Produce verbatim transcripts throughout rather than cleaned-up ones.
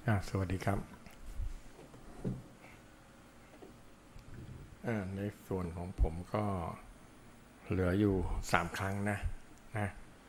อ่าสวัสดีครับในส่วนของผมก็เหลืออยู่สามครั้งนะนะ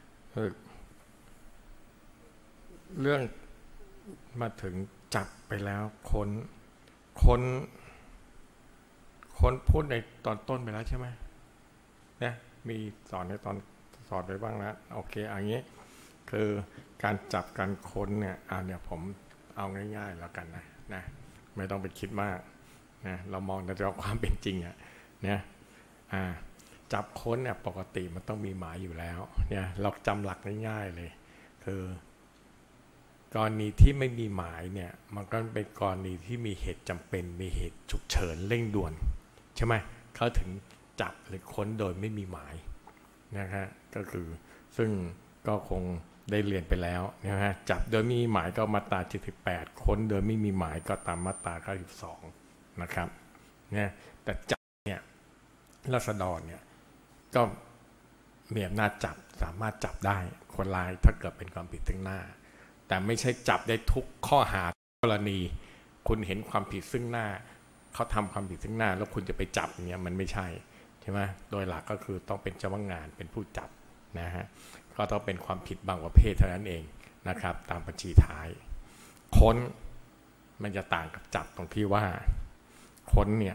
เรื่องมาถึงจับไปแล้วค้นค้นค้นพูดในตอนต้นไปแล้วใช่ไหมเนี่ยมีสอนในตอนสอนไปบ้างแล้วโอเคอย่างนี้คือการจับการค้นเนี่ยอ่าเนี่ยผมเอาง่ายๆแล้วกันนะนะไม่ต้องไปคิดมากนะเรามองในเรื่องความเป็นจริงอ่ะเนี่ยอ่าจับค้นเนี่ยปกติมันต้องมีหมายอยู่แล้วเนี่ยเราจำหลักง่ายๆเลยคือกรณีที่ไม่มีหมายเนี่ยมันก็เป็นกรณีที่มีเหตุจำเป็นมีเหตุฉุกเฉินเร่งด่วนใช่ไหมเขาถึงจับหรือค้นโดยไม่มีหมายนะฮะก็คือซึ่งก็คงได้เรียนไปแล้วนะฮะจับโดยมีหมายก็มาตราเจ็ดสิบแปดค้นโดยไม่มีหมายก็ตามมาตราเก้าสิบสองนะครับเนี่ยแต่จับเนี่ยราษฎรเนี่ยก็มีอำนาจจับสามารถจับได้คนร้ายถ้าเกิดเป็นความผิดซึ่งหน้าแต่ไม่ใช่จับได้ทุกข้อหากรณีคุณเห็นความผิดซึ่งหน้าเขาทำความผิดซึ่งหน้าแล้วคุณจะไปจับเนี่ยมันไม่ใช่ใช่ไหมโดยหลักก็คือต้องเป็นเจ้าพนักงานเป็นผู้จับนะฮะก็ต้องเป็นความผิดบางประเภทเท่านั้นเองนะครับตามบัญชีท้ายค้นมันจะต่างกับจับตรงที่ว่าค้นเนี่ย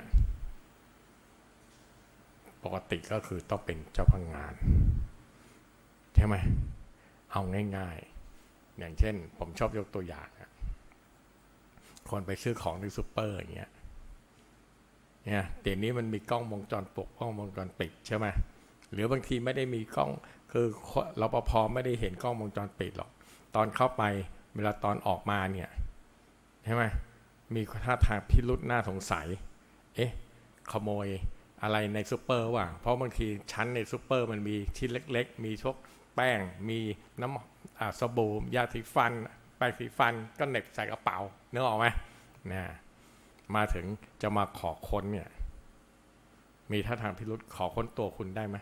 ปกติก็คือต้องเป็นเจ้าพนักงานใช่ไหมเอาง่ายๆอย่างเช่นผมชอบยกตัวอย่างคนไปซื้อของในซูเปอร์อย่างเงี้ยเนี่ยเดี๋ยวนี้มันมีกล้องวงจรปิดกล้องวงจรปิดใช่ไหมหรือบางทีไม่ได้มีกล้องคือรปภ.ไม่ได้เห็นกล้องวงจรปิดหรอกตอนเข้าไปเวลาตอนออกมาเนี่ยใช่ไหมมีท่าทางพิรุษน่าสงสัยเอ๊ะขโมยอะไรในซูเปอร์ว่ะเพราะบางทีชั้นในซูเปอร์มันมีชิ้นเล็กๆมีพวกแป้งมีน้ำสบู่ยาสีฟันแปรงสีฟันก็เหน็บใส่กระเป๋านึกออกไหมนะมาถึงจะมาขอค้นเนี่ยมีท่าทางพิรุษขอค้นตัวคุณได้ไหม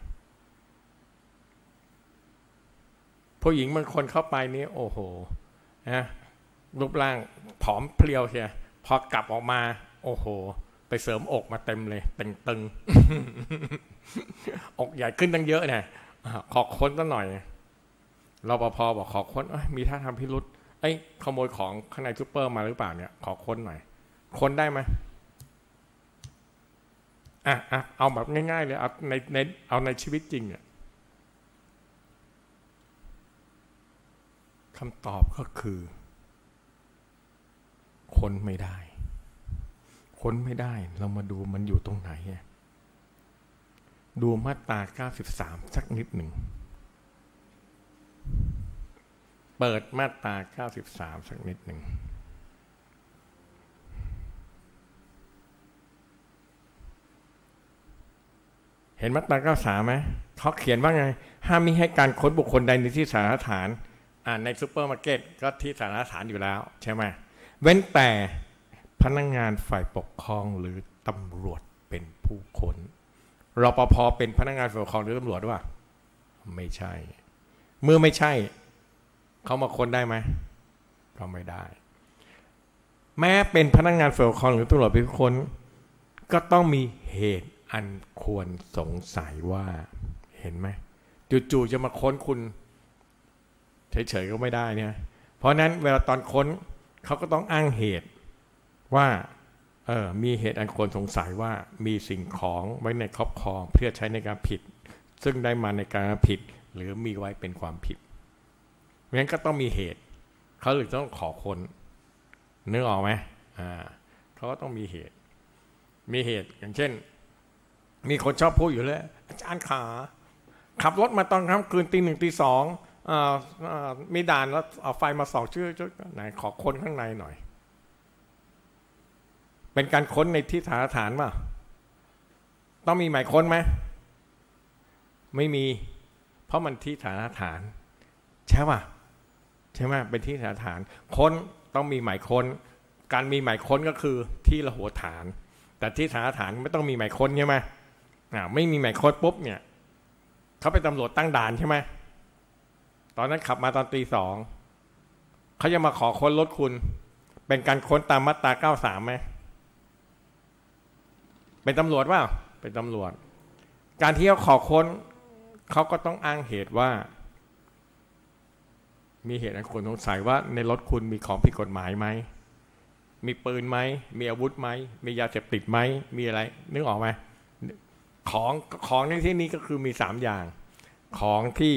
ผู้หญิงบางคนเข้าไปนี่โอ้โหนะรูปร่างผอมเพรียวเชียพอกลับออกมาโอ้โหไปเสริมอกมาเต็มเลยตึงๆ อกใหญ่ขึ้นตั้งเยอะเนี่ยขอค้นสักหน่อยรปภ.บอกขอค้นมีท่าทางพิรุษไอ้ขโมยของข้างในซูเปอร์มาหรือเปล่าเนี่ยขอค้นหน่อยค้นได้ไหมอ่ะอ่ะเอาแบบง่ายๆเลยเอาในในเอาในชีวิตจริงเนี่ยคำตอบก็คือค้นไม่ได้ค้นไม่ได้เรามาดูมันอยู่ตรงไหนดูมาตราเก้าสิบสามสักนิดหนึ่งเปิดมาตราเก้าสิบสามสักนิดหนึ่งเห็นมาตราเก้าสิบสามไหมเขาเขียนว่าไงห้ามมิให้การค้นบุคคลใดในที่สาธารณสถานในซูเปอร์มาร์เก็ตก็ที่สาธารณสถานอยู่แล้วใช่ไหมเว้นแต่พนักงานฝ่ายปกครองหรือตำรวจเป็นผู้ค้นรปภ.เป็นพนักงานฝ่ายปกครองหรือตำรวจด้วยไม่ใช่เมื่อไม่ใช่เขามาค้นได้ไหมก็ไม่ได้แม้เป็นพนักงานฝ่ายปกครองหรือตำรวจเป็นผู้ค้นก็ต้องมีเหตุอันควรสงสัยว่าเห็นไหมจู่ๆจะมาค้นคุณเฉยๆก็ไม่ได้เนี่ยเพราะนั้นเวลาตอนค้นเขาก็ต้องอ้างเหตุว่าเออมีเหตุอันควรสงสัยว่ามีสิ่งของไว้ในครอบครองเพื่อใช้ในการผิดซึ่งได้มาในการผิดหรือมีไว้เป็นความผิดเพราะฉะนั้นก็ต้องมีเหตุเขาถึงต้องขอค้นนึกออกไหมอ่าเขาก็ต้องมีเหตุมีเหตุอย่างเช่นมีคนชอบพูดอยู่เลยอาจารย์ขาขับรถมาตอนค่ำคืนตีหนึ่งตีสองมีด่านแล้วเอาไฟมาส่องชื่อไหนขอค้นข้างในหน่อยเป็นการค้นในที่สาธารณะป่ะต้องมีหมายค้นไหมไม่มีเพราะมันที่สาธารณะใช่ป่ะใช่ไหมเป็นที่สาธารณะค้นต้องมีหมายค้นการมีหมายค้นก็คือที่ระหัวฐานแต่ที่สาธารณะไม่ต้องมีหมายค้นใช่ไหมอ่าไม่มีหมายค้นปุ๊บเนี่ยเขาเป็นตำรวจตั้งด่านใช่ไหมตอนนั้นขับมาตอนตีสองเขาจะมาขอค้นรถคุณไปเป็นการค้นตามมาตราเก้าสิบสามไหมเป็นตำรวจว่าเป็นตำรวจการที่เขาขอค้นเขาก็ต้องอ้างเหตุว่ามีเหตุอันควรสงสัยว่าในรถคุณมีของผิดกฎหมายไหมมีปืนไหมมีอาวุธไหมมียาเสพติดไหมมีอะไรนึกออกไหมของของในที่นี้ก็คือมีสามอย่างของที่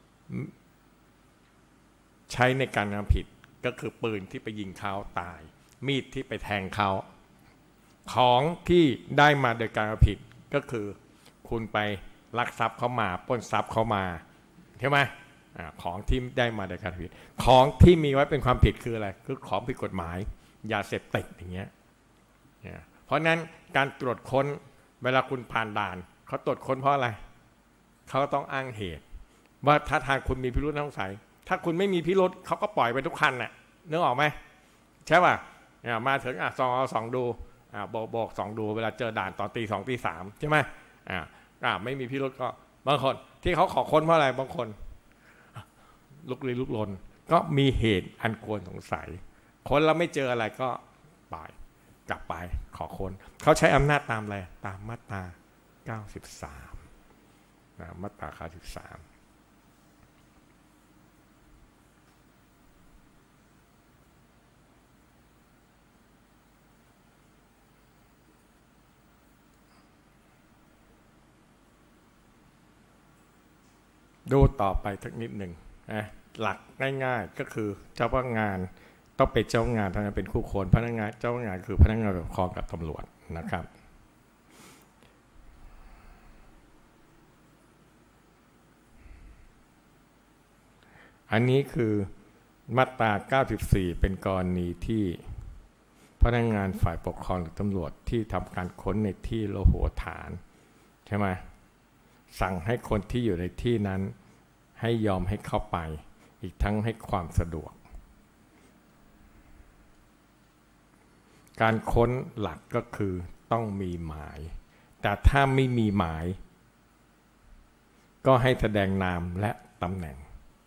ใช้ในการกระทำผิดก็คือปืนที่ไปยิงเขาตายมีดที่ไปแทงเขาของที่ได้มาโดยการกระทำผิดก็คือคุณไปลักทรัพย์เขามาปล้นทรัพย์เขามาใช่ไหมของที่ได้มาโดยการกระทำผิดของที่มีไว้เป็นความผิดคืออะไรคือของผิดกฎหมายยาเสพติดอย่างเงี้ยเพราะนั้นการตรวจค้นเวลาคุณผ่านด่านเขาตรวจค้นเพราะอะไรเขาต้องอ้างเหตุว่าถ้าทางคุณมีพิรุธสงสัยถ้าคุณไม่มีพิรุธเขาก็ปล่อยไปทุกคันน่ะนึกออกไหมใช่ป่ะมาถึงอ่ะสองเอาสองดูอ่าบอกบอกสองดูเวลาเจอด่านตอนตีสองตีสามใช่ไหมอ่าอ่าไม่มีพิรุธก็บางคนที่เขาขอค้นเพราะอะไรบางคนลุกลี้ลุกลนก็มีเหตุอันควรสงสัยคนเราไม่เจออะไรก็ปล่อยกลับไปขอค้นเขาใช้อำนาจตามอะไรตามมาตราเก้าสิบสามนะมาตราเก้าสิบสามดูต่อไปสักนิดหนึ่งนะหลักง่ายๆก็คือเจ้าพนักงานต้องเป็นเจ้างานเท่านั้นเป็นคู่คนพนักงานเจ้างานคือพนักงานปกครองกับตำรวจนะครับอันนี้คือมาตราเก้าสิบสี่เป็นกรณีที่พนักงานฝ่ายปกครองหรือตำรวจที่ทำการค้นในที่โลโหฐานใช่ไหมสั่งให้คนที่อยู่ในที่นั้นให้ยอมให้เข้าไปอีกทั้งให้ความสะดวกการค้นหลักก็คือต้องมีหมายแต่ถ้าไม่มีหมายก็ให้แสดงนามและตำแหน่ง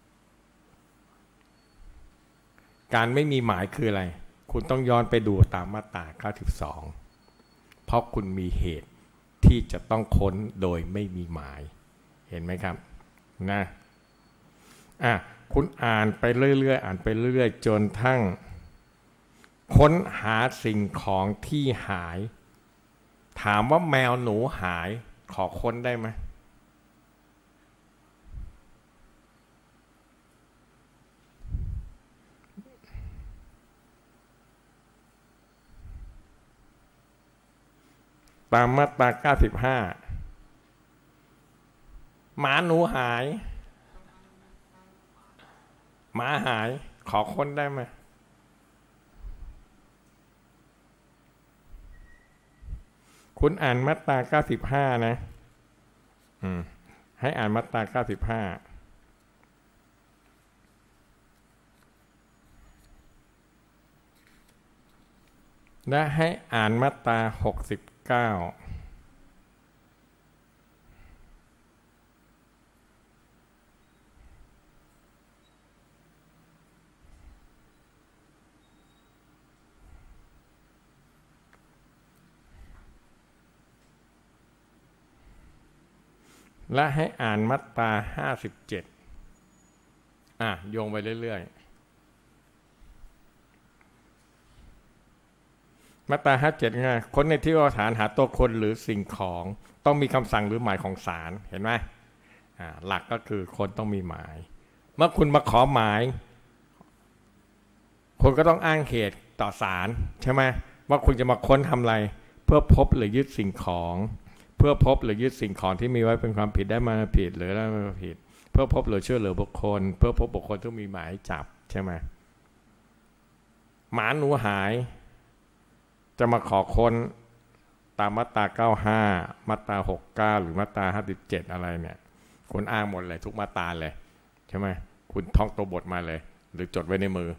การไม่มีหมายคืออะไรคุณต้องย้อนไปดูตามมาตราเก้าสิบสองเพราะคุณมีเหตุที่จะต้องค้นโดยไม่มีหมายเห็นไหมครับนะอ่ะคุณอ่านไปเรื่อยๆอ่านไปเรื่อยๆจนทั้งค้นหาสิ่งของที่หายถามว่าแมวหนูหายขอค้นได้ไหมตามมาตราเก้าสิบห้าหมาหนูหายหมาหายขอค้นได้ไหมคุณอ่านมาตราเก้าสิบห้านะอืมให้อ่านมาตราเก้าสิบห้าและให้อ่านมาตราหกสิบเก้าและให้อ่านมาตราห้าสิบเจ็ดอ่ะโยงไปเรื่อยๆมาตราห้าสิบเจ็ดไงคนในที่ว่าฐานหาตัวคนหรือสิ่งของต้องมีคำสั่งหรือหมายของศาลเห็นไหมอ่าหลักก็คือคนต้องมีหมายเมื่อคุณมาขอหมายคุณก็ต้องอ้างเหตุต่อศาลใช่ไหมว่าคุณจะมาค้นทำอะไรเพื่อพบหรือยึดสิ่งของเพื่อพบหรือยึดสิ่งของที่มีไว้เป็นความผิดได้มาผิดหรือได้มาผิดเพื่อพบหรือช่วยเหลือบุคคลเพื่อพบบุคคลที่มีหมายจับใช่ไหมหมาหนูหายจะมาขอค้นตามมาตราเก้าสิบห้ามาตราหกสิบเก้าหรือมาตราห้าสิบเจ็ดอะไรเนี่ยคุณอ้างหมดเลยทุกมาตราเลยใช่ไหมคุณท่องตัวบทมาเลยหรือจดไว้ในมือ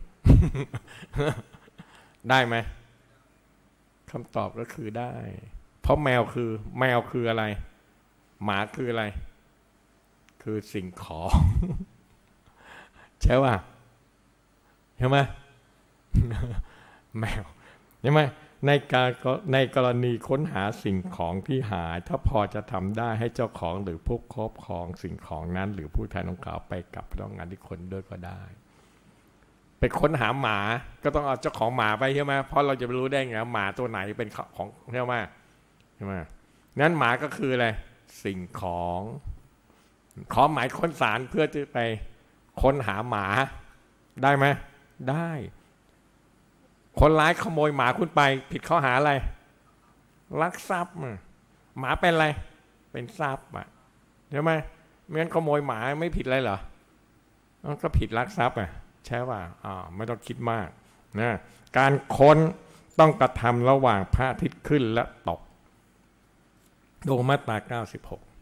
ได้ไหมคำตอบก็คือได้เพราะแมวคือแมวคืออะไรหมาคืออะไรคือสิ่งของ ใช่ป่ะใช่ไหมแมวใช่ไหมในการในกรณีค้นหาสิ่งของที่หายถ้าพอจะทำได้ให้เจ้าของหรือผู้ครอบครองสิ่งของนั้นหรือผู้แทนของเขาไปกับพนักงานที่ค้นด้วยก็ได้ไปค้นหาหมาก็ต้องเอาเจ้าของหมาไปใช่ไหมเพราะเราจะไม่รู้ได้ไงหมาตัวไหนเป็นของใช่ไหมใช่ไหมนั้นหมาก็คืออะไรสิ่งของขอหมายค้นศาลเพื่อจะไปค้นหาหมาได้ไหมได้คนร้ายขโมยหมาคุณไปผิดข้อหาอะไรลักทรัพย์หมาเป็นอะไรเป็นทรัพย์อ่ะใช่ไหมไม่งั้นขโมยหมาไม่ผิดอะไรเหรอก็ผิดลักทรัพย์อ่ะใช่ป่ะอ่าไม่ต้องคิดมากนะการค้นต้องกระทำระหว่างพระอาทิตย์ขึ้นและตกดูมาตราเก้าสิบหก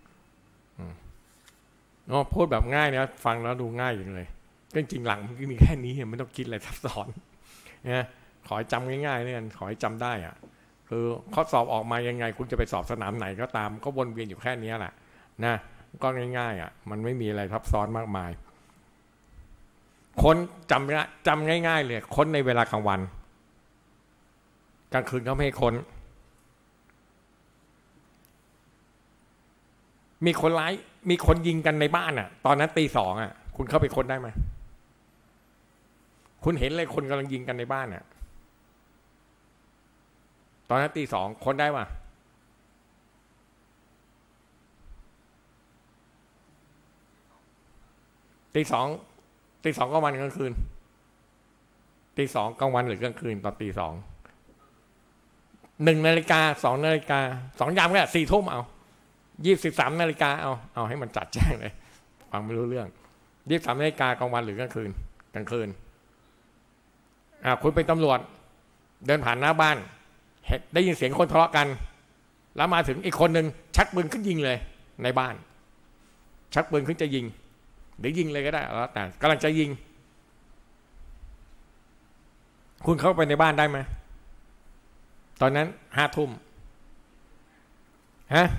อ๋อพูดแบบง่ายนะฟังแล้วดูง่ายอย่างเลยจริงๆหลังมันมีแค่นี้ไม่ต้องคิดอะไรซับซ้อนนะขอให้จำง่ายๆเนี่ยขอให้จำได้อ่ะคือข้อสอบออกมายังไงคุณจะไปสอบสนามไหนก็ตามก็วนเวียนอยู่แค่นี้แหละนะก็ง่ายๆอ่ะมันไม่มีอะไรซับซ้อนมากมายค้นจำจำง่ายๆเลยค้นในเวลากลางวันกลางคืนเขาไม่ให้ค้นมีคนร้ายมีคนยิงกันในบ้านอ่ะตอนนั้นตีสองอ่ะคุณเข้าไปค้นได้ไหมคุณเห็นเลยคนกำลังยิงกันในบ้านอ่ะตอนนั้นตีสองค้นได้ป่ะตีสองตีสองกลางวันกลางคืนตีสองกลางวันหรือกลางคืนตอนตีสองหนึ่งนาฬิกาสองนาฬิกาสองยามก็สี่ทุ่มเอายี่สิบสามนาฬิกาเอาเอาให้มันจัดแจ้งเลยฟังไม่รู้เรื่องยี่สิบสามนาฬิกากลางวันหรือกลางคืนกลางคืนอ่าคุณเป็นตำรวจเดินผ่านหน้าบ้านได้ยินเสียงคนทะเลาะกันแล้วมาถึงอีกคนหนึ่งชักปืนขึ้นยิงเลยในบ้านชักปืนขึ้นจะยิงหรือยิงเลยก็ได้แล้วแต่กำลังจะยิงคุณเข้าไปในบ้านได้ไหมตอนนั้นห้าทุ่มฮะ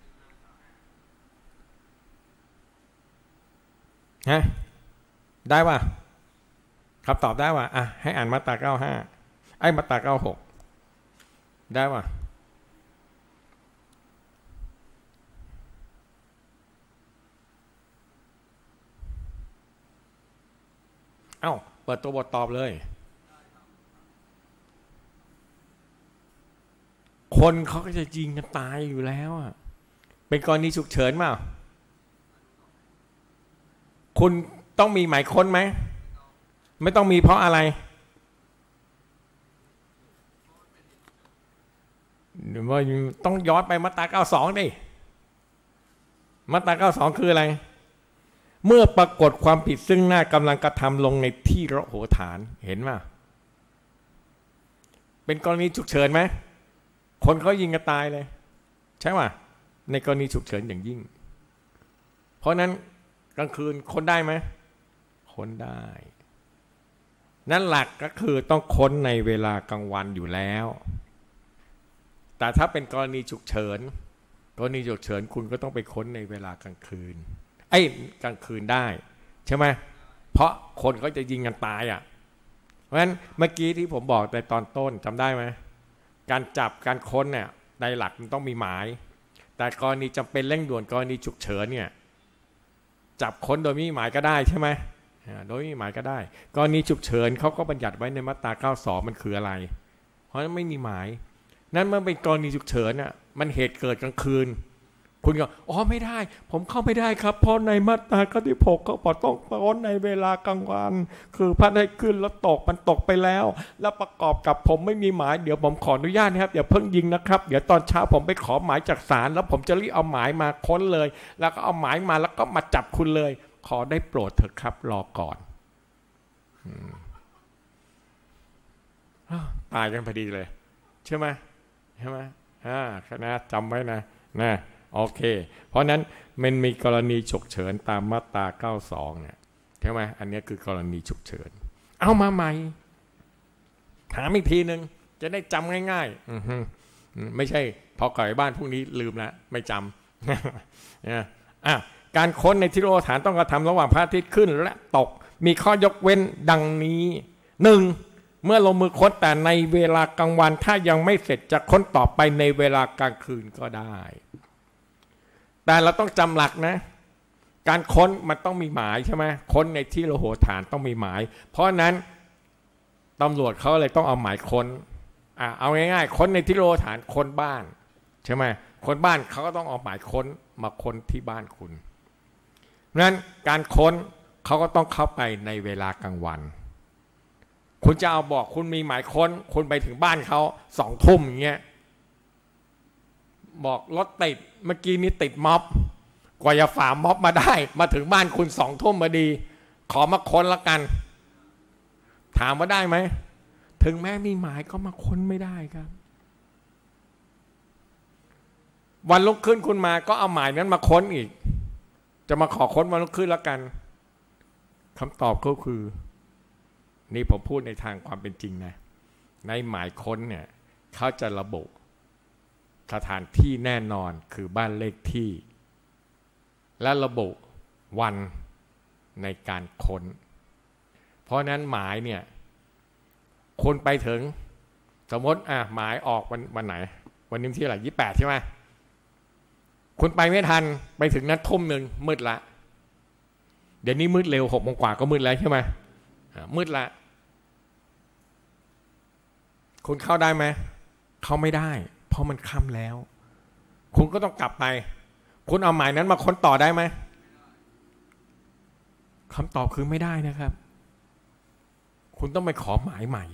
ฮะได้ป่ะครับตอบได้ป่ะอ่ะให้อ่านมาตราเก้าห้าไอ้มาตราเก้าหกได้ป่ะเอ้าเปิดตัวบทตอบเลยคนเขาก็จะยิงกันตายอยู่แล้วอ่ะเป็นกรณีฉุกเฉินมั้ยคุณต้องมีหมายค้นไหมไม่ต้องมีเพราะอะไรหรือว่าต้องย้อนไปมาตราเก้าสิบสองดิมาตราเก้าสิบสองคืออะไรเมื่อปรากฏความผิดซึ่งหน้ากำลังกระทำลงในที่ระโหฐานเห็นไหมเป็นกรณีฉุกเฉินไหมคนเขายิงกันตายเลยใช่ไหมในกรณีฉุกเฉินอย่างยิ่งเพราะนั้นกลางคืนค้นได้ไหมค้นได้นั่นหลักก็คือต้องค้นในเวลากลางวันอยู่แล้วแต่ถ้าเป็นกรณีฉุกเฉินกรณีฉุกเฉินคุณก็ต้องไปค้นในเวลากลางคืนไอ้กลางคืนได้ใช่ไหมเพราะคนเขาจะยิงกันตายอ่ะเพราะฉะนั้นเมื่อกี้ที่ผมบอกในตอนต้นจำได้ไหมการจับการค้นเนี่ยในหลักมันต้องมีหมายแต่กรณีจำเป็นเร่งด่วนกรณีฉุกเฉินเนี่ยจับค้นโดยไม่มีหมายก็ได้ใช่ไหมโดยไม่มีหมายก็ได้กรณีฉุกเฉินเขาก็บัญญัติไว้ในมาตราเก้าสิบสองมันคืออะไรเพราะฉะนั้นไม่มีหมายนั้นเมื่อเป็นกรณีฉุกเฉินน่ะมันเหตุเกิดกลางคืนคุณก็อ๋อไม่ได้ผมเข้าไม่ได้ครับเพราะในมาตราเก้าสิบหกเขาบอกต้องค้นในเวลากลางวันคือพระได้ขึ้นแล้วตกมันตกไปแล้วแล้วประกอบกับผมไม่มีหมายเดี๋ยวผมขออนุญาตนะครับอย่าเพิ่งยิงนะครับเดี๋ยวตอนเช้าผมไปขอหมายจากศาลแล้วผมจะรีบเอาหมายมาค้นเลยแล้วก็เอาหมายมาแล้วก็มาจับคุณเลยขอได้โปรดเถอะครับรอก่อนตายกันพอดีเลยใช่ไหมใช่ไหมอ่าคณะจำไว้นะนะโอเคเพราะนั้นมันมีกรณีฉุกเฉินตามมาตราเก้าสิบสองเนี่ยใช่ไหมอันนี้คือกรณีฉุกเฉินเอามาใหม่ถามอีกทีนึงจะได้จำง่ายๆไม่ใช่พอกลับไปบ้านพรุ่งนี้ลืมแล้วไม่จำอ่ะการค้นในที่โลฐานต้องกระทำระหว่างพระอาทิตย์ขึ้นและตกมีข้อยกเว้นดังนี้หนึ่งเมื่อลงมือค้นแต่ในเวลากลางวันถ้ายังไม่เสร็จจะค้นต่อไปในเวลากลางคืนก็ได้แต่เราต้องจำหลักนะการค้นมันต้องมีหมายใช่ไหมค้นในที่ระโหฐานต้องมีหมายเพราะนั้นตำรวจเขาเลยต้องเอาหมายค้นอ่ะเอาง่ายๆค้นในที่ระโหฐานค้นบ้านใช่ไหมค้นบ้านเขาก็ต้องเอาหมายค้นมาค้นที่บ้านคุณนั้นการค้นเขาก็ต้องเข้าไปในเวลากลางวันคุณจะเอาบอกคุณมีหมายค้นคุณไปถึงบ้านเขาสองทุ่มอย่างเงี้ยบอกรถติดเมื่อกี้นี้ติดม็อบกว่าจะฝ่าม็อบมาได้มาถึงบ้านคุณสองทุ่มมาดีขอมาค้นละกันถามว่าได้ไหมถึงแม้มีหมายก็มาค้นไม่ได้ครับวันลุกขึ้นคุณมาก็เอาหมายนั้นมาค้นอีกจะมาขอค้นวันลุกขึ้นละกันคำตอบก็คือนี่ผมพูดในทางความเป็นจริงนะในหมายค้นเนี่ยเขาจะระบุสถานที่แน่นอนคือบ้านเลขที่และระบุวันในการค้นเพราะนั้นหมายเนี่ยคนไปถึงสมมติอ่ะหมายออกวันวันไหนวันนี้ที่อะไรยี่สิบแปดใช่ไหมคุณไปไม่ทันไปถึงนัดทุ่มหนึ่งมืดละเดี๋ยวนี้มืดเร็วหกโมงกว่าก็มืดแล้วใช่ไหมมืดละคุณเข้าได้ไหมเข้าไม่ได้เพราะมันค่ำแล้วคุณก็ต้องกลับไปคุณเอาหมายนั้นมาค้นต่อได้ไหมคำตอบคือไม่ได้นะครับคุณต้องไปขอหมายใหม่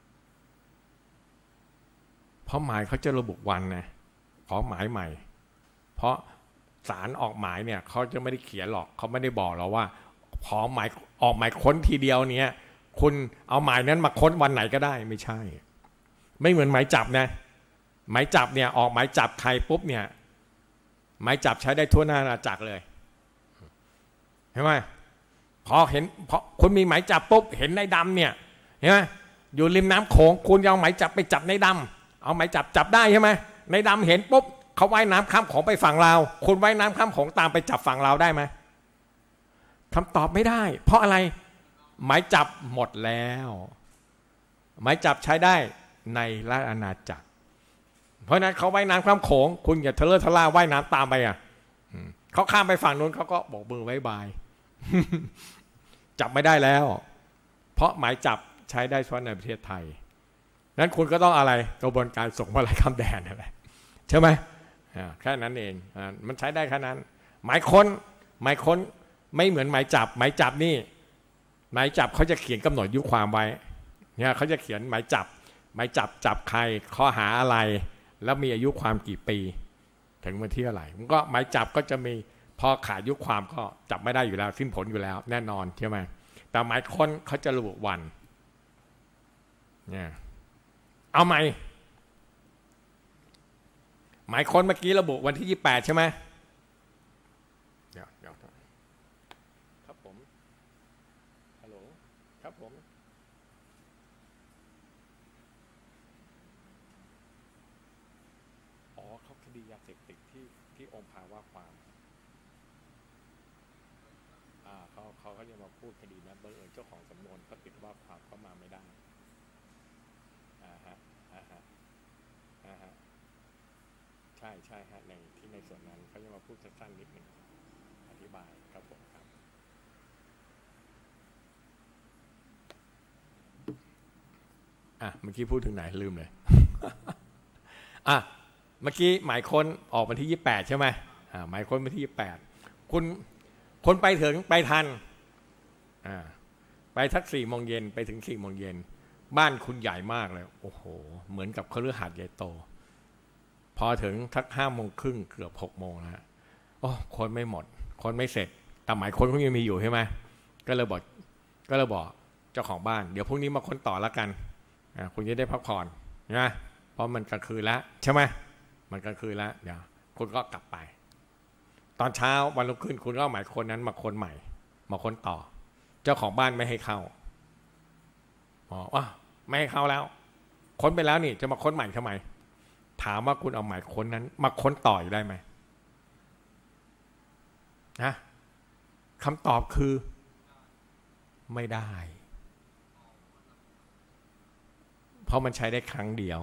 เพราะหมายเขาจะระบุวันนะขอหมายใหม่เพราะศาลออกหมายเนี่ยเขาจะไม่ได้เขียนหรอกเขาไม่ได้บอกเราว่าขอหมายออกหมายค้นทีเดียวเนี้ยคุณเอาหมายนั้นมาค้นวันไหนก็ได้ไม่ใช่ไม่เหมือนหมายจับนะหมายจับเนี่ยออกหมายจับใครปุ๊บเนี่ยหมายจับใช้ได้ทั่วหน้าอาณาจักรเลยเห็นไหมพอเห็นพอคุณมีหมายจับปุ๊บเห็นในดำเนี่ยเห็นไหมอยู่ริมน้ำโขงคุณเอาหมายจับไปจับในดำเอาหมายจับจับได้ใช่ไหมในดำเห็นปุ๊บเขาว่ายน้ำข้ามโขงไปฝั่งลาวคุณว่ายน้ำข้ามโขงตามไปจับฝั่งลาวได้ไหมคำตอบไม่ได้เพราะอะไรหมายจับหมดแล้วหมายจับใช้ได้ในราชอาณาจักรเพราะนั้นเขาว่ายน้ำข้ามโขงคุณอย่าทะเลาะทะล่าว่ายน้ำตามไปอ่ะเขาข้ามไปฝั่งนู้นเขาก็บอกมือไว้บาย จับไม่ได้แล้วเพราะหมายจับใช้ได้เฉพาะในประเทศไทยนั้นคุณก็ต้องอะไรกระบวนการส่งมาลายข้ามแดนอะไรใช่ไหมแค่นั้นเองมันใช้ได้แค่นั้นหมายค้นหมายค้นไม่เหมือนหมายจับหมายจับนี่หมายจับเขาจะเขียนกำหนดอายุความไว้เนี่ยเขาจะเขียนหมายจับหมายจับจับใครข้อหาอะไรแล้วมีอายุความกี่ปีถึงวันที่อะไรมันก็หมายจับก็จะมีพอขาดอายุความก็จับไม่ได้อยู่แล้วสิ้นผลอยู่แล้วแน่นอนใช่ไหมแต่หมายค้นเขาจะระบุวันเนี่ยเอาไหมหมายค้นเมื่อกี้ระบุวันที่ยี่สิบแปดใช่ไหมเดี๋ยวเดี๋ยวครับผมฮัลโหลครับผมอ๋อเขาคดียาเสพติดที่ที่องค์ภาวะความอ่าเขาเขาเขาจะมาพูดคดีนะบังเอิญเจ้าของสำนวนเขาติดว่าความเขามาไม่ได้อ่าฮะอ่าฮะอ่าฮะใช่ใช่ฮะในที่ในส่วนนั้นเขาจะมาพูดสั้นๆนิดหนึ่งอธิบายครับผมครับอ่ะเมื่อกี้พูดถึงไหนลืมเลย อ่ะเมื่อกี้หมายค้นออกวันที่ยี่สิบแปดใช่ไหมอ่าหมายค้นวันที่ยี่สิบแปดคุณคนไปถึงไปทันอ่าไปทักสี่โมงเย็นไปถึงสี่โมงเย็นบ้านคุณใหญ่มากเลยโอ้โหเหมือนกับคฤหาสน์ใหญ่โตพอถึงทักห้าโมงครึ่งเกือบหกโมงแล้วโอ้คนไม่หมดคนไม่เสร็จแต่หมายคนเขายังมีอยู่ใช่ไหมก็เลยบอกก็เลยบอกเจ้าของบ้านเดี๋ยวพรุ่งนี้มาค้นต่อแล้วกันอ่าคุณจะได้พักผ่อนนะเพราะมันกลางคืนแล้วใช่ไหมมันกลางคืนแล้วเดี๋ยวคุณก็กลับไปตอนเช้าวันรุ่งขึ้นคุณก็หมายคนนั้นมาค้นใหม่มาค้นต่อเจ้าของบ้านไม่ให้เข้าบอกว่าไม่ให้เข้าแล้วค้นไปแล้วนี่จะมาค้นใหม่ทำไมถามว่าคุณเอาหมายค้นนั้นมาค้นต่ออยู่ได้ไหมนะคำตอบคือไม่ได้เพราะมันใช้ได้ครั้งเดียว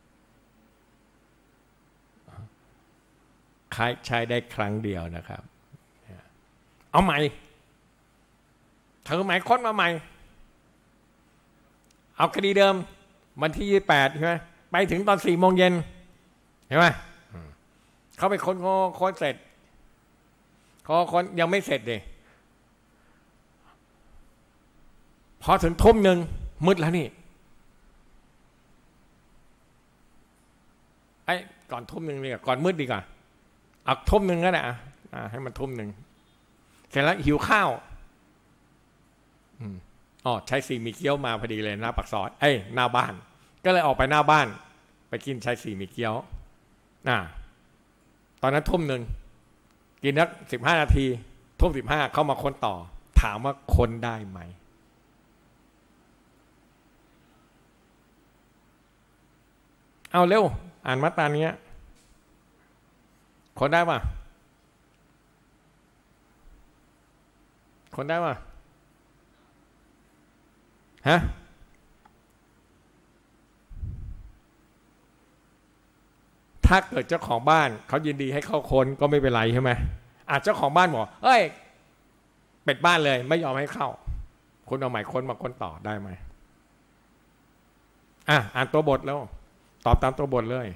ใช้ได้ครั้งเดียวนะครับเอาใหม่ถือหมายค้นมาใหม่เอาคดีเดิมวันที่ยี่สิบแปดใช่ไหมไปถึงตอนสี่โมงเย็นเห็นไหมเขาไปค้นค้นเสร็จเขาค้นยังไม่เสร็จเลยพอถึงทุ่มหนึ่งมืดแล้วนี่ไอ้ก่อนทุ่มหนึ่งดีกว่าก่อนมืดดีกว่าเอาทุ่มหนึ่งก็ได้อ่ะให้มันทุ่มหนึ่งเสร็จแล้วหิวข้าวอ๋อใช้สีมีเกี๊ยวมาพอดีเลยหน้าปากซอยเอ้ยหน้าบ้านก็เลยออกไปหน้าบ้านไปกินใช้สีมีเกี๊ยวอ่าตอนนั้นทุ่มหนึ่งกินนักสิบห้านาทีทุ่มสิบห้าเข้ามาค้นต่อถามว่าค้นได้ไหมเอาเร็วอ่านมาตรานี้ค้นได้ป่ะค้นได้ป่ะฮะถ้าเกิดเจ้าของบ้านเขายินดีให้เข้าค้นก็ไม่เป็นไรใช่ไหมอาจเจ้าของบ้านบอกเอ้ยปิดบ้านเลยไม่ยอมให้เข้าคุณเอาหมายค้นมาค้นต่อได้ไหมอ่ะอ่านตัวบทแล้วตอบตามตัวบทเลย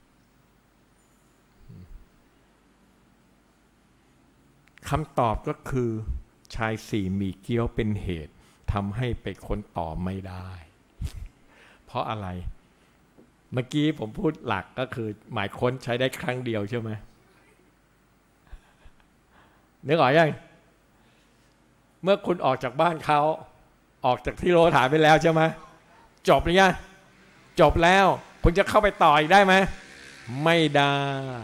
คำตอบก็คือชายสี่มีเกี้ยวเป็นเหตุทำให้ไปค้นต่อไม่ได้เพราะอะไรเมื่อกี้ผมพูดหลักก็คือหมายค้นใช้ได้ครั้งเดียวใช่ไหมนึกออกยังเมื่อคุณออกจากบ้านเขาออกจากที่โลฐานไปแล้วใช่ไหมจบหรือยังจบแล้วคุณจะเข้าไปต่ออีกได้ไหมไม่ได้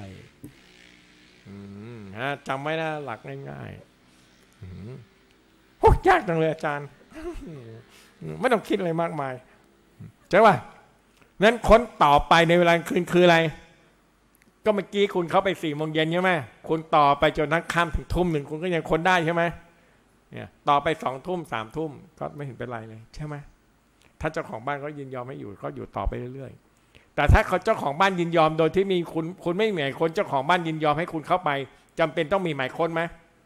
ฮะจำไว้นะหลักง่ายๆโอ้ยากจังเลยอาจารย์ไม่ต้องคิดอะไรมากมายใช่ป่ะนั้นค้นต่อไปในเวลาคืนคืออะไรก็เมื่อกี้คุณเข้าไปสี่โมงเย็นใช่ไหมคุณต่อไปจนทั้งค่ำถึงทุ่มหนึ่งคุณก็ยังค้นได้ใช่ไหมเนี่ยต่อไปสองทุ่มสามทุ่มก็ไม่เห็นเป็นไรเลยใช่ไหมถ้าเจ้าของบ้านเขายินยอมให้อยู่ก็อยู่ต่อไปเรื่อยๆแต่ถ้าเขาเจ้าของบ้านยินยอมโดยที่มีคุณคุณไม่มีหมายค้นเจ้าของบ้านยินยอมให้คุณเข้าไปจำเป็นต้องมีหมายค้นไหม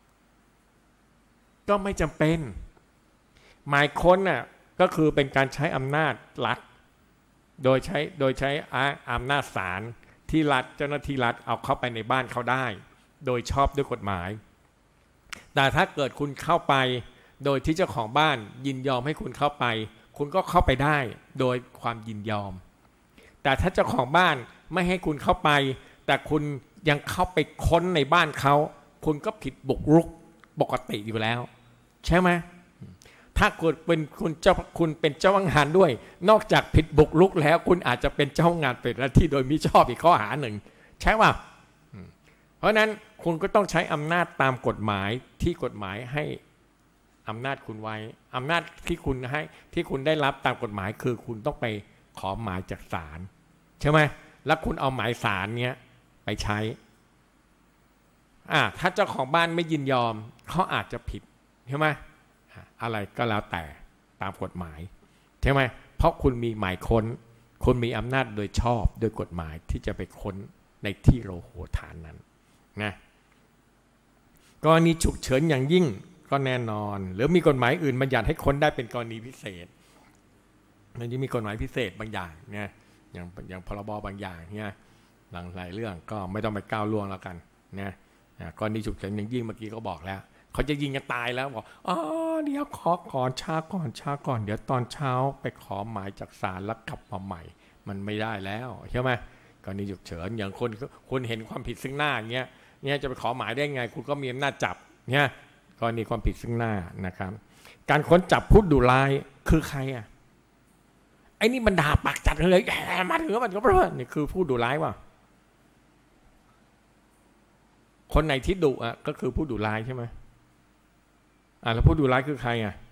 ก็ไม่จำเป็นหมายค้นน่ะก็คือเป็นการใช้อำนาจรัฐโดยใช้โดยใช้อำนาจศาลที่รัฐเจ้าหน้าที่รัฐเอาเข้าไปในบ้านเขาได้โดยชอบด้วยกฎหมายแต่ถ้าเกิดคุณเข้าไปโดยที่เจ้าของบ้านยินยอมให้คุณเข้าไปคุณก็เข้าไปได้โดยความยินยอมแต่ถ้าเจ้าของบ้านไม่ให้คุณเข้าไปแต่คุณยังเข้าไปค้นในบ้านเขาคุณก็ผิดบุกรุกปกติอยู่แล้วใช่ไหมถ้าคุณเป็นคุณเจ้าคุณเป็นเจ้างานด้วยนอกจากผิดบุกรุกแล้วคุณอาจจะเป็นเจ้างานเป็นหน้าที่โดยมิชอบอีกข้อหาหนึ่งใช่ป่ะเพราะนั้นคุณก็ต้องใช้อำนาจตามกฎหมายที่กฎหมายให้อำนาจคุณไว้อำนาจที่คุณให้ที่คุณได้รับตามกฎหมายคือคุณต้องไปขอหมายจากศาลใช่ไหมแล้วคุณเอาหมายศาลเนี้ยไปใช้อ่าถ้าเจ้าของบ้านไม่ยินยอมเขาอาจจะผิดใช่ไหมอะไรก็แล้วแต่ตามกฎหมายใช่ไหมเพราะคุณมีหมายค้นคุณมีอำนาจโดยชอบโดยกฎหมายที่จะไปค้นในที่โลโหฐานนั้นนะกรณีฉุกเฉินอย่างยิ่งก็แน่นอนหรือมีกฎหมายอื่นบัญญัติให้ค้นได้เป็นกรณีพิเศษมันจะมีกฎหมายพิเศษบางอย่างเนี่ยอย่างอย่างพรบบางอย่างเนี่ยหลังหลายเรื่องก็ไม่ต้องไปก้าวล่วงแล้วกันนะกรณีฉุกเฉินอย่างยิ่งเมื่อกี้ก็บอกแล้วเขาจะยิงกันตายแล้วบอกอ๋อเดี๋ยวขอก่อนช้าก่อนช้าก่อนเดี๋ยวตอนเช้าไปขอหมายจากศาลแล้วกลับมาใหม่มันไม่ได้แล้วใช่ไหมกรณีฉุกเฉินอย่างคนคุณเห็นความผิดซึ่งหน้าอย่างเงี้ยเนี่ยจะไปขอหมายได้ไงคุณก็มีอำนาจจับเนี่ยกรณีความผิดซึ่งหน้านะครับการค้นจับผู้ดุร้ายคือใครอ่ะไอ้นี่บรรดาปากจัดเลยมาถึงมันก็เพราะนี่คือผู้ดุร้ายว่ะคนไหนที่ดุอ่ะก็คือผู้ดุร้ายใช่ไหมอ่าแล้วผู้ดุร้ายคือใครอ่ะ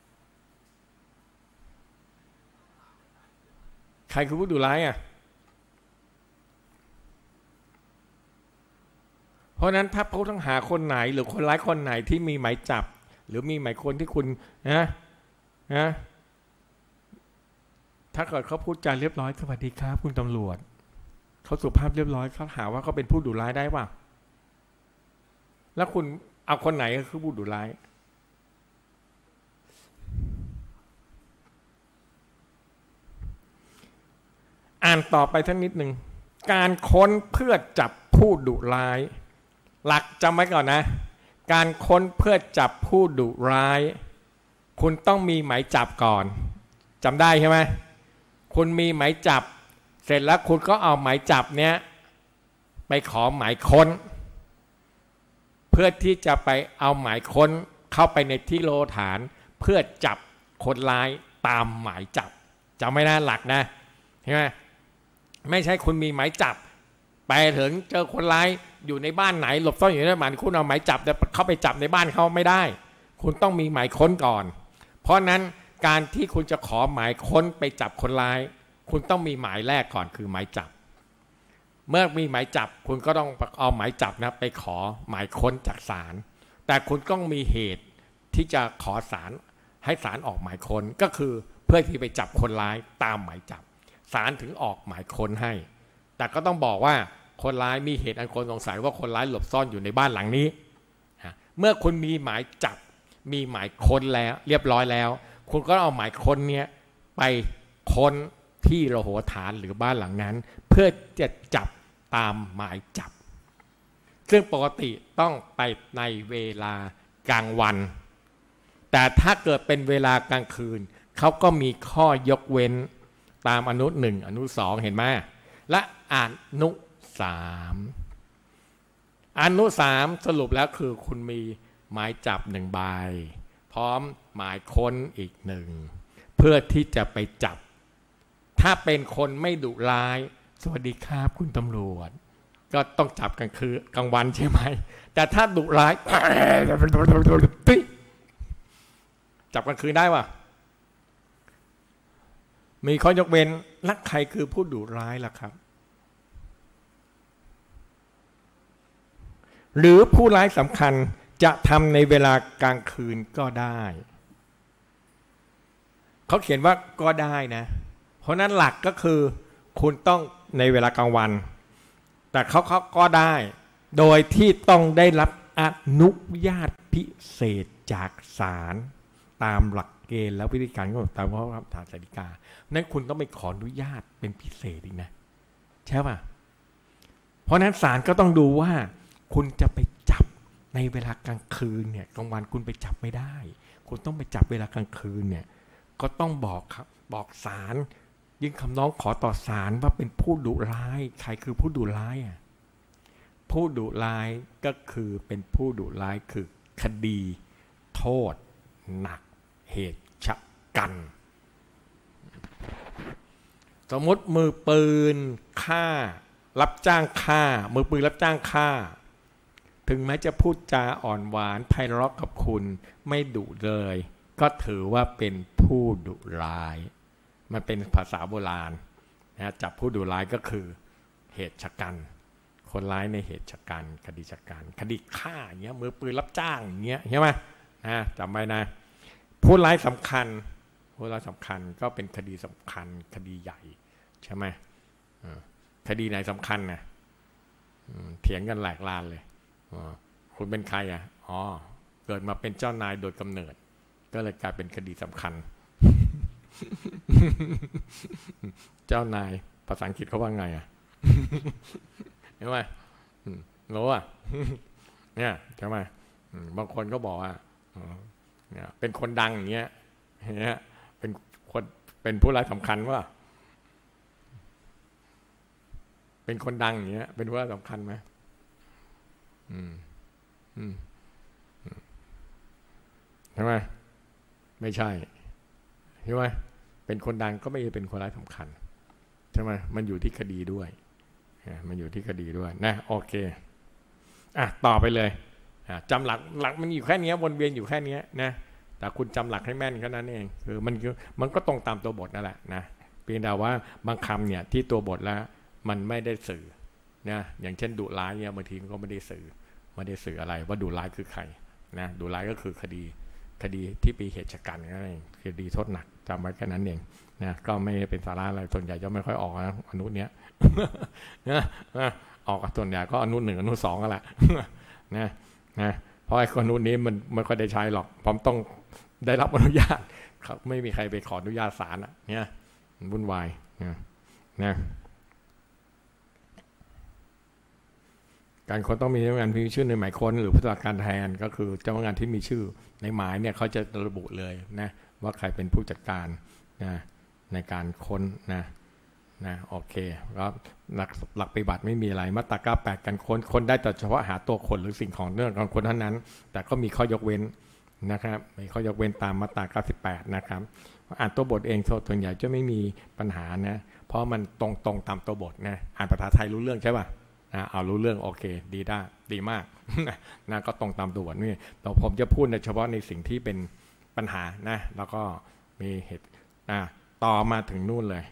ใครคือผู้ดุร้ายอ่ะเพราะนั้นถ้าผู้ต้องหาคนไหนหรือคนร้ายคนไหนที่มีหมายจับหรือมีหมายค้นที่คุณนะนะถ้าเกิดเขาพูดจาเรียบร้อยสวัสดีครับคุณตำรวจเขาสุภาพเรียบร้อยเขาหาว่าเขาเป็นผู้ดุร้ายได้ป่ะแล้วคุณเอาคนไหนก็คือผู้ดุร้ายอ่านต่อไปสักนิดหนึ่งการค้นเพื่อจับผู้ดุร้ายหลักจำไว้ก่อนนะการค้นเพื่อจับผู้ดุร้ายคุณต้องมีหมายจับก่อนจำได้ใช่ไหมคุณมีหมายจับเสร็จแล้วคุณก็เอาหมายจับเนี้ยไปขอหมายค้นเพื่อที่จะไปเอาหมายค้นเข้าไปในที่โลฐานเพื่อจับคนร้ายตามหมายจับจำไม่ได้หลักนะใช่ไหมไม่ใช่คุณมีหมายจับไปถึงเจอคนร้ายอยู่ในบ้านไหนหลบซ่อนอยู่ในบ้านคุณเอาหมายจับแต่เข้าไปจับในบ้านเขาไม่ได้คุณต้องมีหมายค้นก่อนเพราะนั้นการที่คุณจะขอหมายค้นไปจับคนร้ายคุณต้องมีหมายแรกก่อนคือหมายจับเมื่อมีหมายจับคุณก็ต้องเอาหมายจับนะไปขอหมายค้นจากศาลแต่คุณต้องมีเหตุที่จะขอศาลให้ศาลออกหมายค้นก็คือเพื่อที่ไปจับคนร้ายตามหมายจับศาลถึงออกหมายค้นให้แต่ก็ต้องบอกว่าคนร้ายมีเหตุอันควรสงสัยว่าคนร้ายหลบซ่อนอยู่ในบ้านหลังนี้เมื่อคุณมีหมายจับมีหมายค้นแล้วเรียบร้อยแล้วคุณก็เอาหมายค้นเนี้ยไปค้นที่ระโหฐานหรือบ้านหลังนั้นเพื่อจะจับตามหมายจับซึ่งปกติต้องไปในเวลากลางวันแต่ถ้าเกิดเป็นเวลากลางคืนเขาก็มีข้อยกเว้นตามอนุหนึ่งอนุสองเห็นไหมและอนุสามอนุสามสรุปแล้วคือคุณมีหมายจับหนึ่งใบพร้อมหมายค้นอีกหนึ่งเพื่อที่จะไปจับถ้าเป็นคนไม่ดุร้ายสวัสดีครับคุณตำรวจก็ต้องจับกลางคืนกลางวันใช่ไหมแต่ถ้าดุร้ายจับกลางคืนได้ป่ะมีข้อยกเว้นและใครคือผู้ดุร้ายล่ะครับหรือผู้ร้ายสำคัญจะทำในเวลากลางคืนก็ได้เขาเขียนว่าก็ได้นะเพราะนั้นหลักก็คือคุณต้องในเวลากลางวันแต่เขาเขาก็ได้โดยที่ต้องได้รับอนุญาตพิเศษจากศาลตามหลักเกณฑ์และวิธีการของตามพระราชบัญญัติฎีกานั้นคุณต้องไปขออนุญาตเป็นพิเศษอีกนะใช่ป่ะเพราะนั้นศาลก็ต้องดูว่าคุณจะไปจับในเวลากลางคืนเนี่ยกลางวันคุณไปจับไม่ได้คุณต้องไปจับเวลากลางคืนเนี่ยก็ต้องบอกครับบอกศาลยื่นคำร้องขอต่อศาลว่าเป็นผู้ดุร้ายใครคือผู้ดุร้ายอ่ะผู้ดุร้ายก็คือเป็นผู้ดุร้ายคือคดีโทษหนักเหตุชะกันสมมติมือปืนฆ่ารับจ้างฆ่ามือปืนรับจ้างฆ่าถึงแม้จะพูดจาอ่อนหวานไพเราะกับคุณไม่ดุเลยก็ถือว่าเป็นผู้ดุร้ายมันเป็นภาษาโบราณนะจับผู้ดุร้ายก็คือเหตุชะกันคนร้ายในเหตุชะกันคดีชะกันคดีฆ่าอย่างเงี้ยมือปืนรับจ้างอย่างเงี้ยใช่ไหมนะจำไว้นะผู้ร้ายสำคัญผู้ร้ายสำคัญก็เป็นคดีสำคัญคดีใหญ่ใช่ไหมคดีไหนสำคัญนะเถียงกันแหลกลานเลยคุณเป็นใครอ่ะอ๋อเกิดมาเป็นเจ้านายโดยกำเนิดก็เลยกลายเป็นคดีสำคัญ เจ้านายภาษาอังกฤษเขาว่าไงอ่ะ เห็นไหมรู้อ่ะ เนี่ยใช่ไหมบางคนก็บอกว่าเนี่ยเป็นคนดังอย่างเงี้ยเนี่ยเป็นคนเป็นผู้ร้ายสำคัญว่าเป็นคนดังอย่างเงี้ยเป็นผู้ร้ายสำคัญไหมอืมอืมใช่ไหมไม่ใช่ใช่ไหมเป็นคนดังก็ไม่ใช่เป็นคนร้ายสำคัญใช่ไหมมันอยู่ที่คดีด้วยมันอยู่ที่คดีด้วยนะโอเคอ่ะต่อไปเลยอ่ะจำหลักหลักมันอยู่แค่นี้วนเวียนอยู่แค่นี้นะแต่คุณจำหลักให้แม่นแค่นั้นเองคือมันคือมันก็ตรงตามตัวบทนั่นแหละนะเพียงแต่ว่าบางคำเนี่ยที่ตัวบทแล้วมันไม่ได้สื่อนะอย่างเช่นดุร้ายเนี่ยบางทีมันก็ไม่ได้สื่อไม่ได้สื่ออะไรว่าดุร้ายคือใครนะดุร้ายก็คือคดีคดีที่มีเหตุฉกรรจ์นั่นเองคดีโทษหนักจำไว้แค่นั้นเองนะก็ไม่เป็นสาระอะไรส่วนใหญ่จะไม่ค่อยออกนะอนุเนี้ยนะออกส่วนใหญ่ก็อนุหนึ่งอนุสองก็แหละนะนะเพราะไอ้อนุนี้มันไม่ค่อยได้ใช้หรอกผมต้องได้รับอนุญาตครับไม่มีใครไปขออนุญาตศาลอ่ะเนี่ยวุ่นวายนะนะการคนต้องมีเจ้าพนักงานมีชื่อในหมายค้นหรือผู้ตรวจการแทนก็คือเจ้าพนักงานที่มีชื่อในหมายเนี่ยเขาจะระบุเลยนะว่าใครเป็นผู้จัดการนะในการค้นนะนะโอเคแล้วหลักหลักปฏิบัติไม่มีอะไรมาตราเก้าแปดการค้นค้นได้แต่เฉพาะหาตัวคนหรือสิ่งของเรื่องการค้นเท่านั้นแต่ก็มีข้อยกเว้นนะครับมีข้อยกเว้นตามมาตราเก้าสิบแปดนะครับอ่านตัวบทเองส่วนใหญ่จะไม่มีปัญหานะเพราะมันตรงตรงตามตัวบทนะอ่านภาษาไทยรู้เรื่องใช่ป่ะนะเอารู้เรื่องโอเคดีได้ดีมากนะก็ตรงตามตัวบทนี่แต่ผมจะพูดในเฉพาะในสิ่งที่เป็นปัญหานะแล้วก็มีเหตุอ่าต่อมาถึงนู่นเลย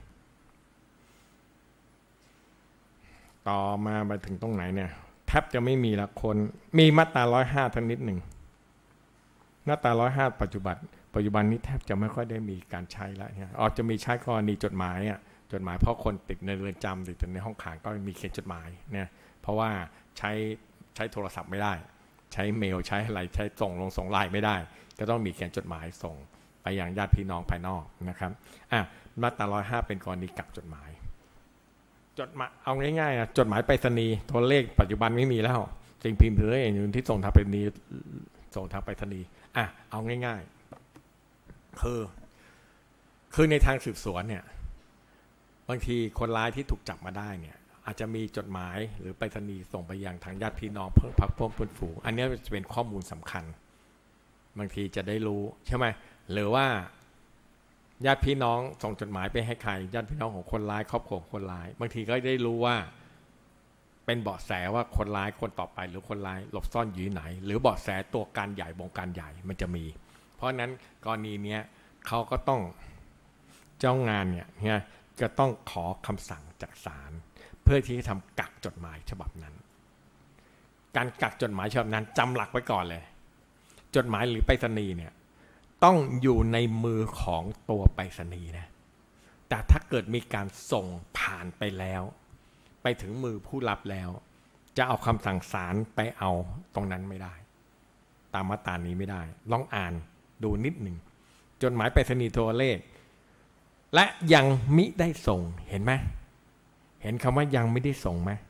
ต่อมาไปถึงตรงไหนเนี่ยแทบจะไม่มีละคนมีมาตราร้อยห้าทั้งนิดหนึ่งมาตราร้อยห้าปัจจุบันปัจจุบันนี้แทบจะไม่ค่อยได้มีการใช้แล้วเนี่ยอาจจะมีใช้กรณีจดหมายอ่ะจดหมายเพราะคนติดในเรือนจำติดในห้องขังก็มีเขียนจดหมายเนี่ยเพราะว่าใช้ใช้โทรศัพท์ไม่ได้ใช้เมลใช้อะไรใช้ส่งลงส่งไลน์ไม่ได้ก็ต้องมีเขียนจดหมายส่งไปยังญาติพี่น้องภายนอกนะครับอ่ะมาตราร้อยห้าเป็นกรณีกักจดหมายจดหมายเอาง่ายๆนะจดหมายไปรษณีย์ตัวเลขปัจจุบันไม่มีแล้วสิ่งพิมพ์หรืออย่างอื่นที่ส่งทางไปรษณีย์ส่งทางไปรษณีย์อ่ะเอาง่ายๆคือคือในทางสืบสวนเนี่ยบางทีคนร้ายที่ถูกจับมาได้เนี่ยอาจจะมีจดหมายหรือไปรษณีย์ส่งไปยังทางญาติพี่น้องเพื่อพักพวกเพื่อนฝูงอันนี้จะเป็นข้อมูลสำคัญบางทีจะได้รู้ใช่ไหมหรือว่าญาติพี่น้องส่งจดหมายไปให้ใครญาติพี่น้องของคนร้ายครอบครัวของคนร้ายบางทีก็ได้รู้ว่าเป็นเบาะแสว่าคนร้ายคนต่อไปหรือคนร้ายหลบซ่อนอยู่ไหนหรือเบาะแสตัวการใหญ่บงการใหญ่มันจะมีเพราะนั้นกรณีนี้เขาก็ต้องเจ้างานเนี่ยเนี่ยจะต้องขอคำสั่งจากศาลเพื่อที่จะทำกักจดหมายฉบับนั้นการกักจดหมายฉบับนั้นจำหลักไว้ก่อนเลยจดหมายหรือไปรษณีย์เนี่ยต้องอยู่ในมือของตัวไปรษณีย์นะแต่ถ้าเกิดมีการส่งผ่านไปแล้วไปถึงมือผู้รับแล้วจะเอาคำสั่งศาลไปเอาตรงนั้นไม่ได้ตามมาตรานี้ไม่ได้ลองอ่านดูนิดหนึ่งจดหมายไปรษณีย์โทรเลขและยังมิได้ส่งเห็นไหมเห็นคำว่ายังไม่ได้ส่งไหม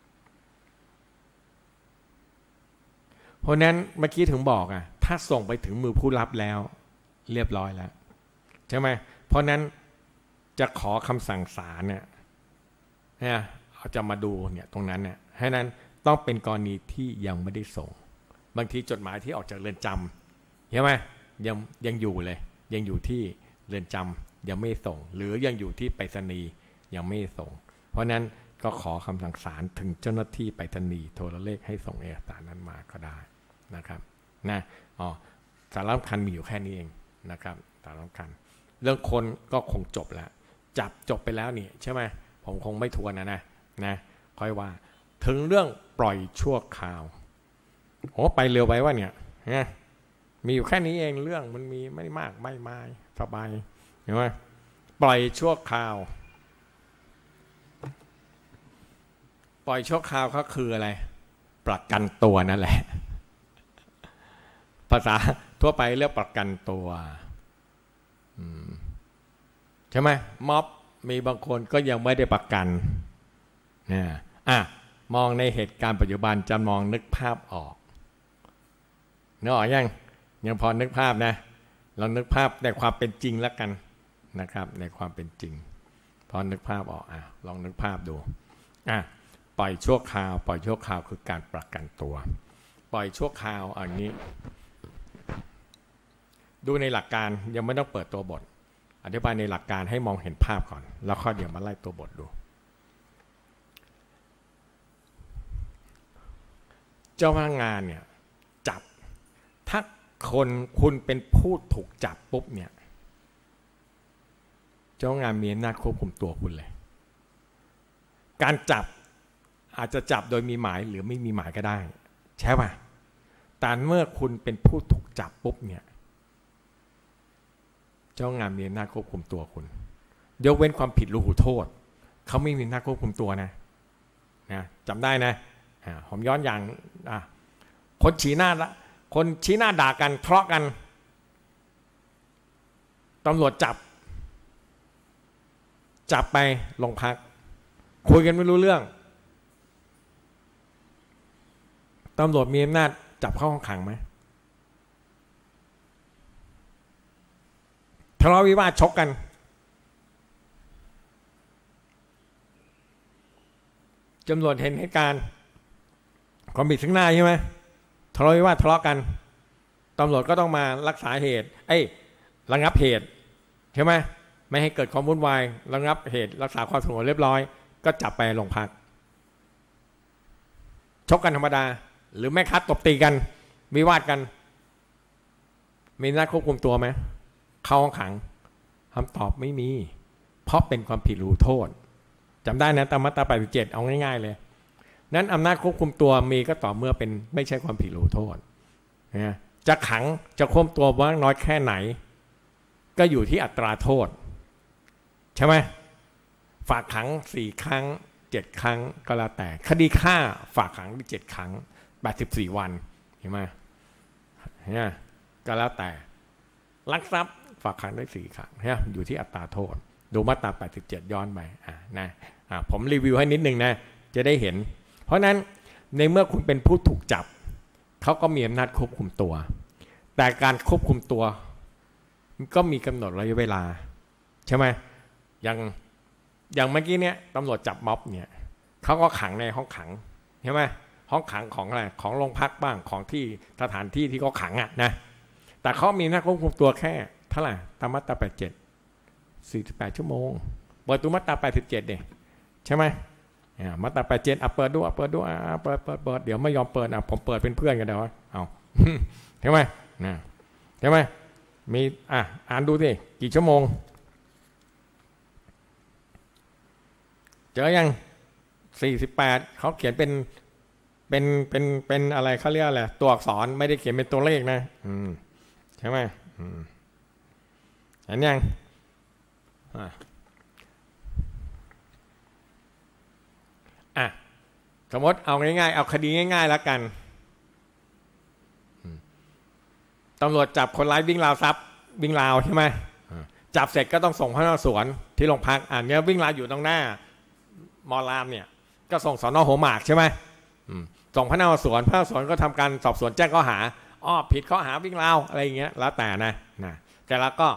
เพราะนั้นเมื่อกี้ถึงบอกอ่ะถ้าส่งไปถึงมือผู้รับแล้วเรียบร้อยแล้วใช่ไหมเพราะนั้นจะขอคำสั่งศาลเนี่ยเนี่ยเขาจะมาดูเนี่ยตรงนั้นเนี่ยให้นั้นต้องเป็นกรณีที่ยังไม่ได้ส่งบางทีจดหมายที่ออกจากเรือนจำใช่ไหมยังยังอยู่เลยยังอยู่ที่เรือนจำยังไม่ส่งหรือยังอยู่ที่ไปรษณีย์ยังไม่ส่งเพราะนั้นก็ขอคำสั่งศาลถึงเจ้าหน้าที่ไปรษณีย์โทรเลขให้ส่งเอกสารนั้นมาก็ได้นะครับนะอ๋อสาระสำคัญมีอยู่แค่นี้เองนะครับสาระสำคัญเรื่องคนก็คงจบแล้วจับจบไปแล้วนี่ใช่ไหมผมคงไม่ทวนนะนะนะค่อยว่าถึงเรื่องปล่อยชั่วคราวโอ้ไปเร็วไปว่าเนี่ยนะมีอยู่แค่นี้เองเรื่องมันมีไม่มากไม่มายสบายเห็นไหมปล่อยชั่วคราวปล่อยชั่วคราวก็คืออะไรประกันตัวนั่นแหละภาษาทั่วไปเรียกประกันตัวใช่ไหมม็อบมีบางคนก็ยังไม่ได้ประกันเนี่ยอ่ะมองในเหตุการณ์ปัจจุบันจะมองนึกภาพออกนึกออกยังยังพอนึกภาพนะเรานึกภาพในความเป็นจริงแล้วกันนะครับในความเป็นจริงพอนึกภาพออกอ่ะลองนึกภาพดูอ่ะปล่อยชั่วคราวปล่อยชั่วคราวคือการประกันตัวปล่อยชั่วคราวอันนี้ดูในหลักการยังไม่ต้องเปิดตัวบทอธิบายในหลักการให้มองเห็นภาพก่อนแล้วค่อยเดี๋ยวมาไล่ตัวบทดูเจ้าพนักงานเนี่ยจับถ้าคนคุณเป็นผู้ถูกจับปุ๊บเนี่ยเจ้าพนักงานมีอำนาจควบคุมตัวคุณเลยการจับอาจจะจับโดยมีหมายหรือไม่มีหมายก็ได้ใช่ป่ะแต่เมื่อคุณเป็นผู้ถูกจับปุ๊บเนี่ยจ้างงานมีอำนาจควบคุมตัวคุณยกเว้นความผิดรู้หูโทษเขาไม่มีอำนาจควบคุมตัวนะนะจำได้นะผมย้อนอย่างคนชี้หน้าละคนชี้หน้าด่ากันทะเลาะกันตำรวจจับจับไปโรงพักคุยกันไม่รู้เรื่องตำรวจมีอำนาจจับเข้าห้องขังไหมทะเลาะวิวาทชกกันตำรวจเห็นเหตุการณ์ความผิดซึ่งหน้าใช่ไหมทะเลาะวิวาททะเลาะกันตำรวจก็ต้องมารักษาเหตุเอ้ยระงับเหตุใช่ไหมไม่ให้เกิดความวุ่นวายระงับเหตุรักษาความสงบเรียบร้อยก็จับไปโรงพักชกกันธรรมดาหรือแม่ค้าตบตีกันวิวาทกันมีอำนาจควบคุมตัวไหมเข้าห้องขังคำตอบไม่มีเพราะเป็นความผิดรู้โทษจำได้นะตามมาตราแปดสิบเจ็ดเอาง่ายๆเลยนั้นอำนาจควบคุมตัวมีก็ต่อเมื่อเป็นไม่ใช่ความผิดรู้โทษนะจะขังจะควบคุมตัวว่าน้อยแค่ไหนก็อยู่ที่อัตราโทษใช่ไหมฝากขังสี่ครั้งเจ็ดครั้งก็แล้วแต่คดีฆ่าฝากขังได้เจ็ดครั้งแปดสิบสี่วันเห็นไหมเนี่ยก็แล้วแต่ลักทรัพย์ฝากขังได้สี่ครั้งเนี่ยอยู่ที่อัตราโทษดูมาตราแปดสิบเจ็ดย้อนไปอ่านะอ่าผมรีวิวให้นิดนึงนะจะได้เห็นเพราะนั้นในเมื่อคุณเป็นผู้ถูกจับเขาก็มีอำนาจควบคุมตัวแต่การควบคุมตัวก็มีกำหนดระยะเวลาใช่ไหมอย่างอย่างเมื่อกี้เนี่ยตำรวจจับม็อบเนี่ยเขาก็ขังในห้องขังใช่ไหมห้องขังของอะไรของโรงพักบ้างของที่สถานที่ที่เขาขังอ่ะนะแต่เขามีหน้าควบคุมตัวแค่เท่าไหร่ตามมาตราแปดสิบเจ็ด สี่สิบแปดชั่วโมงเปิดตัวมาตราแปดสิบเจ็ดเนี่ยใช่ไหมมาตราแปดสิบเจ็ดอ่ะเปิดดูอ่ะเปิดดูอ่ะเปิดเปิดเปิดเดี๋ยวไม่ยอมเปิดอ่ะผมเปิดเป็นเพื่อนกันเดี๋ยวเอาใช่ไหมนะใช่ไหมมีอ่ะอ่านดูสิกี่ชั่วโมงเจอยังสี่สิบแปดเขาเขียนเป็นเป็นเป็นเป็นอะไรเขาเรียกอะไรตัวอักษรไม่ได้เขียนเป็นตัวเลขนะอืมใช่ไหมอืมเห็นยังอ่ะอ่ะสมมติเอาง่ายๆเอาคดีง่ายๆแล้วกันตำรวจจับคนร้ายวิ่งราวทรัพย์วิ่งราวใช่ไหมจับเสร็จก็ต้องส่งพนักงานสวนที่โรงพักอ่าเนี้ยวิ่งราวอยู่ตรงหน้ามอรามเนี่ยก็ส่งสน.หัวหมากใช่ไหมส่งพนักงานสวนพนักงานสวนก็ทำการสอบสวนแจ้งข้อหาอ้อผิดข้อหาวิ่งราวอะไรอย่างเงี้ยแล้วแต่นะนะแต่แล้วก็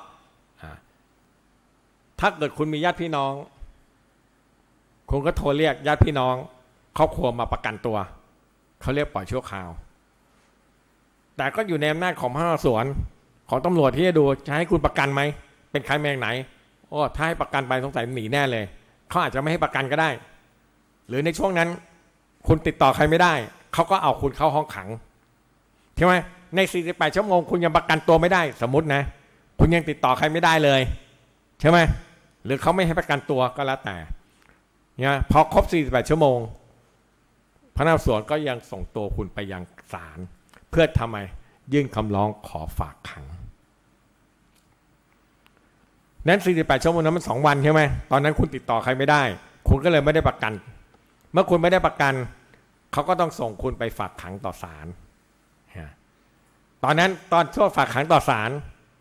ถ้าเกิดคุณมีญาติพี่น้องคุณก็โทรเรียกญาติพี่น้องครอบครัวมาประกันตัวเขาเรียกปล่อยชั่วคราวแต่ก็อยู่ในอำนาจของพนักงานสวนของตำรวจที่จะดูจะให้คุณประกันไหมเป็นใครแมงไหนโอ้ถ้าให้ประกันไปสงสัยหนีแน่เลยเขาอาจจะไม่ให้ประกันก็ได้หรือในช่วงนั้นคุณติดต่อใครไม่ได้เขาก็เอาคุณเข้าห้องขังใช่ไหมในสี่สิบแปดชั่วโมงคุณยังประกันตัวไม่ได้สมมตินะคุณยังติดต่อใครไม่ได้เลยใช่ไหมหรือเขาไม่ให้ประกันตัวก็แล้วแต่เนี่ยพอครบสี่สิบแปดชั่วโมงพนักงานสวนก็ยังส่งตัวคุณไปยังศาลเพื่อทำไมยื่นคำร้องขอฝากขังนั้นสี่สิบแปดชั่วโมงนั้นมันสองวันใช่ไหมตอนนั้นคุณติดต่อใครไม่ได้คุณก็เลยไม่ได้ประกันเมื่อคุณไม่ได้ประกันเขาก็ต้องส่งคุณไปฝากขังต่อศาลตอนนั้นตอนช่วงฝากขังต่อศาล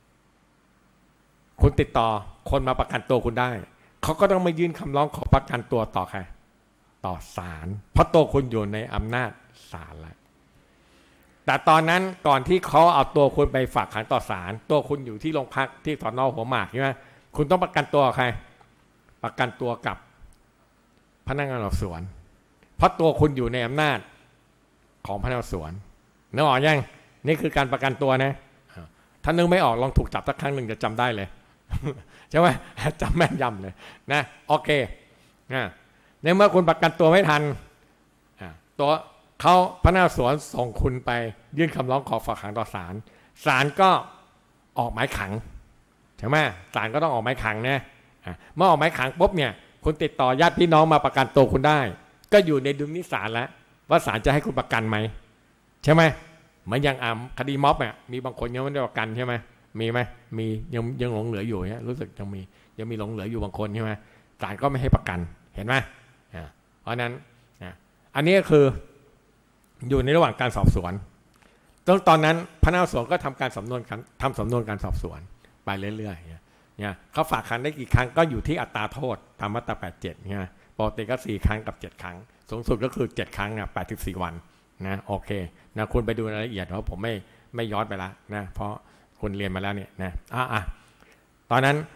คุณติดต่อคนมาประกันตัวคุณได้เขาก็ต้องมายื่นคำร้องขอประกันตัวต่อใครต่อศาลเพราะตัวคุณอยู่ในอำนาจศาลแล้วแต่ตอนนั้นก่อนที่เขาเอาตัวคุณไปฝากขังต่อศาลตัวคุณอยู่ที่โรงพักที่สน.หัวหมากใช่ไหมคุณต้องประกันตัวใครประกันตัวกับพนักงานสอบสวนเพราะตัวคุณอยู่ในอำนาจของพนักงานสอบสวนนึกออกยังนี่คือการประกันตัวนะถ้านึกไม่ออกลองถูกจับสักครั้งหนึ่งจะจำได้เลยใช่ไหมจำแม่นยำเลยนะโอเคในเมื่อคุณประกันตัวไม่ทันตัวเขาพนักงานสวนส่งคุณไปยื่นคำร้องขอฝากขังต่อศาลศาลก็ออกหมายขังใช่ไหมศาลก็ต้องออกหมายขังนะเมื่อออกหมายขังปุ๊บเนี่ยคุณติดต่อญาติพี่น้องมาประกันตัวคุณได้ก็อยู่ในดุลพินิจศาลแล้วว่าศาลจะให้คุณประกันไหมใช่ไหมเหมือนอย่างอ่าคดีม็อบเนี่ยมีบางคนยังไม่ได้ประกันใช่ไหมมีไหมมียังยังหลงเหลืออยู่เนี่ยรู้สึกยังมียังมีหลงเหลืออยู่บางคนใช่ไหมศาลก็ไม่ให้ประกันเห็นไหมเพราะนั้นอันนี้ก็คืออยู่ในระหว่างการสอบสวนตอนนั้นพนักงานสอบสวนก็ทำการสำนวนทำสำนวนการสอบสวนไปเรื่อยๆเนี่ยเขาฝากขังได้กี่ครั้งก็อยู่ที่อัตราโทษตามมาตราแปดสิบเจ็ดเนี่ยปกติก็สี่ครั้งกับเจ็ดครั้งสูงสุดก็คือเจ็ดครั้งเนี่ยแปดสิบสี่วันนะโอเคนะคุณไปดูรายละเอียดเพราะผมไม่ไม่ย้อนไปละนะเพราะคุณเรียนมาแล้วเนี่ยนะอ่ะอ่ะตอนนั้น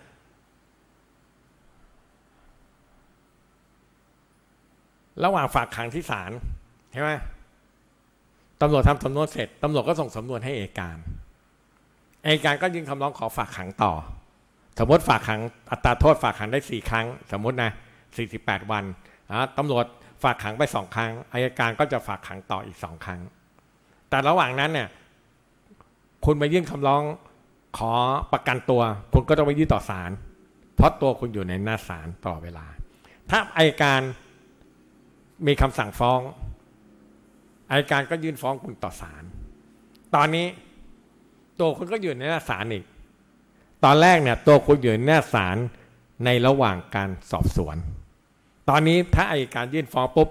ระหว่างฝากขังที่ศาลใช่ไหมตำรวจทำสำนวนเสร็จตำรวจก็ส่งสำนวนให้อัยการอัยการก็ยื่นคำร้องขอฝากขังต่อสมมติฝากขังอัตราโทษฝากขังได้สี่ครั้งสมมตินะสี่สิบแปดวันตำรวจฝากขังไปสองครั้งอัยการก็จะฝากขังต่ออีกสองครั้งแต่ระหว่างนั้นเนี่ยคุณไปยื่นคำร้องขอประกันตัวคุณก็ต้องไปยื่นต่อศาลเพราะตัวคุณอยู่ในหน้าศาลตลอดเวลาถ้าอัยการมีคำสั่งฟ้องอัยการก็ยื่นฟ้องคุณต่อศาลตอนนี้ตัวคุณก็อยู่ในหน้าศาลอีกตอนแรกเนี่ยตัวคุณอยู่ในหน้าศาลในระหว่างการสอบสวนตอนนี้ถ้าอัยการยื่นฟ้องปุ๊บ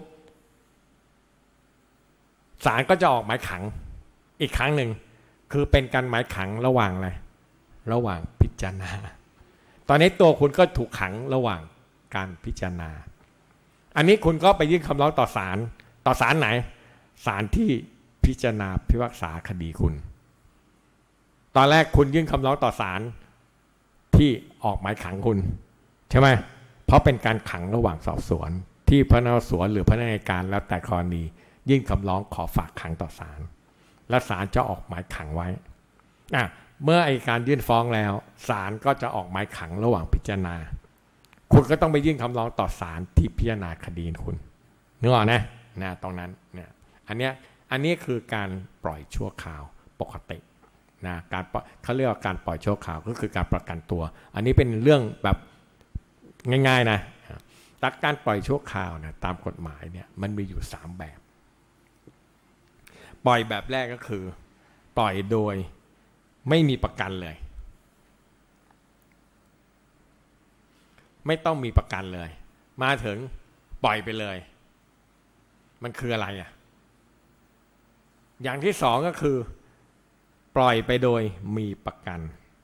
ศาลก็จะออกหมายขังอีกครั้งหนึ่งคือเป็นการหมายขังระหว่างอะไรระหว่างพิจารณาตอนนี้ตัวคุณก็ถูกขังระหว่างการพิจารณาอันนี้คุณก็ไปยื่นคำร้องต่อศาลต่อศาลไหนศาลที่พิจารณาพิพากษาคดีคุณตอนแรกคุณยื่นคำร้องต่อศาลที่ออกหมายขังคุณใช่ไหมเพราะเป็นการขังระหว่างสอบสวนที่พนักงานสอบสวนหรือพนักงานอัยการแล้วแต่กรณียื่นคำร้องขอฝากขังต่อศาลและศาลจะออกหมายขังไว้อ่ะเมื่ออัยการยื่นฟ้องแล้วศาลก็จะออกหมายขังระหว่างพิจารณาคุณก็ต้องไปยื่นคำร้องต่อศาลที่พิจารณาคดีคุณนึกออกนะนะตรงนั้นเนี่ยอันเนี้ยอันนี้คือการปล่อยชั่วคราวปกตินะการเขาเรียกว่าการปล่อยชั่วคราวก็คือการประกันตัวอันนี้เป็นเรื่องแบบง่ายๆนะแต่การปล่อยชั่วคราวนะตามกฎหมายเนี่ยมันมีอยู่สามแบบปล่อยแบบแรกก็คือปล่อยโดยไม่มีประกันเลยไม่ต้องมีประกันเลยมาถึงปล่อยไปเลยมันคืออะไรอ่ะอย่างที่สองก็คือปล่อยไปโดยมีประกัน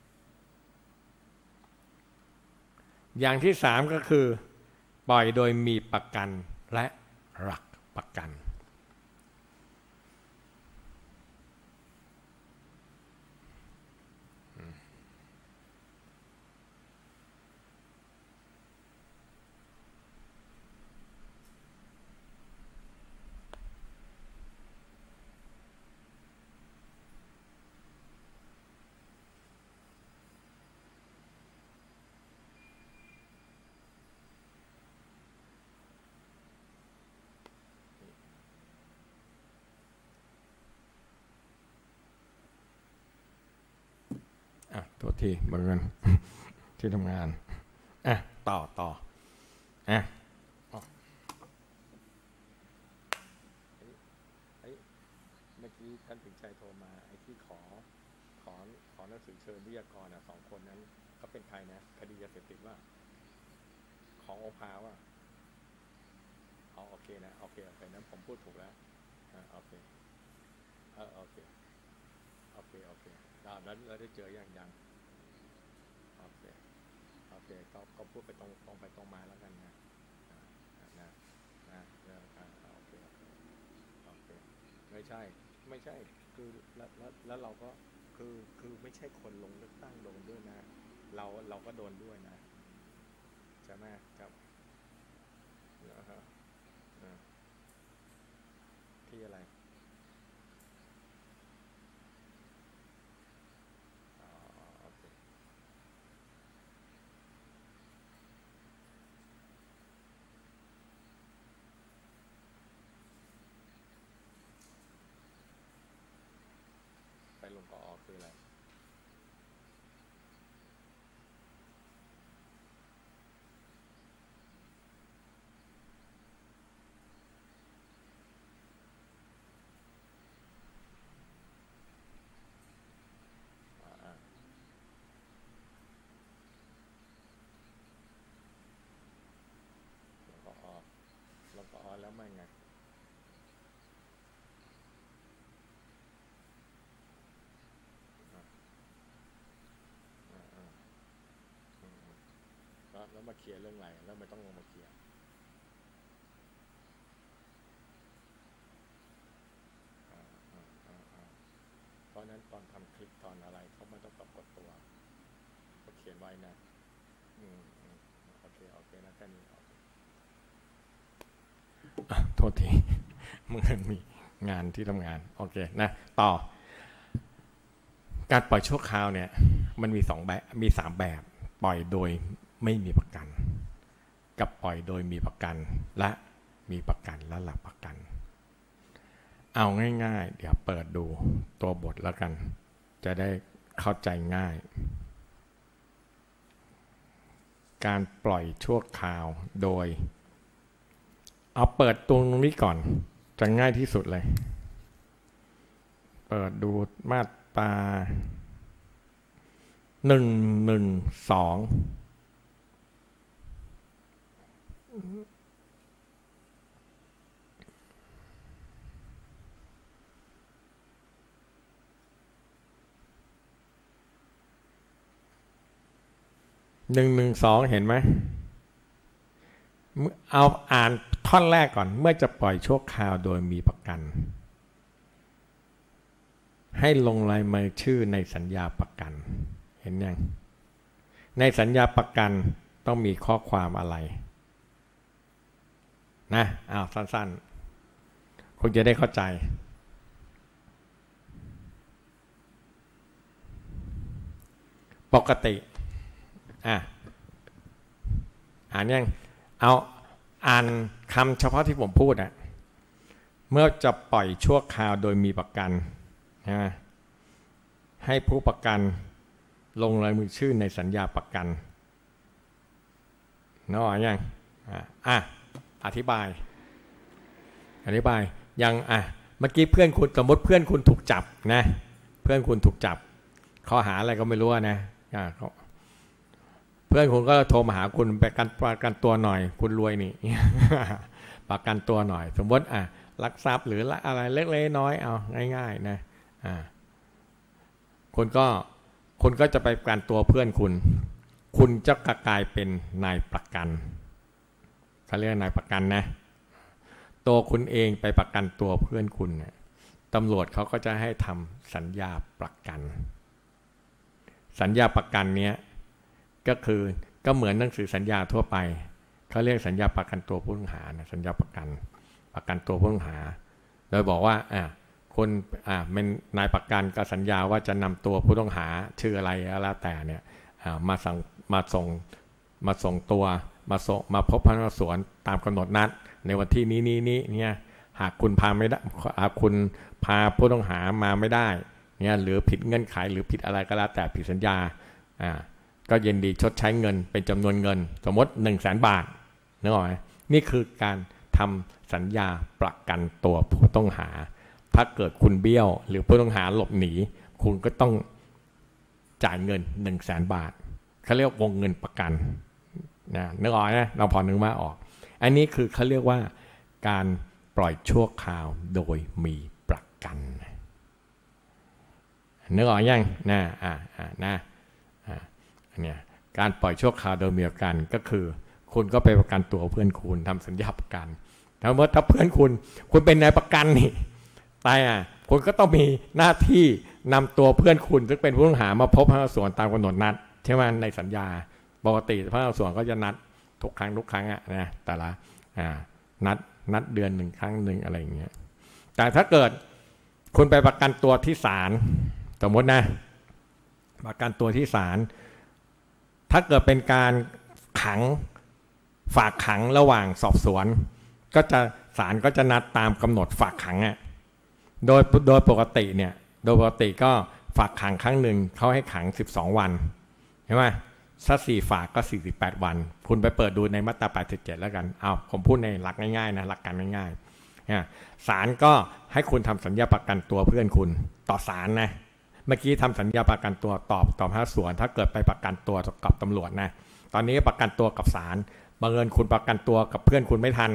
อย่างที่สามก็คือปล่อยโดยมีประกันและหลักประกันอ่ะตัวที่บังเอิญที่ทำงานอ่ะต่อต่ออ่ะเมื่อกี้ท่านถึงใจโทรมาไอ้ที่ขอขอขอหนังสือเชิญวิทยากรอ่ะสองคนนั้นเขาเป็นใครนะคดียาเสพติดว่าของโอภาว่าอ๋อโอเคนะโอเคโอเคนั้นผมพูดถูกแล้วอ่าโอเคเออโอเคโอเคโอเคแล้วเราได้เจออย่างยังโอเคโอเคก็ก็พูดไปตรงตรงไปตรงมาแล้วกันนะนะนะนะโอเคโอเคโอเคไม่ใช่ไม่ใช่คือแล้วแล้วแล้วเราก็คือคือไม่ใช่คนลงเลือกตั้งลงด้วยนะเราเราก็โดนด้วยนะใช่ไหมครับนะฮะที่อะไรโอเคไปลงกอคืออะไรแล้วไม่ไงแล้วมาเคลียร์เรื่องอะไรแล้วไม่ต้องลงมาเคลียร์เพราะนั้นตอนทำคลิปตอนอะไรเขาไม่ต้องปรากฏตัวเขาเขียนไว้นะอืมโอเคโอเคนะแค่นี้โทษทีมึงมีงานที่ทำงานโอเคนะต่อการปล่อยชั่วคราวเนี่ยมันมีสองแบบมีสามแบบปล่อยโดยไม่มีประกันกับปล่อยโดยมีประกันและมีประกันและหลักประกันเอาง่ายๆเดี๋ยวเปิดดูตัวบทแล้วกันจะได้เข้าใจง่ายการปล่อยชั่วคราวโดยเอาเปิดตรงนี้ก่อนจะง่ายที่สุดเลยเปิดดูมาตราหนึ่งหนึ่งสองหนึ่งหนึ่งสองเห็นไหมเอาอ่านท่อนแรกก่อนเมื่อจะปล่อยชั่วคราวโดยมีประกันให้ลงลายมือชื่อในสัญญาประกันเห็นยังในสัญญาประกันต้องมีข้อความอะไรนะอ้าวสั้นๆคุณจะได้เข้าใจปกติอ่ะอ่านยังเอาอ่านคำเฉพาะที่ผมพูดอ่ะเมื่อจะปล่อยชั่วคราวโดยมีประกันนะให้ผู้ประกันลงลายมือชื่อในสัญญาประกันนึกออกยังอ่ะอธิบายอธิบายยังอ่ะเมื่อกี้เพื่อนคุณสมมติเพื่อนคุณถูกจับนะเพื่อนคุณถูกจับข้อหาอะไรก็ไม่รู้นะอ่ะเพื่อนคุณก็โทรมาหาคุณไปกันประกันตัวหน่อยคุณรวยนี่ ประกันตัวหน่อยสมมติอ่ะลักทรัพย์หรืออะไรเล็กๆน้อยๆเอาง่ายๆนะอ่าคุณก็คุณก็จะไปประกันตัวเพื่อนคุณคุณจะกลายเป็นนายประกันเขาเรียกนายประกันนะตัวคุณเองไปประกันตัวเพื่อนคุณเนี่ยตำรวจเขาก็จะให้ทำสัญญาประกันสัญญาประกันเนี้ยก็คือก็เหมือนหนังสือสัญญาทั่วไปเขาเรียกสัญญาประกันตัวผู้ต้องหานะสัญญาประกันประกันตัวผู้ต้องหาโดยบอกว่าอ่ะคนอ่ะเป็นนายประกันก็สัญญาว่าจะนำตัวผู้ต้องหาชื่ออะไรแล้วแต่เนี่ยมาสั่งมาส่งมาส่งตัวมาส่งมาพบพนักงานสอบสวนตามกำหนดนัดในวันที่นี้นี้นี้เนี่ยหากคุณพาไม่ได้หากคุณพาผู้ต้องหามาไม่ได้เนี่ยหรือผิดเงื่อนไขหรือผิดอะไรก็แล้วแต่ผิดสัญญาอ่าก็ยินดีชดใช้เงินเป็นจำนวนเงินสมมติหนึ่งแสนบาทนึกออกไหมนี่คือการทำสัญญาประกันตัวผู้ต้องหาถ้าเกิดคุณเบี้ยวหรือผู้ต้องหาหลบหนีคุณก็ต้องจ่ายเงินหนึ่งแสนบาทเขาเรียกวงเงินประกันนะนึกออกไหมเราพอนึกมาออกอันนี้คือเขาเรียกว่าการปล่อยชั่วคราวโดยมีประกันนึกออกยังนะอ่าอ่านะอ่าเนี่ยการปล่อยชั่วคราวโดยมีประกันก็คือคุณก็ไปประกันตัวเพื่อนคุณทำสัญญาประกันถ้าเมื่อถ้าเพื่อนคุณคุณเป็นนายประกันนี่ตายอ่ะคุณก็ต้องมีหน้าที่นำตัวเพื่อนคุณซึ่งเป็นผู้ต้องหามาพบพนักงานสอบสวนตามกำหนดนัดใช่ไหมในสัญญาปกติพนักงานสอบสวนก็จะนัดทุกครั้งทุกครั้งอ่ะนะแต่ละอ่านัดนัดเดือนหนึ่งครั้งหนึ่งอะไรอย่างเงี้ยแต่ถ้าเกิดคุณไปประกันตัวที่ศาลสมมตินะประกันตัวที่ศาลถ้าเกิดเป็นการขังฝากขังระหว่างสอบสวนก็จะศาลก็จะนัดตามกำหนดฝากขังอ่ะโดยโดยปกติเนี่ยโดยปกติก็ฝากขังครั้งหนึ่งเขาให้ขังสิบสองวันใช่ไหมถ้าสี่ฝากก็สี่สิบแปดวันคุณไปเปิดดูในมาตราแปดสิบเจ็ดแล้วกันเอาผมพูดในหลักง่ายๆนะหลักการง่ายๆศาลก็ให้คุณทำสัญญาประกันตัวเพื่อนคุณต่อศาลนะเมื่อกี้ทำสัญญาประกันตัวตอบต่อพนักงานสอบสวนถ้าเกิดไปประกันตัวกับตำรวจนะตอนนี้ประกันตัวกับศาลบังเอิญคุณประกันตัวกับเพื่อนคุณไม่ทัน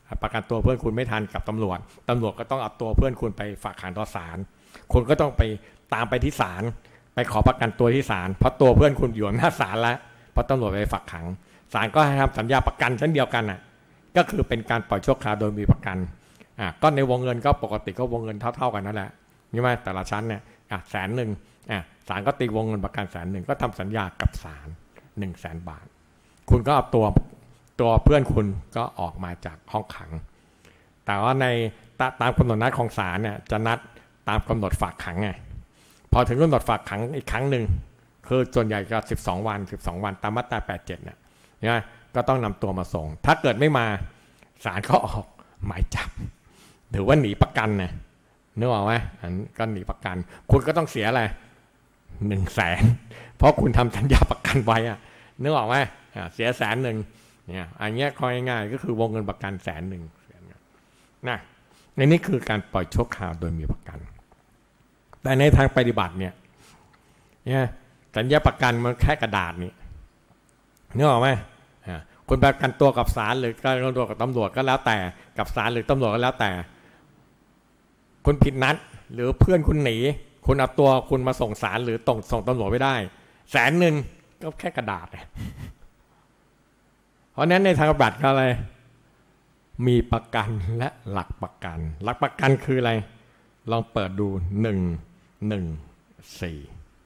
ประกันตัวเพื่อนคุณไม่ทันกับตำรวจตำรวจก็ต้องเอาตัวเพื่อนคุณไปฝากขังต่อศาลคุณก็ต้องไปตามไปที่ศาลไปขอประกันตัวที่ศาลเพราะตัวเพื่อนคุณอยู่หน้าศาลแล้วเพราะตำรวจไปฝากขังศาลก็ให้ทำสัญญาประกันเช่นเดียวกันน่ะก็คือเป็นการปล่อยชั่วคราวโดยมีประกันอ่ะก็ในวงเงินก็ปกติก็วงเงินเท่าๆกันนั่นแหละใช่ไหมแต่ละชั้นเนี่ยอ่ะแสนหนึ่งอ่ะศาลก็ตีวงเงินประกันแสนหนึ่งก็ทำสัญญากับศาลหนึ่งแสนบาทคุณก็เอาตัวตัวเพื่อนคุณก็ออกมาจากห้องขังแต่ว่าในตามกำหนดนัดของศาลเนี่ยจะนัดตามกำหนดฝากขังไงพอถึงกำหนดฝากขังอีกครั้งหนึ่งคือส่วนใหญ่ก็สิบสองวันสิบสองวันตามมาตราแปดสิบเจ็ดเนี่ยนะก็ต้องนำตัวมาส่งถ้าเกิดไม่มาศาลก็ออกหมายจับหรือว่าหนีประกันเนี่ยนึกออกไหมอันก็หนีประกันคุณก็ต้องเสียอะไรหนึ่งแสนเพราะคุณทำสัญญาประกันไว้อะนึกออกไหมเสียแสนหนึ่งเนี่ยอันนี้ข้อง่ายๆก็คือวงเงินประกันแสนหนึ่งนะในนี้คือการปล่อยชั่วคราวโดยมีประกันแต่ในทางปฏิบัติเนี่ยเนี่ยสัญญาประกันมันแค่กระดาษนี่นึกออกไหมคุณประกันตัวกับศาลหรือการประกันตัวกับตำรวจก็แล้วแต่กับศาลหรือตำรวจก็แล้วแต่คุณผิดนัดหรือเพื่อนคุณหนีคุณเอาตัวคุณมาส่งศาลหรือส่งส่งตำรวจไม่ได้แสนหนึ่งก็แค่กระดาษเพราะนั้นในทางปฏิบัติก็อะไรมีประกันและหลักประกันหลักประกันคืออะไรลองเปิดดูหนึ่งหนึ่งสี่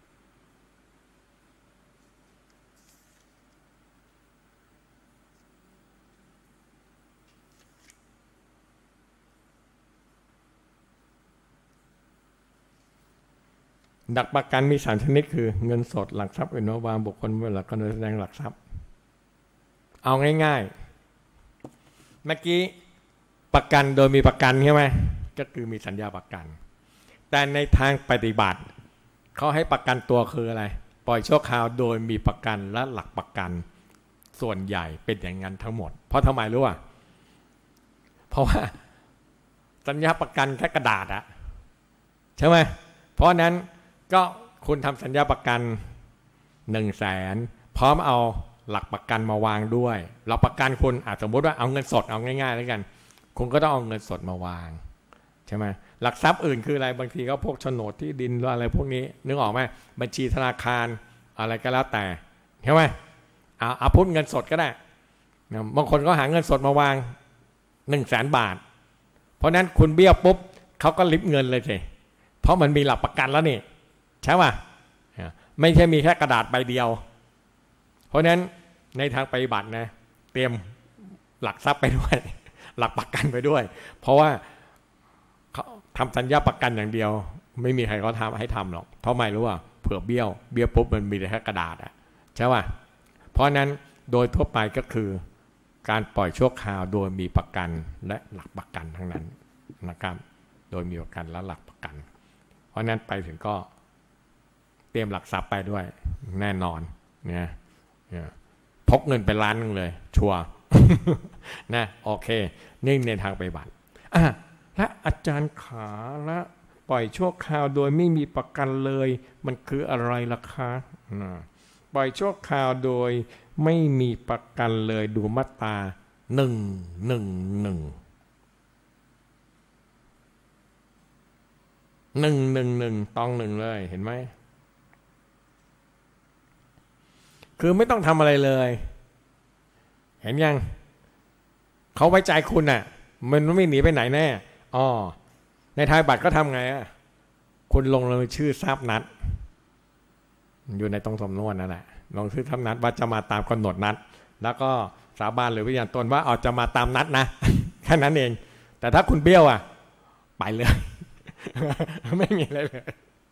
หลักประกันมีสามชนิดคือเงินสดหลักทรัพย์เป็นวางบุคคลเป็นหลักการแสดงหลักทรัพย์เอาง่ายๆเมื่อกี้ประกันโดยมีประกันใช่ไหมก็คือมีสัญญาประกันแต่ในทางปฏิบัติเขาให้ประกันตัวคืออะไรปล่อยชั่วคราวโดยมีประกันและหลักประกันส่วนใหญ่เป็นอย่างนั้นทั้งหมดเพราะทำไมรู้อ่ะเพราะว่าสัญญาประกันแค่กระดาษอะใช่ไหมเพราะนั้นก็คุณทำสัญญาประกันหนึ่งแสนพร้อมเอาหลักประกันมาวางด้วยหลักประกันคุณอาจสมมติว่าเอาเงินสดเอาง่ายๆแล้วกันคุณก็ต้องเอาเงินสดมาวางใช่ไหมหลักทรัพย์อื่นคืออะไรบางทีก็พวกโฉนดที่ดินอะไรพวกนี้นึกออกไหมบัญชีธนาคารอะไรก็แล้วแต่ใช่ไหมเอาเอาพูดเงินสดก็ได้บางคนก็หาเงินสดมาวางหนึ่งแสนบาทเพราะนั้นคุณเบี้ยวปุ๊บเขาก็ลิบเงินเลยสิเพราะมันมีหลักประกันแล้วนี่ใช่ป่ะไม่ใช่มีแค่กระดาษใบเดียวเพราะนั้นในทางปฏิบัตินะเตรียมหลักทรัพย์ไปด้วยหลักประกันไปด้วยเพราะว่าเขาทำสัญญาประกันอย่างเดียวไม่มีใครเขาทำให้ทำหรอกเพราะไม่รู้ว่าเผื่อเบี้ยวเบี้ยวปุ๊บมันมีแค่กระดาษอ่ะใช่ป่ะเพราะนั้นโดยทั่วไปก็คือการปล่อยชั่วคราวโดยมีประกันและหลักประกันทั้งนั้นนะครับโดยมีประกันและหลักประกันเพราะนั้นไปถึงก็เตรียมหลักทรัพย์ไปด้วยแน่นอนเนี่ยพกเงินไปล้านนึงเลยชัวร์นะโอเคนี่ในทางปฏิบัติอ่ะและอาจารย์ขาและปล่อยชั่วคราวโดยไม่มีประกันเลยมันคืออะไรล่ะคะปล่อยชั่วคราวโดยไม่มีประกันเลยดูมาตราหนึ่งหนึ่งหนึ่งหนึ่งหนึ่งหนึ่งตองหนึ่งเลยเห็นไหมคือไม่ต้องทำอะไรเลยเห็นยังเขาไว้ใจคุณอ่ะมันไม่หนีไปไหนแน่อ๋อในทายบัตรก็ทำไงอ่ะคุณลงเลยชื่อทราบนัดอยู่ในตรงสำนวนนั่นแหละลงชื่อทราบนัดว่าจะมาตามกำหนดนัดแล้วก็สาบานหรือวิญญาณตนว่าเอาจะมาตามนัดนะแค่นั้นเองแต่ถ้าคุณเบี้ยวอ่ะไปเลย ไม่มีอะไรเลย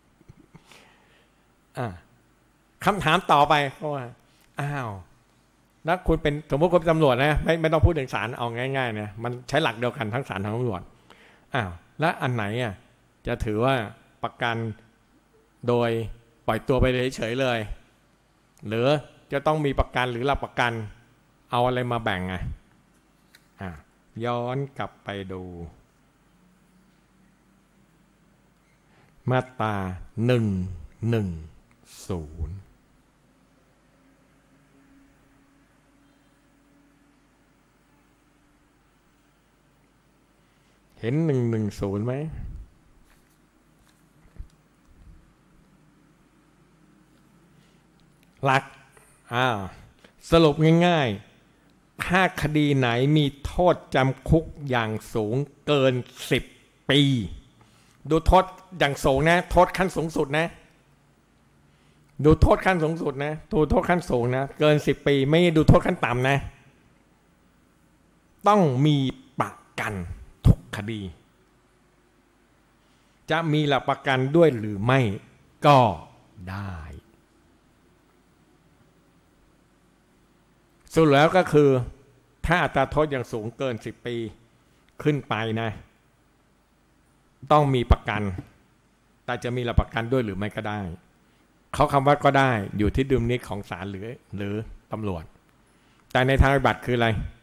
อ่ะคำถามต่อไปเพราะว่าอ้าวแล้วคุณเป็นสมมติคุณเป็นตำรวจนะไม่ไม่ต้องพูดถึงศาลเอาง่ายๆนะมันใช้หลักเดียวกันทั้งศาลทั้งตำรวจอ้าวแล้วอันไหนอ่ะจะถือว่าประกันโดยปล่อยตัวไปเฉยๆเลยหรือจะต้องมีประกันหรือหลักประกันเอาอะไรมาแบ่งอ่ะอ่ะย้อนกลับไปดูมาตราหนึ่งหนึ่งศูนย์เห็นหนึ่งหนึ่งศูนย์ไหมหลักอ้าวสรุปง่ายๆถ้าคดีไหนมีโทษจำคุกอย่างสูงเกินสิบปีดูโทษอย่างสูงนะโทษขั้นสูงสุดนะดูโทษขั้นสูงสุดนะดูโทษขั้นสูงนะเกินสิบปีไม่ดูโทษขั้นต่ำนะต้องมีประกันทุกคดีจะมีหลักประกันด้วยหรือไม่ก็ได้สุดแล้วก็คือถ้าอัตราโทษอย่างสูงเกินสิบปีขึ้นไปนะต้องมีประกันแต่จะมีหลักประกันด้วยหรือไม่ก็ได้เขาคำว่าก็ได้อยู่ที่ดุลพินิจของศาลหรือหรือตำรวจแต่ในทางปฏิบัติคืออะไร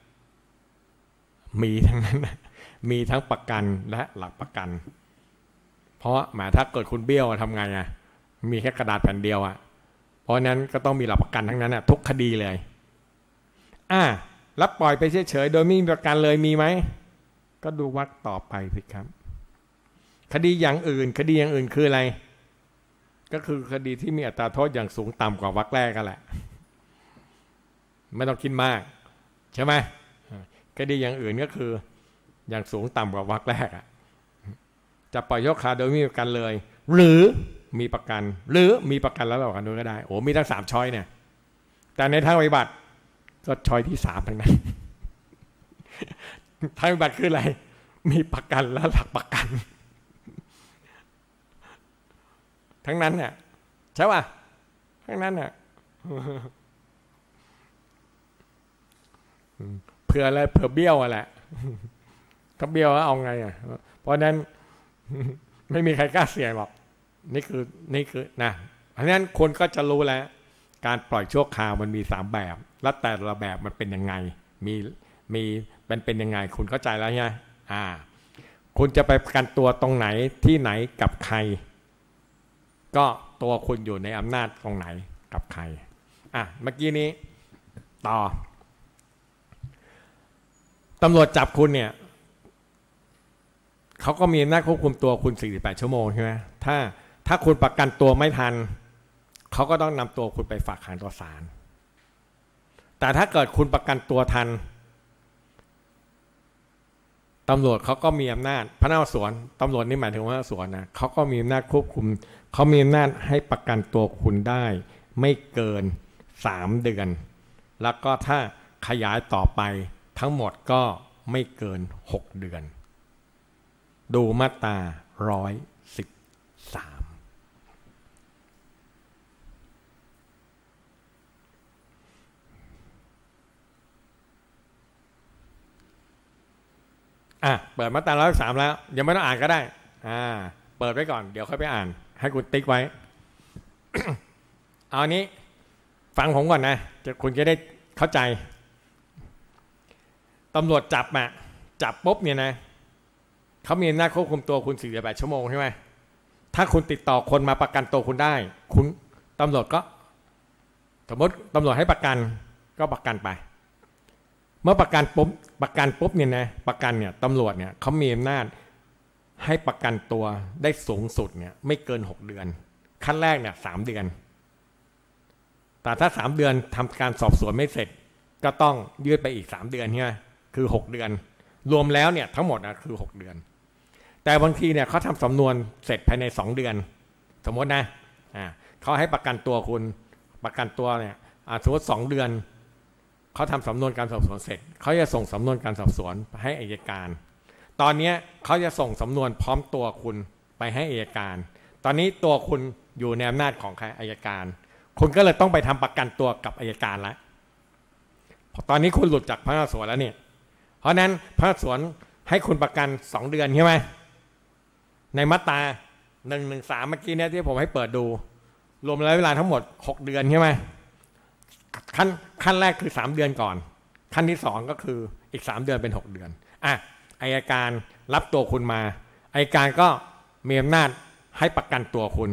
มีทั้งนั้นมีทั้งประกันและหลักประกันเพราะหมายถ้าเกิดคุณเบี้ยวทำไงอ่ะมีแค่กระดาษแผ่นเดียวอ่ะเพราะนั้นก็ต้องมีหลักประกันทั้งนั้นอ่ะทุกคดีเลยอ่ะรับปล่อยไปเฉยๆโดยไม่มีประกันเลยมีไหมก็ดูวรรคต่อไปสิครับคดีอย่างอื่นคดีอย่างอื่นคืออะไรก็คือคดีที่มีอัตราโทษอย่างสูงต่ำกว่าวรรคแรกกันแหละไม่ต้องคิดมากใช่ไหมคดีอย่างอื่นก็คืออย่างสูงต่ำกว่าวรรคแรกอ่ะจะปล่อยยกขาโดยไม่มีประกันเลยหรือมีประกันหรือมีประกันแล้วเรากันด้วยก็ได้โอ้มีทั้งสามช้อยเนี่ยแต่ในทางปฏิบัติก็ช้อยที่สามทั้งนั้นทางปฏิบัติคืออะไรมีประกันและหลักประกันทั้งนั้นเนี่ยใช่ป่ะทั้งนั้นเนี่ยเผื่ออะไรเผื่อเบี้ยวอะไรถ้าเบี้ยวเอาไงอ่ะเพราะนั้นไม่มีใครกล้าเสี่ยงหรอกนี่คือนี่คือนะเพราะนั้นคนก็จะรู้แล้วการปล่อยชั่วคราวมันมีสามแบบแล้วแต่ละแบบมันเป็นยังไงมีมีเป็นเป็นยังไงคุณเข้าใจแล้วใช่ไหมอ่าคุณจะไปประกันตัวตรงไหนที่ไหนกับใครก็ตัวคุณอยู่ในอำนาจตรงไหนกับใครอ่ะเมื่อกี้นี้ต่อตำรวจจับคุณเนี่ยเขาก็มีอำนาจควบคุมตัวคุณสี่สิบแปดชั่วโมงใช่ไหมถ้าถ้าคุณประกันตัวไม่ทันเขาก็ต้องนำตัวคุณไปฝากขังต่อศาลแต่ถ้าเกิดคุณประกันตัวทันตำรวจเขาก็มีอำนาจพนักงานสอบสวนตำรวจนี่หมายถึงว่าสวนนะเขาก็มีอำนาจควบคุมเขามีอำนาจให้ประกันตัวคุณได้ไม่เกินสามเดือนแล้วก็ถ้าขยายต่อไปทั้งหมดก็ไม่เกินหกเดือนดูมาตราร้อยสิบสามอ่ะเปิดมาตราร้อยสามแล้วยังไม่ต้องอ่านก็ได้อ่าเปิดไว้ก่อนเดี๋ยวค่อยไปอ่านให้คุณติ๊กไว้ เอานี้ฟังผมก่อนนะจะคุณจะได้เข้าใจตำรวจจับมาจับปุ๊บเนี่ยนะเขามีอำนาจควบคุมตัวคุณสี่สิบแปดชั่วโมงใช่ไหมถ้าคุณติดต่อคนมาประกันตัวคุณได้คุณตำรวจก็สมมติตำรวจให้ประกันก็ประกันไปเมื่อประกันปุ๊บประกันปุ๊บเนี่ยนะประกันเนี่ยตำรวจเนี่ยเขามีอำนาจให้ประกันตัวได้สูงสุดเนี่ยไม่เกินหกเดือนขั้นแรกเนี่ยสามเดือนแต่ถ้าสามเดือนทำการสอบสวนไม่เสร็จก็ต้องยืดไปอีกสามเดือนใช่ไหมคือหกเดือนรวมแล้วเนี่ยทั้งหมดนะคือหกเดือนแต่บางทีเนี่ยเขาทำสำนวนเสร็จภายในสองเดือนสมมตินะอ่าเขาให้ประกันตัวคุณประกันตัวเนี่ยสมมติสองเดือนเขาทำสำนวนการสอบสวนเสร็จเขาจะส่งสำนวนการสอบสวนให้อัยการตอนนี้เขาจะส่งสำนวนพร้อมตัวคุณไปให้อัยการตอนนี้ตัวคุณอยู่ในอำนาจของใครอัยการคุณก็เลยต้องไปทำประกันตัวกับอัยการแล้วตอนนี้คุณหลุดจากพนักงานสอบสวนแล้วเนี่ยเพราะนั้นพนักงานสอบสวนให้คุณประกันสองเดือนใช่ไหมในมาตราหนึ่งหนึ่งสามเมื่อกี้เนี่ยที่ผมให้เปิดดูรวมระยะเวลาทั้งหมดหกเดือนใช่ไหมขั้นขั้นแรกคือสามเดือนก่อนขั้นที่สองก็คืออีกสามเดือนเป็นหกเดือนอ่ะอัยการรับตัวคุณมาอัยการก็มีอำนาจให้ประกันตัวคุณ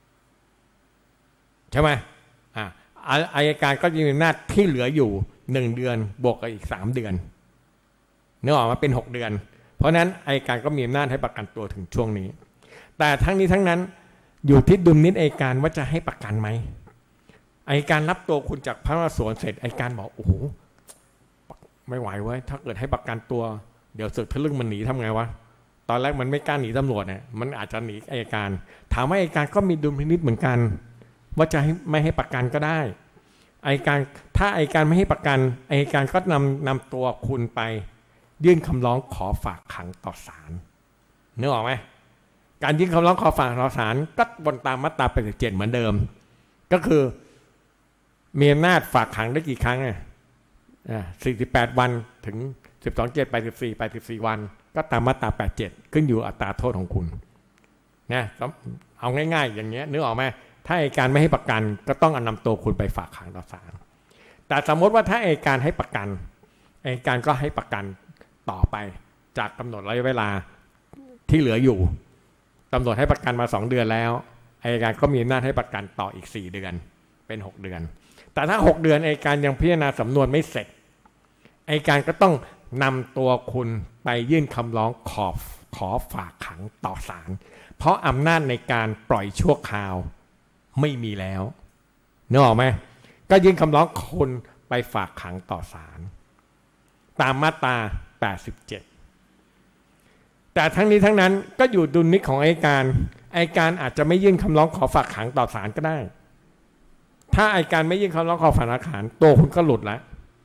ใช่ไหมอ่ะอัยการก็มีอำนาจที่เหลืออยู่หนึ่งเดือนบวกกับอีกสามเดือนนึกออกมาเป็นหกเดือนพราะฉะนั้นอัยการก็มีอำนาจให้ประกันตัวถึงช่วงนี้แต่ทั้งนี้ทั้งนั้นอยู่ที่ดุลพินิจอัยการว่าจะให้ประกันไหมอัยการรับตัวคุณจากพนักงานสอบสวนเสร็จอัยการบอกโอ้โหไม่ไหวเว้ยถ้าเกิดให้ประกันตัวเดี๋ยวสึกทะลึ่งมันหนีทำไงวะตอนแรกมันไม่กล้าหนีตำรวจเนี่ยมันอาจจะหนีอัยการถามว่าอัยการก็มีดุลพินิจเหมือนกันว่าจะให้ไม่ให้ประกันก็ได้อัยการถ้าอัยการไม่ให้ประกันอัยการก็นำนำตัวคุณไปยื่นคำร้องขอฝากขังต่อศาลนึกออกไหมการยื่นคำร้องขอฝากต่อศาลก็บนตามมาตราแปดสิบเจ็ดเหมือนเดิมก็คือมีอำนาจฝากขังได้กี่ครั้งอ่ะสี่สิบแปดวันถึงสิบสอง เจ็ด แปดสิบสี่ แปดสิบสี่วันก็ตามมาตราแปดสิบเจ็ดขึ้นอยู่อัตราโทษของคุณนะเอาง่ายๆอย่างเงี้ยนึกออกไหมถ้าอัยการไม่ให้ประกันก็ต้องนำตัวคุณไปฝากขังต่อศาลแต่สมมติว่าถ้าอัยการให้ประกันอัยการก็ให้ประกันต่อไปจากกำหนดระยะเวลาที่เหลืออยู่ตำรวจให้ประกันมาสองเดือนแล้วอัยการก็มีอำนาจให้ประกันต่ออีกสี่เดือนเป็นหกเดือนแต่ถ้าหกเดือนอัยการยังพิจารณาสำนวนไม่เสร็จอัยการก็ต้องนำตัวคุณไปยื่นคำร้องขอขอฝากขังต่อศาลเพราะอำนาจในการปล่อยชั่วคราวไม่มีแล้วนึกออกไหมก็ยื่นคำร้องคุณไปฝากขังต่อศาลตามมาตราแปดสิบเจ็ดแต่ทั้งนี้ทั้งนั้นก็อยู่ดุลพินิจของอัยการอัยการอาจจะไม่ยื่นคำร้องขอฝากขังต่อศาลก็ได้ถ้าอัยการไม่ยื่นคำร้องขอฝากขังตัวคุณก็หลุดแล้ว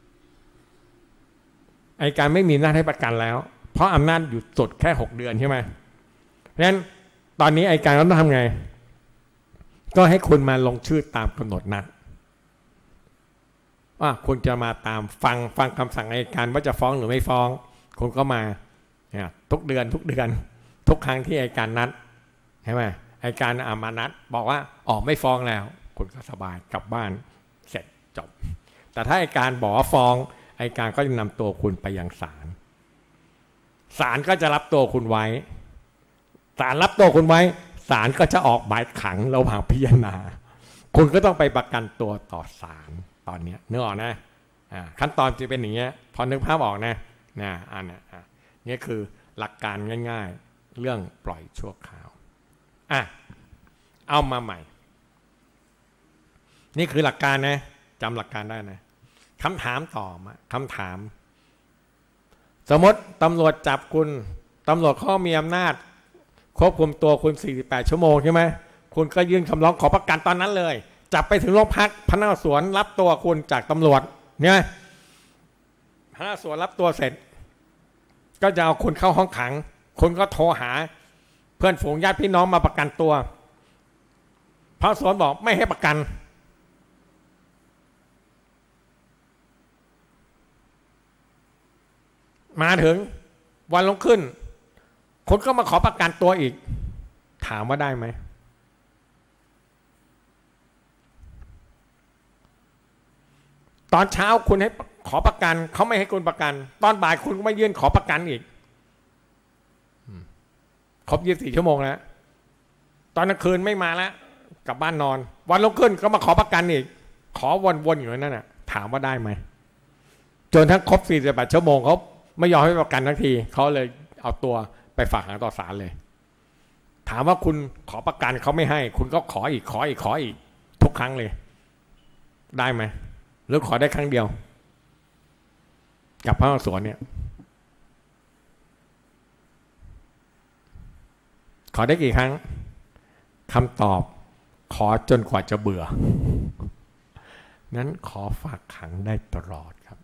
อัยการไม่มีอำนาจให้ประกันแล้วเพราะอำนาจอยู่สุดแค่หกเดือนใช่ไหมเพราะฉะนั้นตอนนี้อัยการต้องทำไงก็ให้คุณมาลงชื่อตามกำหนดนัดว่าคุณจะมาตามฟังฟังคำสั่งอัยการว่าจะฟ้องหรือไม่ฟ้องคุณก็มาเนี่ยทุกเดือนทุกเดือนทุกครั้งที่อัยการนัดใช่ไหมอัยการอามานัดบอกว่าออกไม่ฟ้องแล้วคุณก็สบายกลับบ้านเสร็จจบแต่ถ้าอัยการบอกว่าฟ้องอัยการก็จะนำตัวคุณไปยังศาลศาลก็จะรับตัวคุณไว้ศาลรับตัวคุณไว้ศาลก็จะออกหมายขังระหว่างพิจารณาคุณก็ต้องไปประกันตัวต่อศาลตอนนี้นึกออกนะขั้นตอนจะเป็นอย่างเงี้ยพอนึกภาพออกนะนะอันนี้นี่คือหลักการง่ายๆเรื่องปล่อยชั่วคราวอ่ะเอามาใหม่นี่คือหลักการนะจำหลักการได้นะคำถามต่อมาคำถามสมมติตำรวจจับคุณตำรวจเขามีอำนาจควบคุมตัวคุณสี่สิบแปดชั่วโมงใช่ไหมคุณก็ยื่นคำร้องขอประกันตอนนั้นเลยจับไปถึงโรงพักพนักงานสอบสวนรับตัวคุณจากตำรวจเนี่ยพนักงานสอบสวนรับตัวเสร็จก็จะเอาคุณเข้าห้องขังคุณก็โทรหาเพื่อนฝูงญาติพี่น้องมาประกันตัวพนักงานสอบสวนบอกไม่ให้ประกันมาถึงวันลงขึ้นคุณก็มาขอประกันตัวอีกถามว่าได้ไหมตอนเช้าคุณให้ขอประกันเขาไม่ให้คุณประกันตอนบ่ายคุณก็ไม่ยื่นขอประกันอีกครบยี่สิบสี่ชั่วโมงแล้วตอนกลางคืนไม่มาแล้วกลับบ้านนอนวันลงขึ้นก็มาขอประกันอีกขอวนๆอยู่นั่นน่ะถามว่าได้ไหมจนทั้งครบสี่สิบแปดชั่วโมงเขาไม่ยอมให้ประกันทันทีเขาเลยเอาตัวไปฝากขังต่อศาลเลยถามว่าคุณขอประกันเขาไม่ให้คุณก็ขออีกขออีกขออีกทุกครั้งเลยได้ไหมหรือขอได้ครั้งเดียวกับพนักงานสอบสวนเนี่ยขอได้กี่ครั้งคำตอบขอจนกว่าจะเบื่อนั้นขอฝากขังได้ตลอดครับ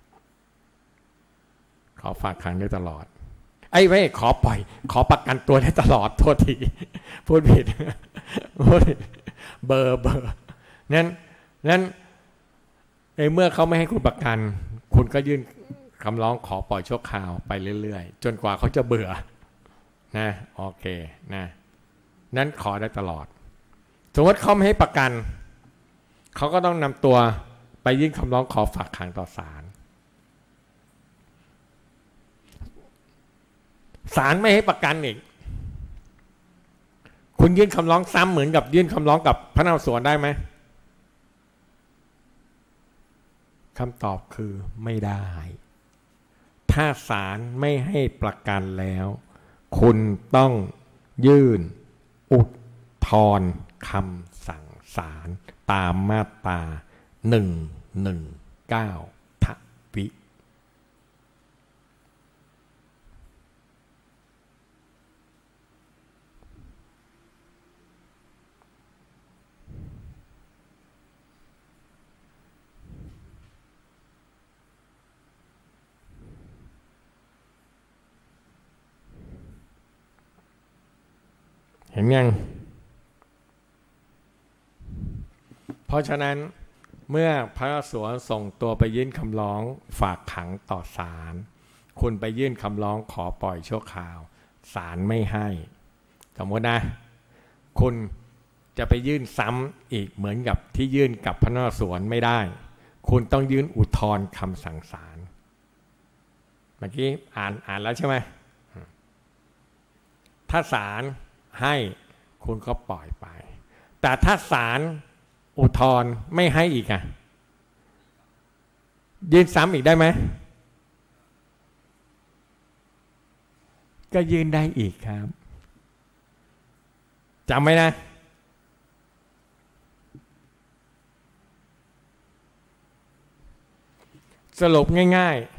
ขอฝากขังได้ตลอดไอ้ไม่ขอปล่อยขอประกันตัวได้ตลอดโทษทีพูดผิดพูดเบอร์เบอร์นั้นนั้นในเมื่อเขาไม่ให้คุณประกันคุณก็ยื่นคำร้องขอปล่อยชั่วคราวไปเรื่อยๆจนกว่าเขาจะเบื่อนะโอเคนะนั้นขอได้ตลอดสมมติเขาไม่ให้ประกันเขาก็ต้องนำตัวไปยื่นคำร้องขอฝากขังต่อศาลศาลไม่ให้ประกันอีกคุณยื่นคำร้องซ้ำเหมือนกับยื่นคำร้องกับพนักงานสอบสวนได้ไหมคำตอบคือไม่ได้ ถถ้าศาลไม่ให้ประกันแล้วคุณต้องยื่นอุทธรณ์คำสั่งศาลตามมาตราหนึ่งหนึ่งเก้าทวิเห็นยังเพราะฉะนั้นเมื่อพระสวนส่งตัวไปยื่นคำร้องฝากขังต่อศาลคุณไปยื่นคำร้องขอปล่อยชั่วคราวศาลไม่ให้สมมตินะคุณจะไปยื่นซ้ำอีกเหมือนกับที่ยื่นกับพนักงานสวนไม่ได้คุณต้องยื่นอุทธรณ์คำสั่งศาลเมื่อกี้อ่านอ่านแล้วใช่ไหมถ้าศาลให้คุณก็ปล่อยไปแต่ถ้าศาลอุทธรณ์ไม่ให้อีกอ่ะยื่นซ้ำอีกได้ไหมก็ยื่นได้อีกครับจำไว้นะสรุปง่าย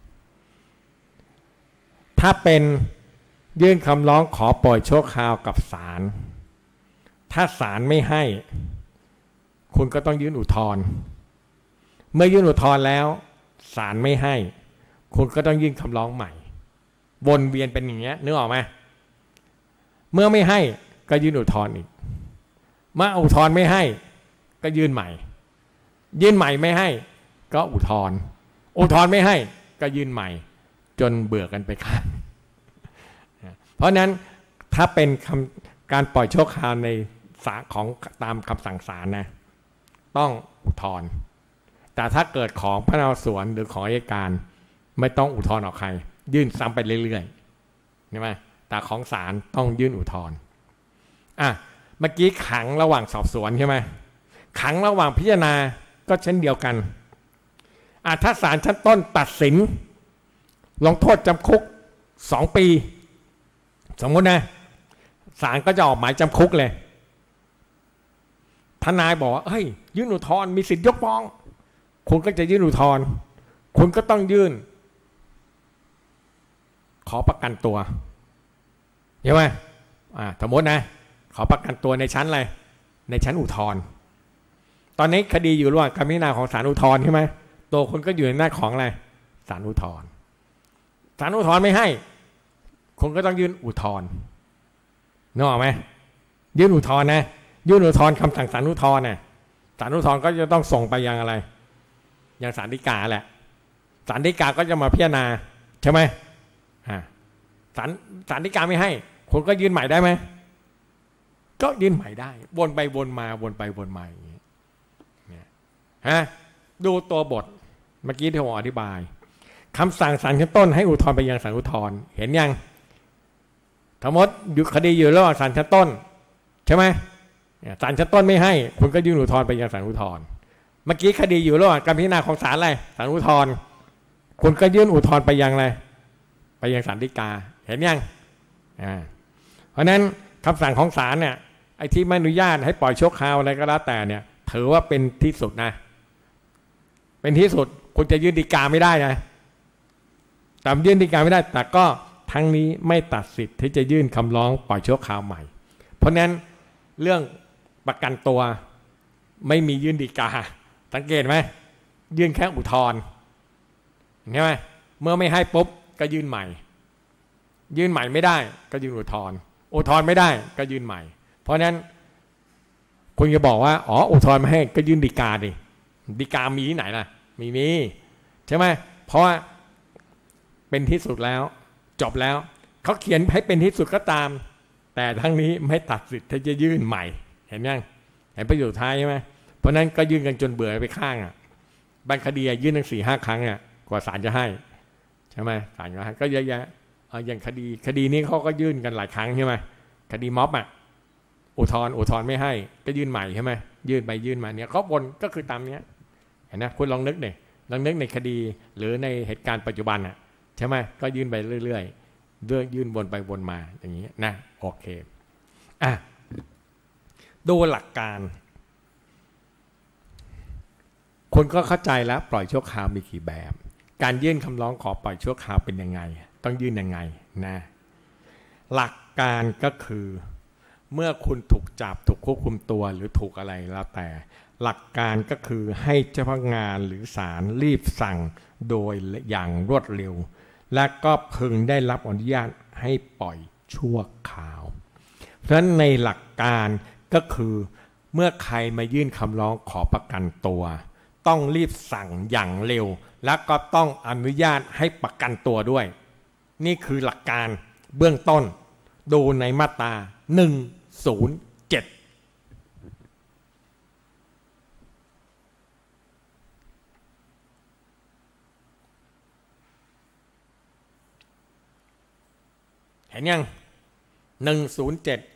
ๆถ้าเป็นยื่นคำร้องขอปล่อยชั่วคราวกับศาลถ้าศาลไม่ให้คุณก็ต้องยื่นอุทธรณ์เมื่อยื่นอุทธรณ์แล้วศาลไม่ให้คุณก็ต้องยื่นคำร้องใหม่วนเวียนเป็นอย่างเงี้ยนึกออกไหมเมื่อไม่ให้ก็ยื่นอุทธรณ์อีกเมื่ออุทธรณ์ไม่ให้ก็ยื่นใหม่ยื่นใหม่ไม่ให้ก็อุทธรณ์อุทธรณ์ไม่ให้ก็ยื่นใหม่จนเบื่อกันไปข้างเพราะนั้นถ้าเป็นคำการปล่อยชั่วคราวในศาลของตามคำสั่งศาลนะต้องอุทธรณ์แต่ถ้าเกิดของพนักงานสวนหรือของอัยการไม่ต้องอุทธรณ์ออกใครยื่นซ้ำไปเรื่อยๆใช่ไหมแต่ของศาลต้องยื่นอุทธรณ์อ่ะเมื่อกี้ขังระหว่างสอบสวนใช่ไหมขังระหว่างพิจารณาก็เช่นเดียวกันอ่ะถ้าศาลชั้นต้นตัดสินลงโทษจำคุกสองปีสมมตินะศาลก็จะออกหมายจำคุกเลยทนายบอกว่าเฮ้ยยื่นอุทธรณ์มีสิทธิยกฟ้องคุณก็จะยื่นอุทธรณ์คุณก็ต้องยื่นขอประกันตัวใช่ไหมอ่าสมมตินะขอประกันตัวในชั้นอะไรในชั้นอุทธรณ์ตอนนี้คดีอยู่ระหว่างการพิจารณาของศาลอุทธรณ์ใช่ไหมตัวคุณก็อยู่ในหน้าของอะไรศาลอุทธรณ์ศาลอุทธรณ์ไม่ให้คุณก็ต้องยื่นอุทธรณ์นึกออกไหมยื่นอุทธรณ์นะยื่นอุทธรณ์คำสั่งศาลอุทธรณ์เนี่ยศาลอุทธรณ์ก็จะต้องส่งไปยังอะไรยังศาลฎีกาแหละศาลฎีกาก็จะมาพิจารณาใช่ไหมอ่าศาลศาลฎีกาไม่ให้คุณก็ยื่นใหม่ได้ไหมก็ยื่นใหม่ได้วนไปวนมาวนไปวนมาอย่างนี้เนี่ยฮะดูตัวบทเมื่อกี้ที่ผมอธิบายคำสั่งศาลชั้นต้นให้อุทธรณ์ไปยังศาลอุทธรณ์เห็นยังทั้งหมดอยู่คดีอยู่ระหว่างศาลชั้นต้นใช่ไหมศาลชั้นต้นไม่ให้คุณก็ยื่นอุทธรณ์ไปยังศาลอุทธรณ์เมื่อกี้คดีอยู่ระหว่างการพิจารณาของศาลอะไรศาลอุทธรณ์คุณก็ยื่นอุทธรณ์ไปยังอะไรไปยังศาลฎีกาเห็นยังอ่าเพราะนั้นคำสั่งของศาลเนี่ยไอ้ที่ไม่อนุญาตให้ปล่อยชั่วคราวอะไรก็แล้วแต่เนี่ยถือว่าเป็นที่สุดนะเป็นที่สุดคุณจะยื่นฎีกาไม่ได้นะแต่ยื่นฎีกาไม่ได้แต่ก็ทั้งนี้ไม่ตัดสิทธิ์ที่จะยื่นคำร้องปล่อยชั่วคราวใหม่เพราะนั้นเรื่องประกันตัวไม่มียื่นฎีกาสังเกตไหมยื่นแค่อุทธรณ์ใช่ไหมเมื่อไม่ให้ปุ๊บก็ยื่นใหม่ยื่นใหม่ไม่ได้ก็ยื่นอุทธรณ์อุทธรณ์ไม่ได้ก็ยื่นใหม่เพราะนั้นคุณจะบอกว่าอ๋ออุทธรณ์ไม่ให้ก็ยื่นฎีกาดิฎีกามีที่ไหนล่ะมีมีใช่ไหมเพราะว่าเป็นที่สุดแล้วจบแล้วเขาเขียนให้เป็นที่สุดก็ตามแต่ทั้งนี้ไม่ตัดสิทธิ์ที่จะยื่นใหม่เห็นยังเห็นประโยชน์ท้ายใช่ไหมเพราะนั้นก็ยื่นกันจนเบื่อไปข้างอ่ะบางคดียื่นตั้งสี่ห้าครั้งอ่ะกว่าศาลจะให้ใช่ไหมศาลก็ให้ก็เยอะแยะอย่างคดีคดีนี้เขาก็ยื่นกันหลายครั้งใช่ไหมคดีม็อบอ่ะอุทธรณ์อุทธรณ์ไม่ให้ก็ยื่นใหม่ใช่ไหมยื่นไปยื่นมาเนี่ยเขาวนก็คือตามเนี้ยเห็นนะคุณลองนึกเนี่ยลองนึกในคดีหรือในเหตุการณ์ปัจจุบันอ่ะใช่ไหมก็ยื่นไปเรื่อยๆเรื่องยื่นวนไปวนมาอย่างนี้นะโอเคอ่ะดูหลักการคนก็เข้าใจแล้วปล่อยชั่วคราวมีกี่แบบการยื่นคำร้องขอปล่อยชั่วคราวเป็นยังไงต้องยื่นยังไงนะหลักการก็คือเมื่อคุณถูกจับถูกควบคุมตัวหรือถูกอะไรแล้วแต่หลักการก็คือให้เจ้าพนักงานหรือศาลรีบสั่งโดยอย่างรวดเร็วและก็พึงได้รับอนุญาตให้ปล่อยชั่วคราวเพราะฉะนั้นในหลักการก็คือเมื่อใครมายื่นคำร้องขอประกันตัวต้องรีบสั่งอย่างเร็วและก็ต้องอนุญาตให้ประกันตัวด้วยนี่คือหลักการเบื้องต้นดูในมาตราหนึ่งศูนย์เจ็ดเห็นยังหนึ่งศูนย์เจ็ด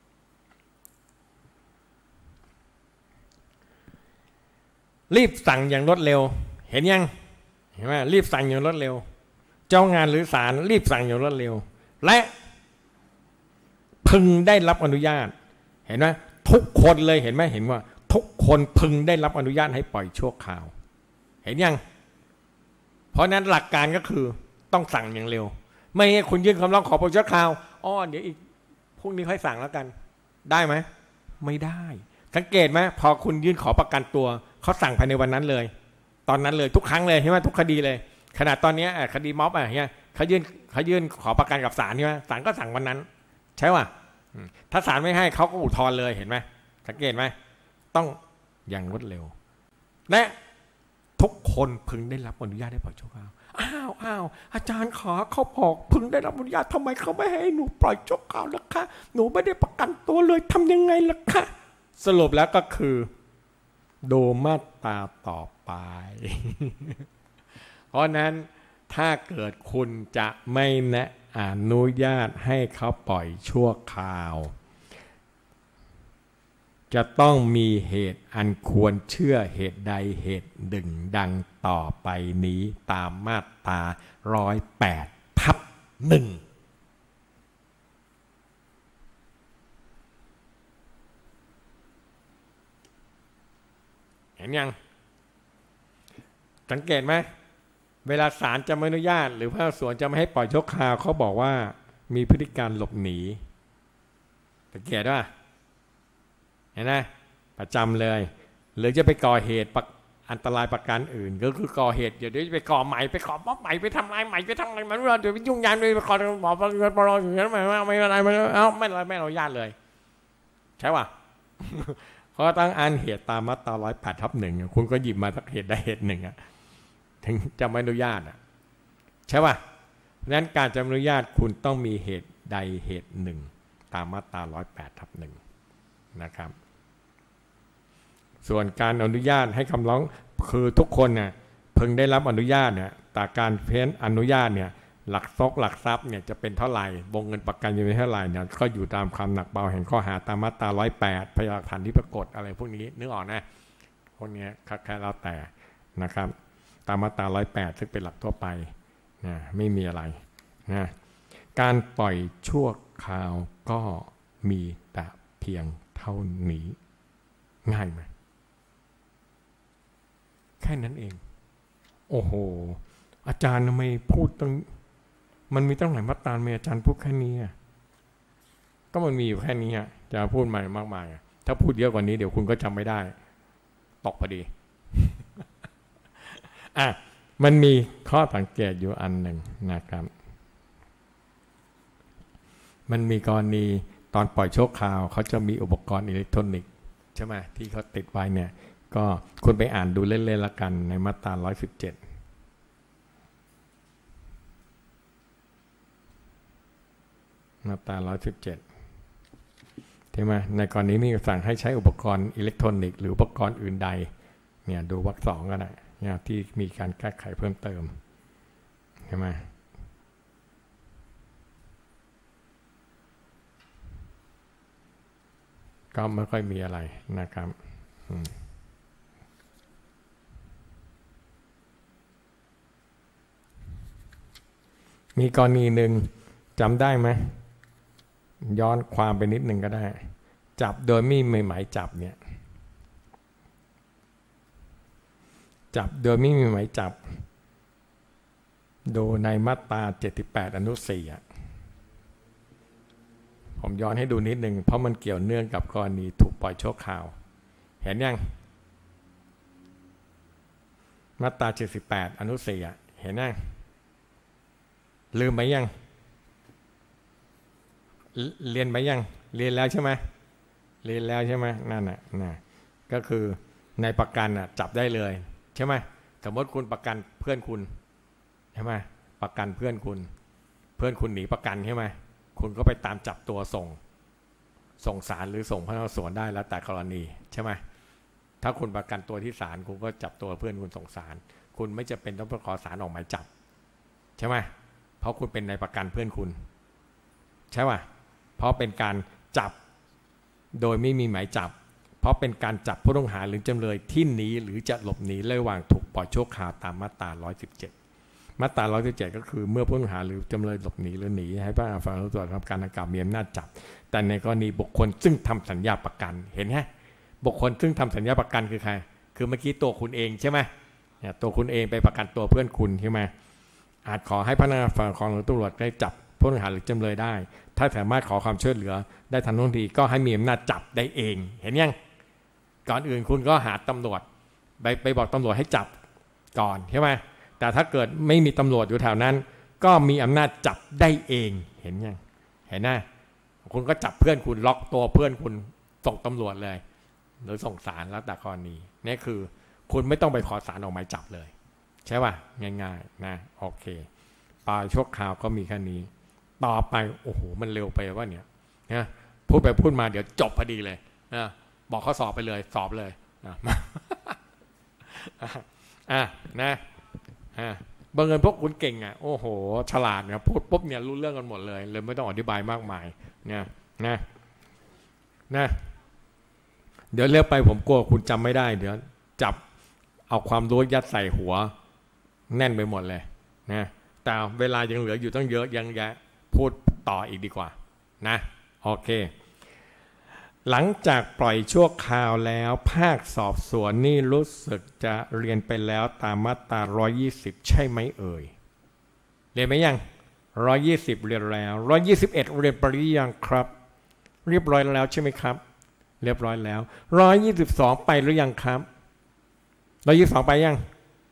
รีบสั่งอย่างรวดเร็วเห็นยังเห็นไหมรีบสั่งอย่างรวดเร็วเจ้างานหรือศาลรีบสั่งอย่างรวดเร็วและพึงได้รับอนุญาตเห็นไหมทุกคนเลยเห็นไหมเห็นว่าทุกคนพึงได้รับอนุญาตให้ปล่อยชั่วคราวเห็นยังเพราะนั้นหลักการก็คือต้องสั่งอย่างเร็วไม่ให้คุณยื่นคำร้องขอปล่อยชั่วคราวอ้อเดี๋ยวอีกพรุ่งนี้ค่อยสั่งแล้วกันได้ไหมไม่ได้สังเกตไหมพอคุณยื่นขอประกันตัวเขาสั่งภายในวันนั้นเลยตอนนั้นเลยทุกครั้งเลยใช่ไหมทุกคดีเลยขนาดตอนนี้คดีม็อบอ่ะเนี่ยเขายื่นเขายื่นขอประกันกับศาลใช่ไหมศาลก็สั่งวันนั้นใช่ป่ะถ้าศาลไม่ให้เขาก็อุทธรณ์เลยเห็นไหมสังเกตไหมต้องอย่างรวดเร็วและทุกคนพึงได้รับอนุญาตให้ปล่อยชั่วคราวอ้าวอ้าวอาจารย์ขอเขาบอกพึงได้รับอนุญาตทำไมเขาไม่ให้หนูปล่อยชั่วคราวล่ะคะหนูไม่ได้ประกันตัวเลยทำยังไงล่ะคะสรุปแล้วก็คือดูมาตราต่อไป เพราะนั้นถ้าเกิดคุณจะไม่แนะอนุญาตให้เขาปล่อยชั่วคราวจะต้องมีเหตุอันควรเชื่อเหตุใดเหตุหนึ่งดังต่อไปนี้ตามมาตราร้อยแปดทับหนึ่งเห็นยังสังเกตไหมเวลาศาลจะไม่อนุญาตหรือพนักงานสอบสวนจะไม่ให้ปล่อยชั่วคราวเขาบอกว่ามีพฤติการหลบหนีสังเกตว่าเห็นไหมประจำเลยหรือจะไปก่อเหตุอันตรายประการอื่นก็คือก่อเหตุเดี๋ยวจะไปก่อใหม่ไปก่อม็อบใหม่ไปทำลายใหม่ไปทำอะไรมันเดี๋ยวไปยุ่งยากเลยไปก่อหมอปลปลอย่างนั้นไม่ไม่อะไรไม่เอาไม่อะไรไม่อนุญาตเลยใช่ป่ะเขาตั้งอันเหตุตามมาตราร้อยแปดทับหนึ่งคุณก็หยิบมาสักเหตุใดเหตุหนึ่งอ่ะถึงจะไม่อนุญาตอ่ะใช่ป่ะนั้นการจะอนุญาตคุณต้องมีเหตุใดเหตุหนึ่งตามมาตราร้อยแปดทับหนึ่งนะครับส่วนการอนุญาตให้คำร้องคือทุกคนเนี่ยพึงได้รับอนุญาตเนี่ยแต่การเพ้นอนุญาตเนี่ยหลักทรัพย์หลักทรัพย์เนี่ยจะเป็นเท่าไหร่วงเงินประกันจะเป็นเท่าไหร่เนี่ยก็อยู่ตามความหนักเบาแห่งข้อหาตามมาตราร้อยแปดพยานหลักฐานที่ปรากฏอะไรพวกนี้นึกออกนะพวกนี้แค่แล้วแต่นะครับตามมาตราร้อยแปดซึ่งเป็นหลักทั่วไปนะไม่มีอะไรนะการปล่อยชั่วคราวก็มีแต่เพียงเท่านี้ง่ายไหมแค่นั้นเองโอ้โหอาจารย์ทำไมพูดตั้งมันมีตั้งหลายมาตราอาจารย์พูดแค่นี้ก็มันมีอยู่แค่นี้จะพูดใหม่มากมายถ้าพูดเยอะกว่านี้เดี๋ยวคุณก็จำไม่ได้ตกพอดี อ่ะมันมีข้อสังเกตอยู่อันหนึ่งนะครับมันมีกรณีตอนปล่อยชั่วคราวเขาจะมีอุปกรณ์อิเล็กทรอนิกส์ใช่ไหมที่เขาติดไว้เนี่ยก็คุณไปอ่านดูเล่นๆละกันในมาตราร้อยสิบเจ็ดมาตราร้อยสิบเจ็ดใช่ไหมในกรณีนี้สั่งให้ใช้อุปกรณ์อิเล็กทรอนิกส์หรืออุปกรณ์อื่นใดเนี่ยดูวรรคสองก็ได้เนี่ยที่มีการแก้ไขเพิ่มเติมใช่ไหมก็ไม่ค่อยมีอะไรนะครับมีกรณีหนึ่งจำได้ไหมย้อนความไปนิดหนึ่งก็ได้จับโดยไม่มีหมายจับเนี่ยจับโดยไม่มีหมายจับดูในมาตราเจ็ดสิบแปดอนุสี่อ่ะผมย้อนให้ดูนิดหนึ่งเพราะมันเกี่ยวเนื่องกับกรณีถูกปล่อยชั่วคราวเห็นยังมาตราเจ็ดสิบแปดอนุสี่อ่ะเห็นยังลืมไหมยังเรียนไหมยังเรียนแล้วใช่ไหมเรียนแล้วใช่ไหมนั่นน่ะนะก็คือในประกันอ่ะจับได้เลยใช่ไหมสมมติคุณประกันเพื่อนคุณใช่ไหมประกันเพื่อนคุณเพื่อนคุณหนีประกันใช่ไหมคุณก็ไปตามจับตัวส่งส่งศาลหรือส่งพนักงานสอบสวนได้แล้วแต่กรณีใช่ไหมถ้าคุณประกันตัวที่ศาลคุณก็จับตัวเพื่อนคุณส่งศาลคุณไม่จะเป็นต้องไปขอศาลออกหมายจับใช่ไหมเพราะคุณเป็นนายประกันเพื่อนคุณใช่ป่ะเพราะเป็นการจับโดยไม่มีหมายจับเพราะเป็นการจับผู้ต้องหาหรือจำเลยที่หนีหรือจะหลบหนีระหว่างถูกปล่อยชั่วคราวตามมาตราหนึ่งร้อยสิบเจ็ดมาตราหนึ่งร้อยสิบเจ็ดก็คือเมื่อผู้ต้องหาหรือจำเลยหลบหนีหรือหนีให้พนักงานฝ่ายตรวจทำการดังกล่าวมีอำนาจจับแต่ในกรณีบุคคลซึ่งทำสัญญาประกันเห็นไหมบุคคลซึ่งทำสัญญาประกันคือใครคือเมื่อกี้ตัวคุณเองใช่ไหมเนี่ยตัวคุณเองไปประกันตัวเพื่อนคุณใช่ไหมอาจขอให้พนักงานฝ่ายของตำรวจได้จับผู้ต้องหาหรือจำเลยได้ถ้าสามารถขอความช่วยเหลือได้ทันท่วงทีก็ให้มีอำนาจจับได้เองเห็นยังก่อนอื่นคุณก็หาตำรวจไปไปบอกตำรวจให้จับก่อนใช่ไหมแต่ถ้าเกิดไม่มีตำรวจอยู่แถวนั้นก็มีอำนาจจับได้เองเห็นยังเห็นนะคุณก็จับเพื่อนคุณล็อกตัวเพื่อนคุณส่งตำรวจเลยหรือส่งศาลแล้วแต่กรณีนี่คือคุณไม่ต้องไปขอศาลออกหมายจับเลยใช่ป่ะง่ายๆนะโอเคปลายชั่วคราวก็มีแค่นี้ต่อไปโอ้โหมันเร็วไปว่าเนี่ยนะพูดไปพูดมาเดี๋ยวจบพอดีเลยนะบอกเขาสอบไปเลยสอบเลยนะอ่ะนะอ่ะบางเงินพวกคุณเก่งอ่ะโอ้โหฉลาดเนี่ยพูดปุ๊บเนี่ยรู้เรื่องกันหมดเลยเลยไม่ต้องอธิบายมากมายเนี่ยนะนะเดี๋ยวเรียกไปผมกลัวคุณจำไม่ได้เดี๋ยวจับเอาความรู้ยัดใส่หัวแน่นไปหมดเลยนะแต่เวลายังเหลืออยู่ตั้งเยอะยังแยะพูดต่ออีกดีกว่านะโอเคหลังจากปล่อยชั่วคราวแล้วภาคสอบสวนนี่รู้สึกจะเรียนไปแล้วตามมาตราหนึ่งร้อยยี่สิบใช่ไหมเอ่ยเรียนไหมยังหนึ่งร้อยยี่สิบเรียนแล้วหนึ่งร้อยยี่สิบเอ็ดเรียนไปหรือยังครับเรียบร้อยแล้วใช่ไหมครับเรียบร้อยแล้วหนึ่งร้อยยี่สิบสองไปหรือยังครับหนึ่งร้อยยี่สิบสองไปยังห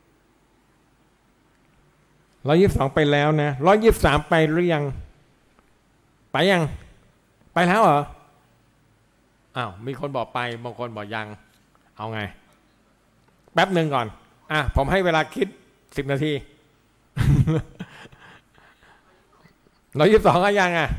นึ่งร้อยยี่สิบสองไปแล้วนะหนึ่งร้อยยี่สิบสามไปหรือยังไปยังไปแล้วเหรออ้าวมีคนบอกไปบางคนบอกยังเอาไงแป๊บหนึ่งก่อนอ่ะผมให้เวลาคิดสิบนาทีหนึ่งร้อยยี่สิบสองก็ยังอ่ะ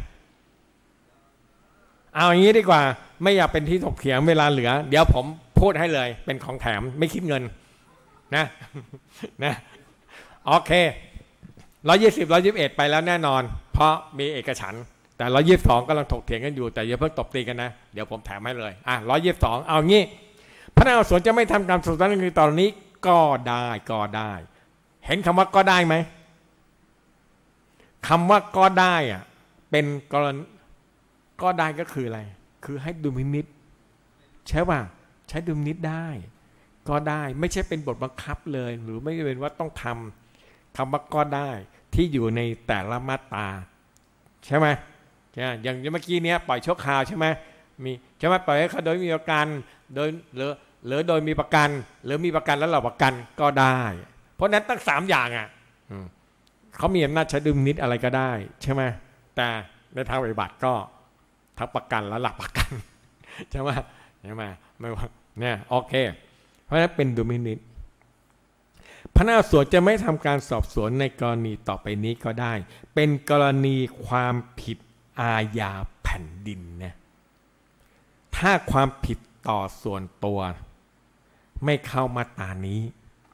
เอาอย่างนี้ดีกว่าไม่อยากเป็นที่ถกเถียงเวลาเหลือเดี๋ยวผมพูดให้เลยเป็นของแถมไม่คิดเงินนะนะโอเคหนึ่งร้อยยี่สิบ หนึ่งร้อยยี่สิบเอ็ดไปแล้วแน่นอนเพราะมีเอกฉันท์แต่หนึ่งร้อยยี่สิบสองกำลังถกเถียงกันอยู่แต่อย่าเพิ่งตบตีกันนะเดี๋ยวผมแถมให้เลยอ่ะหนึ่งร้อยยี่สิบสองเอางี้พนักงานสอบสวนจะไม่ทำการสอบสวนในตอนนี้ก็ได้ก็ได้เห็นคำว่าก็ได้ไหมคำว่าก็ได้อ่ะเป็นกรณีก็ได้ก็คืออะไรคือให้ดุลพินิจใช่ป่ะใช้ดุลพินิจได้ก็ได้ไม่ใช่เป็นบทบังคับเลยหรือไม่เป็นว่าต้องทำคำว่าก็ได้ที่อยู่ในแต่ละมาตราใช่ไหมอย่างเมื่อกี้เนี้ยปล่อยชั่วคราวใช่ไหมมีใช่ไหมปล่อยให้เขาโดยมีประกันโดยหรือหรือโดยมีประกันหรือมีประกันแล้วหลับประกันก็ได้เพราะนั้นตั้งสามอย่างอ่ะเขามีอำนาจใช้ดุลพินิจอะไรก็ได้ใช่ไหมแต่ในทางปฏิบัติก็ทั้งประกันและหลักประกันใช่ไหมใช่ไหมไม่ว่าเนี่ยโอเคเพราะฉะนั้นเป็นดุลพินิจพนักงานสอบสวนจะไม่ทำการสอบสวนในกรณีต่อไปนี้ก็ได้เป็นกรณีความผิดอาญาแผ่นดินนะถ้าความผิดต่อส่วนตัวไม่เข้ามาตรานี้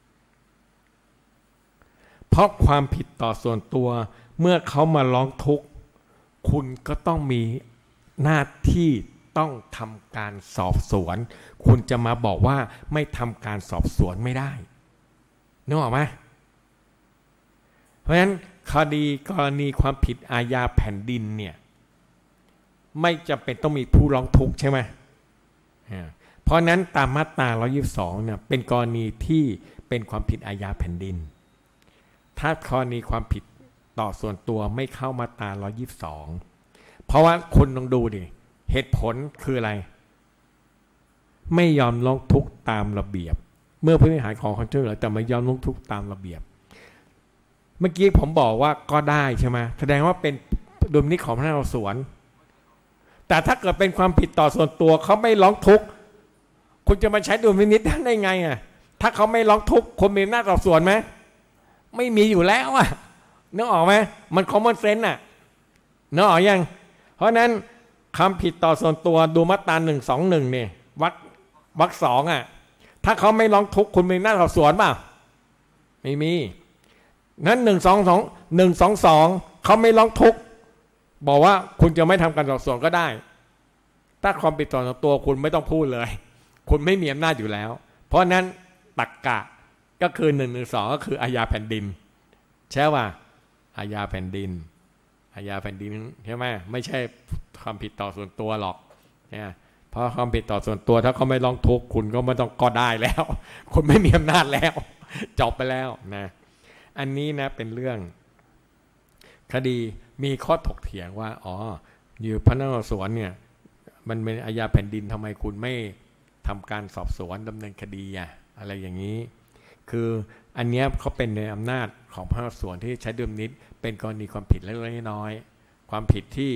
เพราะความผิดต่อส่วนตัวเมื่อเขามาร้องทุกข์คุณก็ต้องมีหน้าที่ต้องทำการสอบสวนคุณจะมาบอกว่าไม่ทำการสอบสวนไม่ได้นึกออกไหมเพราะฉะนั้นคดีกรณีความผิดอาญาแผ่นดินเนี่ยไม่จำเป็นต้องมีผู้ร้องทุกข์ใช่ไหมเพราะนั้นตามมาตราหนึ่งร้อยยี่สิบสองเนี่ยเป็นกรณีที่เป็นความผิดอาญาแผ่นดินถ้ากรณีความผิดต่อส่วนตัวไม่เข้ามาตราหนึ่งร้อยยี่สิบสองเพราะว่าคุณลองดูดิเหตุผลคืออะไรไม่ยอมร้องทุกข์ตามระเบียบเมื่อผู้บริหารของความช่วยเหลือแต่ไม่ยอมร้องทุกข์ตามระเบียบเมื่อกี้ผมบอกว่าก็ได้ใช่ไหมแสดงว่าเป็นดุลพินิจของพนักงานสอบสวนแต่ถ้าเกิดเป็นความผิดต่อส่วนตัวเขาไม่ร้องทุกข์คุณจะมาใช้ดุลพินิจได้ไงอ่ะถ้าเขาไม่ร้องทุกข์คุณมีหน้าสอบสวนไหมไม่มีอยู่แล้วอ่ะนึกออกไหมมันคอมมอนเซนส์อ่ะนึกออกยังเพราะนั้นคำผิดต่อส่วนตัวดูมาตราหนึ่งสองหนึ่งเนี่ยวรรควรรคสองอ่ะถ้าเขาไม่ร้องทุกข์คุณมีหน้าสอบสวนเปล่าไม่มีนั้นหนึ่งสองสองหนึ่งสองสองเขาไม่ร้องทุกข์บอกว่าคุณจะไม่ทำการสอบสวนก็ได้ถ้าความผิดต่อตัวคุณไม่ต้องพูดเลยคุณไม่มีอำนาจอยู่แล้วเพราะนั้นตรรกะก็คือหนึ่งหนึ่งสองก็คืออาญาแผ่นดินใช่ป่ะอาญาแผ่นดินอาญาแผ่นดินใช่ไหมไม่ใช่ความผิดต่อส่วนตัวหรอกเนี่ยเพราะความผิดต่อส่วนตัวถ้าเขาไม่ร้องทุกข์คุณก็ไม่ต้องก็ได้แล้วคุณไม่มีอำนาจแล้วจบไปแล้วนะอันนี้นะเป็นเรื่องคดีมีข้อถกเถียงว่าอ๋ออยู่พนักงานสอบสวนเนี่ยมันเป็นอาญาแผ่นดินทำไมคุณไม่ทำการสอบสวนดำเนินคดีอะอะไรอย่างนี้คืออันนี้เขาเป็นในอำนาจของพนักงานสอบสวนที่ใช้ดุลพินิจเป็นกรณีความผิดเล็กๆน้อยๆความผิดที่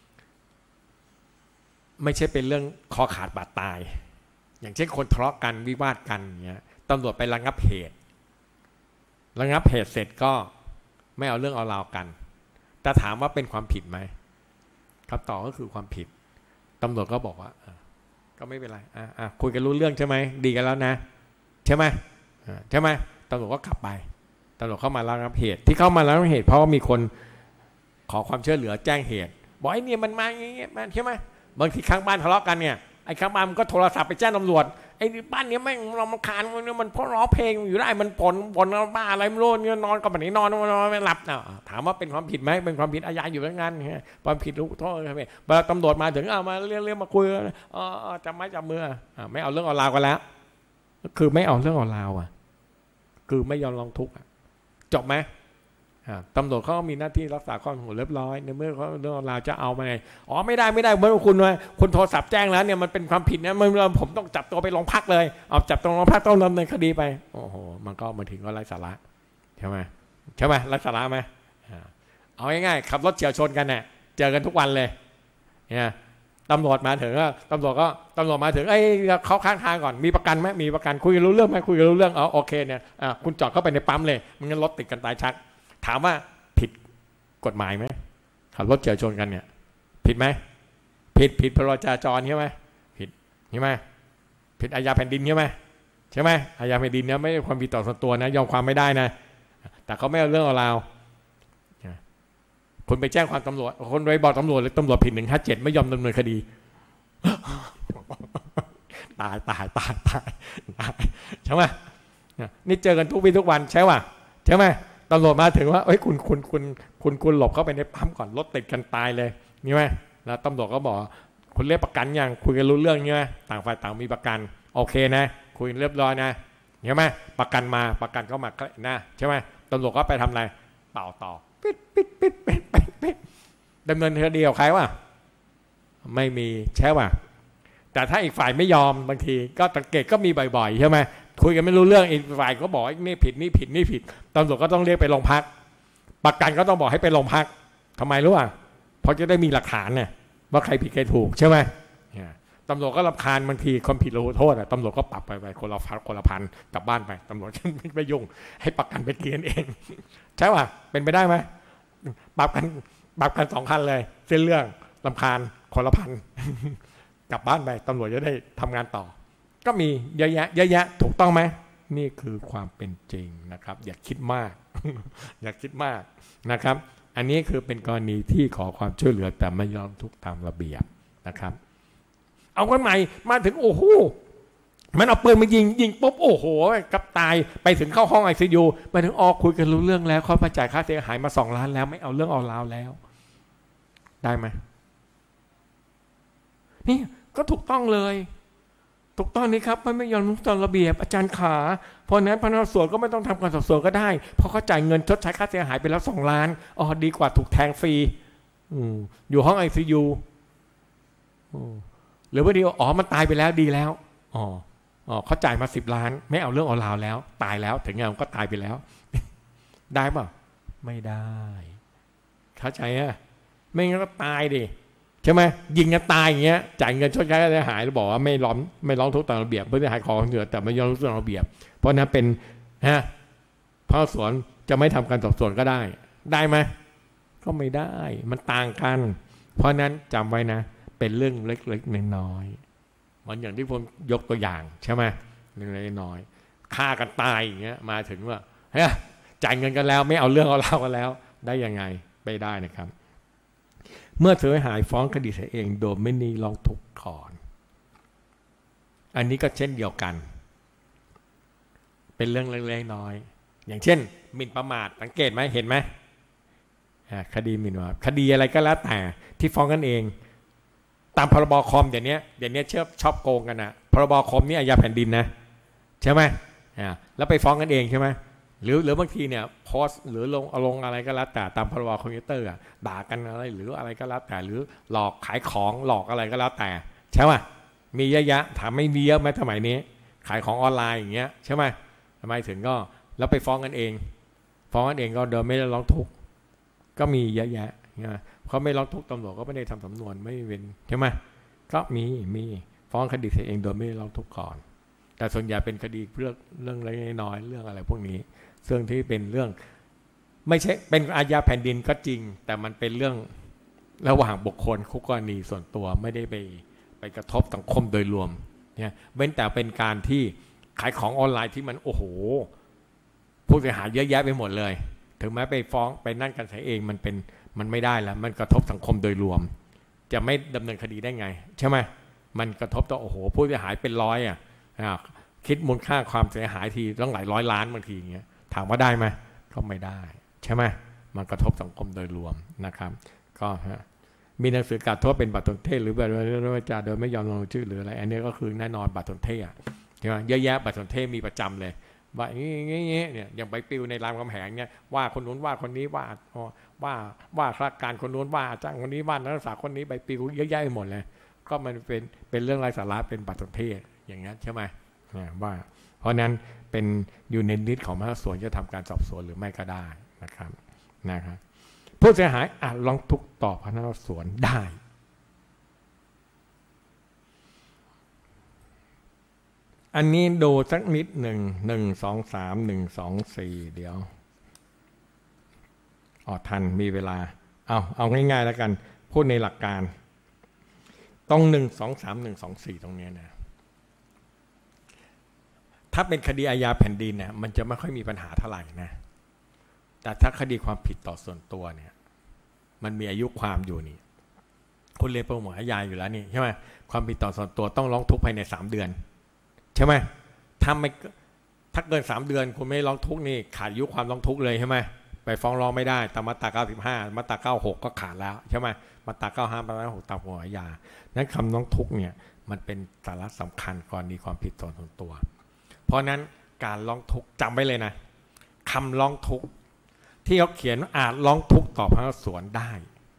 ไม่ใช่เป็นเรื่องคอขาดบาดตายอย่างเช่นคนทะเลาะกันวิวาทกันอย่างเงี้ยตำรวจไประงับเหตุระงับเหตุเสร็จก็ไม่เอาเรื่องเอาราวกันแต่ถามว่าเป็นความผิดไหมคำตอบก็คือความผิดตำรวจก็บอกว่าก็ไม่เป็นไรอ่ะอ่ะคุยกันรู้เรื่องใช่ไหมดีกันแล้วนะใช่ไหมใช่ไหมตำรวจก็กลับไปตำรวจเข้ามาระงับเหตุที่เข้ามาระงับเหตุเพราะว่ามีคนขอความช่วยเหลือแจ้งเหตุบอกไอ้เนี่ยมันมาอย่างเงี้ยมันใช่ไหมบางทีข้างบ้านทะเลาะกันเนี่ยไอ้ข้างบ้านมันก็โทรศัพท์ไปแจ้งตำรวจไอ้บ้านเนี้ยไม่เรามาคานมันมันเพราะร้องเพลงอยู่ได้มันผลผลบ้าอะไรไม่รู้เนี่ยนอนก็แบบนี้นอนนอนไม่หลับนะถามว่าเป็นความผิดไหมเป็นความผิดอาญาอยู่แล้วงั้นความผิดรู้โทษใช่ไหมเวลาตำรวจมาถึงเอามาเรื่องเรื่องมาคุยอ๋อจับไม้จับมือไม่เอาเรื่องเอาราวกันแล้วคือไม่เอาเรื่องเอาราวอ่ะคือไม่ยอมร้องทุกข์จบไหมตำรวจเขามีหน้าที่รักษาความสงบเรียบร้อยในเมื่อเขาเรื่องเราจะเอามาไงอ๋อไม่ได้ไม่ได้เมื่อคุณว่าคุณโทรศัพท์แจ้งแล้วเนี่ยมันเป็นความผิดนะเมื่อผมต้องจับตัวไปโรงพักเลยเอาจับตัวโรงพักต้องดำเนินคดีไปโอ้โหมันก็มาถึงก็ไร้สาระใช่ไหมใช่ไหมไร้สาระไหมเอาง่ายๆขับรถเฉี่ยวชนกันเนี่ยเจอกันทุกวันเลยเนี่ยตำรวจมาถึงก็ตำรวจก็ตำรวจมาถึงไอ้เขาข้างทางก่อนมีประกันไหมมีประกันคุยกันรู้เรื่องไหมคุยกันรู้เรื่องอ๋อโอเคเนี่ยคุณจอดเข้าไปในปั๊มเลยมันงั้นรถติดกันตายชักถามว่าผิดกฎหมายไหมขับรถเฉี่ยวชนกันเนี่ยผิดไหมผิดผิดพรบจราจรใช่ไหมผิดใช่ไหมผิดอาญาแผ่นดินใช่ไหมใช่ไหมอาญาแผ่นดินเนี่ยไม่ใช่ความผิดต่อส่วนตัวนะยอมความไม่ได้นะแต่เขาไม่เอาเรื่องเอาราวคนไปแจ้งความตำรวจคนไปบอกตำรวจเลยตำรวจผิดหนึ่งห้าเจ็ดไม่ยอมดำเนินคดีตายตายตายตายตายใช่ไหมนี่เจอกันทุกวี่ทุกวันใช่ป่ะใช่ไหมตำรวจมาถึงว่าเอ้ยคุณคุณคุณคุณคุณหลบเข้าไปในปั๊มก่อนรถติดกันตายเลยนี่ไหมแล้วตำรวจก็บอกคุณเรียกประกันยังคุยกันรู้เรื่องใช่ไหมต่างฝ่ายต่างมีประกันโอเคนะคุยเรียบร้อยนะใช่ไหมประกันมาประกันก็มานะใช่ไหมตำรวจก็ไปทำอะไรต่อต่อปิดปิดปิดปิดปิดปิดดำเนินคดีกับใครวะไม่มีใช่ป่ะแต่ถ้าอีกฝ่ายไม่ยอมบางทีก็สังเกตก็มีบ่อยๆใช่ไหมคุยกันไม่รู้เรื่องอีกฝ่ายก็บอกนี่ผิดนี่ผิดนี่ผิดตำรวจก็ต้องเรียกไปโรงพักประกันก็ต้องบอกให้ไปโรงพักทำไมรู้ป่ะเพราะจะได้มีหลักฐานเนี่ยว่าใครผิดใครถูกใช่ไหมตำรวจก็รำคาญบางทีคนผิดโทษอ่ะตำรวจก็ปรับไปไปคนละพันคนละพันกลับบ้านไปตำรวจไม่ไปยุ่งให้ประกันไปเกลียนเองใช่ป่ะเป็นไปได้ไหมปรับกันปรับกันสองคันเลยเส้นเรื่องรำคาญคนละพันกลับบ้านไปตำรวจจะได้ทำงานต่อก็มีเยอะแยะเยอะแยะถูกต้องไหมนี่คือความเป็นจริงนะครับอย่าคิดมาก อย่าคิดมากนะครับอันนี้คือเป็นกรณีที่ขอความช่วยเหลือแต่ไม่ยอมทุกตามระเบียบนะครับเอากันใหม่มาถึงโอ้โหมันเอาปืนมายิงยิงปุ๊บโอ้โหกับตายไปถึงเข้าห้องไอซียูไปถึงออกคุยกันรู้เรื่องแล้วเขามาจ่ายค่าเสียหายมาสองล้านแล้วไม่เอาเรื่องเอาราวแล้วได้ไหมนี่ก็ถูกต้องเลยถูกต้องนี่ครับไม่ไม่ยอมรู้ตามระเบียบอาจารย์ขาเพราะนั้นพนักงานสอบสวนก็ไม่ต้องทำการสอบสวนก็ได้เพราะเขาจ่ายเงินชดใช้ค่าเสียหายไปแล้วสองล้านอ๋อดีกว่าถูกแทงฟรีอยู่ห้องไอซียูหรือว่าดีอ๋อมันตายไปแล้วดีแล้วอ๋ออ๋อเขาจ่ายมาสิบล้านไม่เอาเรื่องเอาราวแล้วตายแล้วถึงไงมันก็ตายไปแล้วได้ป่ะไม่ได้เข้าใจอ่ะไม่งั้นก็ตายดิใช่ไหมยิงกันตายอย่างเงี้ยจ่ายเงินชดใช้ค่าเสียหายแล้วบอกว่าไม่ร้องไม่ร้องทุกข์ตามระเบียบผู้เสียหายขอเหนือแต่ไม่ยอมรู้ตามระเบียบเพราะนั้นเป็นฮะพนักงานสอบสวนจะไม่ทำการสอบสวนก็ได้ได้ไหมก็ไม่ได้มันต่างกันเพราะนั้นจำไว้นะเป็นเรื่องเล็กๆน้อยๆมันอย่างที่ผมยกตัวอย่างใช่ไหมเรื่องเล็กน้อยฆ่ากันตายอย่างเงี้ยมาถึงว่าเฮ้ยจ่ายเงินกันแล้วไม่เอาเรื่องเอาราวกันแล้วได้ยังไงไม่ได้นะครับเมื่อเสียหายฟ้องคดีเสียเองโดยไม่มีร้องทุกข์ก่อนอันนี้ก็เช่นเดียวกันเป็นเรื่องเล็กๆน้อยอย่างเช่นหมิ่นประมาทสังเกตไหมเห็นไหมคดีหมิ่นประมาทคดีอะไรก็แล้วแต่ที่ฟ้องกันเองตามพรบคอมเดี๋ยวนี้เดี๋ยวนี้เชื่อชอบโกงกันนะพรบคอมนี่อาญาแผ่นดินนะใช่ไหมแล้วไปฟ้องกันเองใช่ไหมหรือหรือบางทีเนี่ยโพสหรือลงลงอะไรก็แล้วแต่ตามพรบคอมพิวเตอร์ด่ากันอะไรหรืออะไรก็แล้วแต่หรือหลอกขายของหลอกอะไรก็แล้วแต่ใช่ไหมมีเยอะแยะถามไม่มีเยอะไหมสมัยนี้ขายของออนไลน์อย่างเงี้ยใช่ไหมทำไมถึงก็แล้วไปฟ้องกันเองฟ้องกันเองก็โดยไม่ได้ร้องทุกข์ก็มีเยอะแยะเขาไม่ร้องทุกข์ตำรวจก็ไม่ได้ทำสำนวนไม่เป็นใช่ไหมก็มีมีฟ้องคดีเองโดยไม่ได้ร้องทุกข์ก่อนแต่ส่วนใหญ่เป็นคดีเรื่องเรื่องเล็กน้อยเรื่องอะไรพวกนี้เรื่องที่เป็นเรื่องไม่ใช่เป็นอาญาแผ่นดินก็จริงแต่มันเป็นเรื่องระหว่างบุคคลคู่กรณีส่วนตัวไม่ได้ไปไปกระทบสังคมโดยรวมเนี่ยเว้นแต่เป็นการที่ขายของออนไลน์ที่มันโอ้โหผู้เสียหายเยอะแยะไปหมดเลยถึงแม้ไปฟ้องไปนั่นกันใช้เองมันเป็นมันไม่ได้แล้วมันกระทบสังคมโดยรวมจะไม่ดำเนินคดีได้ไงใช่ไหมมันกระทบต่อโอ้โหผู้เสียหายเป็นร้อยอ่ะคิดมูลค่าความเสียหายทีต้องหลายร้อยล้านบางทีอย่างเงี้ยถามว่าได้ไหมก็ไม่ได้ใช่ไหมมันกระทบสังคมโดยรวมนะครับก็มีหนังสือกล่าวโทษเป็นบัตรทนเทศหรือแบบว่าจะโดยไม่ยอมลงชื่อหรืออะไรอันนี้ก็คือแน่นอนบัตรทนเทศใช่ไหมเยอะแยะบัตรทนเทศมีประจำเลยว่าอย่างนี้เนี่ยอย่างใบปลิวในรามคำแหงเนี่ยว่าคนนู้นว่าคนนี้ว่าว่าว่าข้าราชการคนนู้นว่าจ้างคนนี้ว่านักศึกษาคนนี้ใบปลิวเยอะแยะไปหมดเลยก็มันเป็นเป็นเรื่องไร้สาระเป็นบัตรทนเทศอย่างนี้ใช่ไหมว่าเพราะนั้นเป็นอยู่ในนิดของพนักงานสอบสวนจะทำการสอบสวนหรือไม่ก็ได้นะครับนะครับผู้เสียหายอาจร้องทุกข์ต่อพนักงานสอบสวนได้อันนี้ดูสักนิดหนึ่งหนึ่งสองสามหนึ่งสองสี่เดี๋ยวอ๋อทันมีเวลาเอาเอาง่ายๆแล้วกันพูดในหลักการตรงหนึ่งสองสามหนึ่งสองสี่ตรงนี้นะถ้าเป็นคดีอาญาแผ่นดินเนี่ยมันจะไม่ค่อยมีปัญหาเท่าไหร่นะแต่ถ้าคดีความผิดต่อส่วนตัวเนี่ยมันมีอายุความอยู่นี่คุณเรียนประมวลอาญาอยู่แล้วนี่ใช่ไหมความผิดต่อส่วนตัวต้องร้องทุกข์ภายในสามเดือนใช่ไหมถ้าไม่ถ้าเกินสามเดือนคุณไม่ร้องทุกข์นี่ขาดอายุความร้องทุกข์เลยใช่ไหมไปฟ้องร้องไม่ได้ตามมาตราเก้าสิบห้ามาตราเก้าหกก็ขาดแล้วใช่ไหมมาตราเก้าห้ามาตราหกตามประมวลอาญานั้นคำร้องทุกข์เนี่ยมันเป็นสาระสำคัญกรณีความผิดต่อส่วนตัวเพราะนั้นการร้องทุกข์จำไว้เลยนะคำร้องทุกข์ที่เขาเขียนอาจร้องทุกข์ต่อพนักงานสอบสวนได้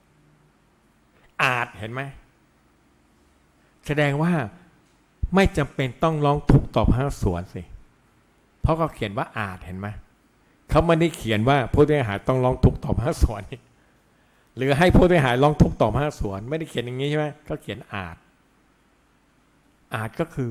อาจเห็นไหมแสดงว่าไม่จำเป็นต้องร้องทุกข์ต่อพนักงานสอบสวนสิเพราะเขาเขียนว่าอาจเห็นไหมเขาไม่ได้เขียนว่าผู้เสียหายต้องร้องทุกข์ต่อพนักงานสอบสวนหรือให้ผู้เสียหายร้องทุกข์ต่อพนักงานสอบสวนไม่ได้เขียนอย่างนี้ใช่ไหมเขาเขียนอาจอาจก็คือ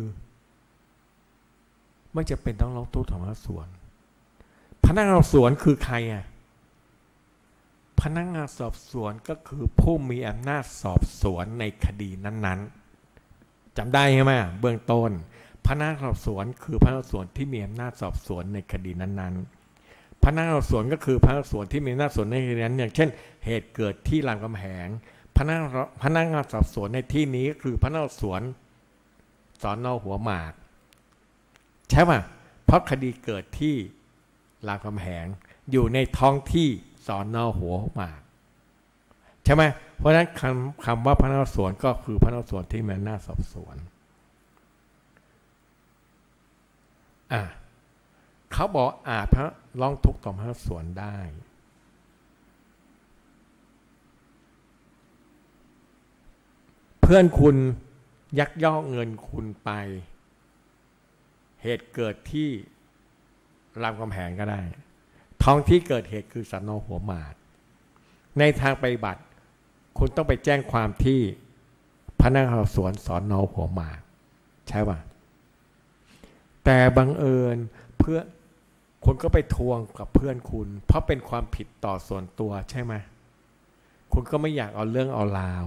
ไม่จะเป็นต้องร้องทุกข์ต่อพนักงานสอบสวนพนักงานสอบสวนคือใครอ่ะพนักงานสอบสวนก็คือผู้มีอำนาจสอบสวนในคดีนั้นๆจำได้ใช่ไหมเบื้องต้นพนักงานสอบสวนคือพนักงานสอบสวนที่มีอำนาจสอบสวนในคดีนั้นๆพนักงานสอบสวนก็คือพนักงานสอบสวนที่มีอำนาจสอบสวนในคดีนั้นอย่างเช่นเหตุเกิดที่รามคำแหงพนักพนักงานสอบสวนในที่นี้คือพนักงานสอบสวนสน.หัวหมากใช่ป่ะเพราะคดีเกิดที่รามคำแหงอยู่ในท้องที่สอนอหัวหมากใช่ไหมเพราะฉะนั้นคำคำว่าพนักงานสอบสวนก็คือพนักงานสอบสวนที่มีอำนาจสอบสวนอ่ะเขาบอกอาจร้องทุกข์ต่อพนักงานสอบสวนได้เพื่อนคุณยักยอกเงินคุณไปเหตุเกิดที่รามคำแหงก็ได้ท้องที่เกิดเหตุคือสน.หัวหมากในทางปฏิบัติคุณต้องไปแจ้งความที่พนักงานสอบสวนสน.หัวหมากใช่ป่ะแต่บังเอิญเพื่อคุณก็ไปทวงกับเพื่อนคุณเพราะเป็นความผิดต่อส่วนตัวใช่ไหมคุณก็ไม่อยากเอาเรื่องเอาราว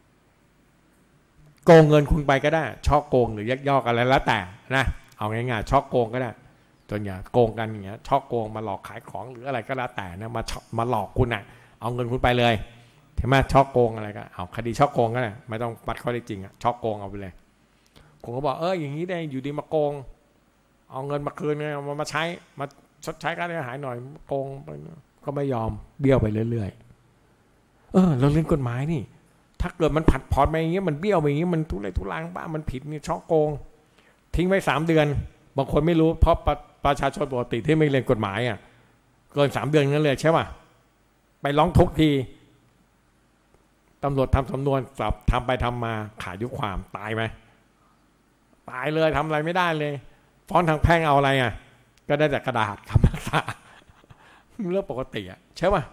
โกงเงินคุณไปก็ได้ช่อโกงหรือยักยอกอะไรแล้วแต่นะเอาง่ายๆช่อโกงก็ได้จนอย่าโกงกันอย่างเงี้ยช่อโกงมาหลอกขายของหรืออะไรก็แล้วแต่นะมามาหลอกคุณอ่ะเอาเงินคุณไปเลยใช่ไหมช่อโกงอะไรก็เอาคดีช่อโกงก็ได้ไม่ต้องวัดข้อได้จริงอ่ะช่อโกงเอาไปเลยคุณก็บอกเอออย่างนี้ได้อยู่ดีมาโกงเอาเงินมาคืนเนี่ยมามาใช้มาชดใช้ค่าเสียหายหน่อยโกงก็ไม่ยอมเบี้ยวไปเรื่อยๆเออเราเรียนกฎหมายนี่ถ้าเกิดมันผัดผ่อนไปอย่างเงี้ยมันเบี้ยวไปอย่างเงี้ยมันทุเรศทุรังบ้ามันผิดนี่ช่อโกงทิ้งไว้สามเดือนบางคนไม่รู้เพราะประชาชนปกติที่ไม่เรียนกฎหมายอ่ะเกินสามเดือนนั่นเลยใช่ป่ะไปร้องทุกทีตำรวจทำสำนวนกลับทำไปทำมาขาดอายุความตายไหมตายเลยทำอะไรไม่ได้เลยฟ้องทางแพ่งเอาอะไรอ่ะก็ได้แต่กระดาษคำพิพากษาเรื่องปกติอ่ะใช่ป่ะ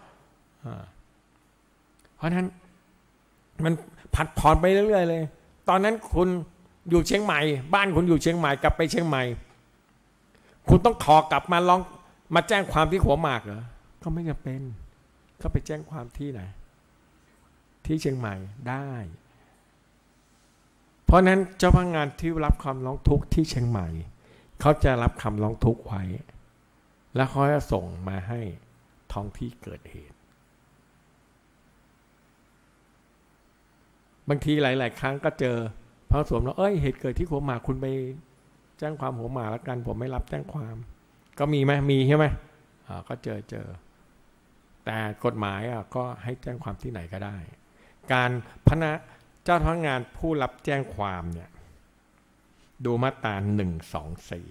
เพราะฉะนั้นมันผัดผ่อนไปเรื่อยๆเลยตอนนั้นคุณอยู่เชียงใหม่บ้านคุณอยู่เชียงใหม่กลับไปเชียงใหม่คุณต้องขอกลับมาลองมาแจ้งความที่หัวหมากเหรอก็ไม่จำเป็นก็ไปแจ้งความที่ไหนที่เชียงใหม่ได้เพราะนั้นเจ้าพนักงานที่รับคำร้องทุกข์ที่เชียงใหม่เขาจะรับคำร้องทุกข์ไว้แล้วเขาจะส่งมาให้ท้องที่เกิดเหตุบางทีหลายๆครั้งก็เจอพระสวมแล้วเอ้ยเหตุเกิดที่หัวหมากคุณไปแจ้งความหัวหมากแล้วกันผมไม่รับแจ้งความก็มีไหมมีใช่ไหมอ่าก็เจอเจอแต่กฎหมายอ่ะก็ให้แจ้งความที่ไหนก็ได้การพนักเจ้าพนักงานผู้รับแจ้งความเนี่ยดูมาตราหนึ่งสองสี่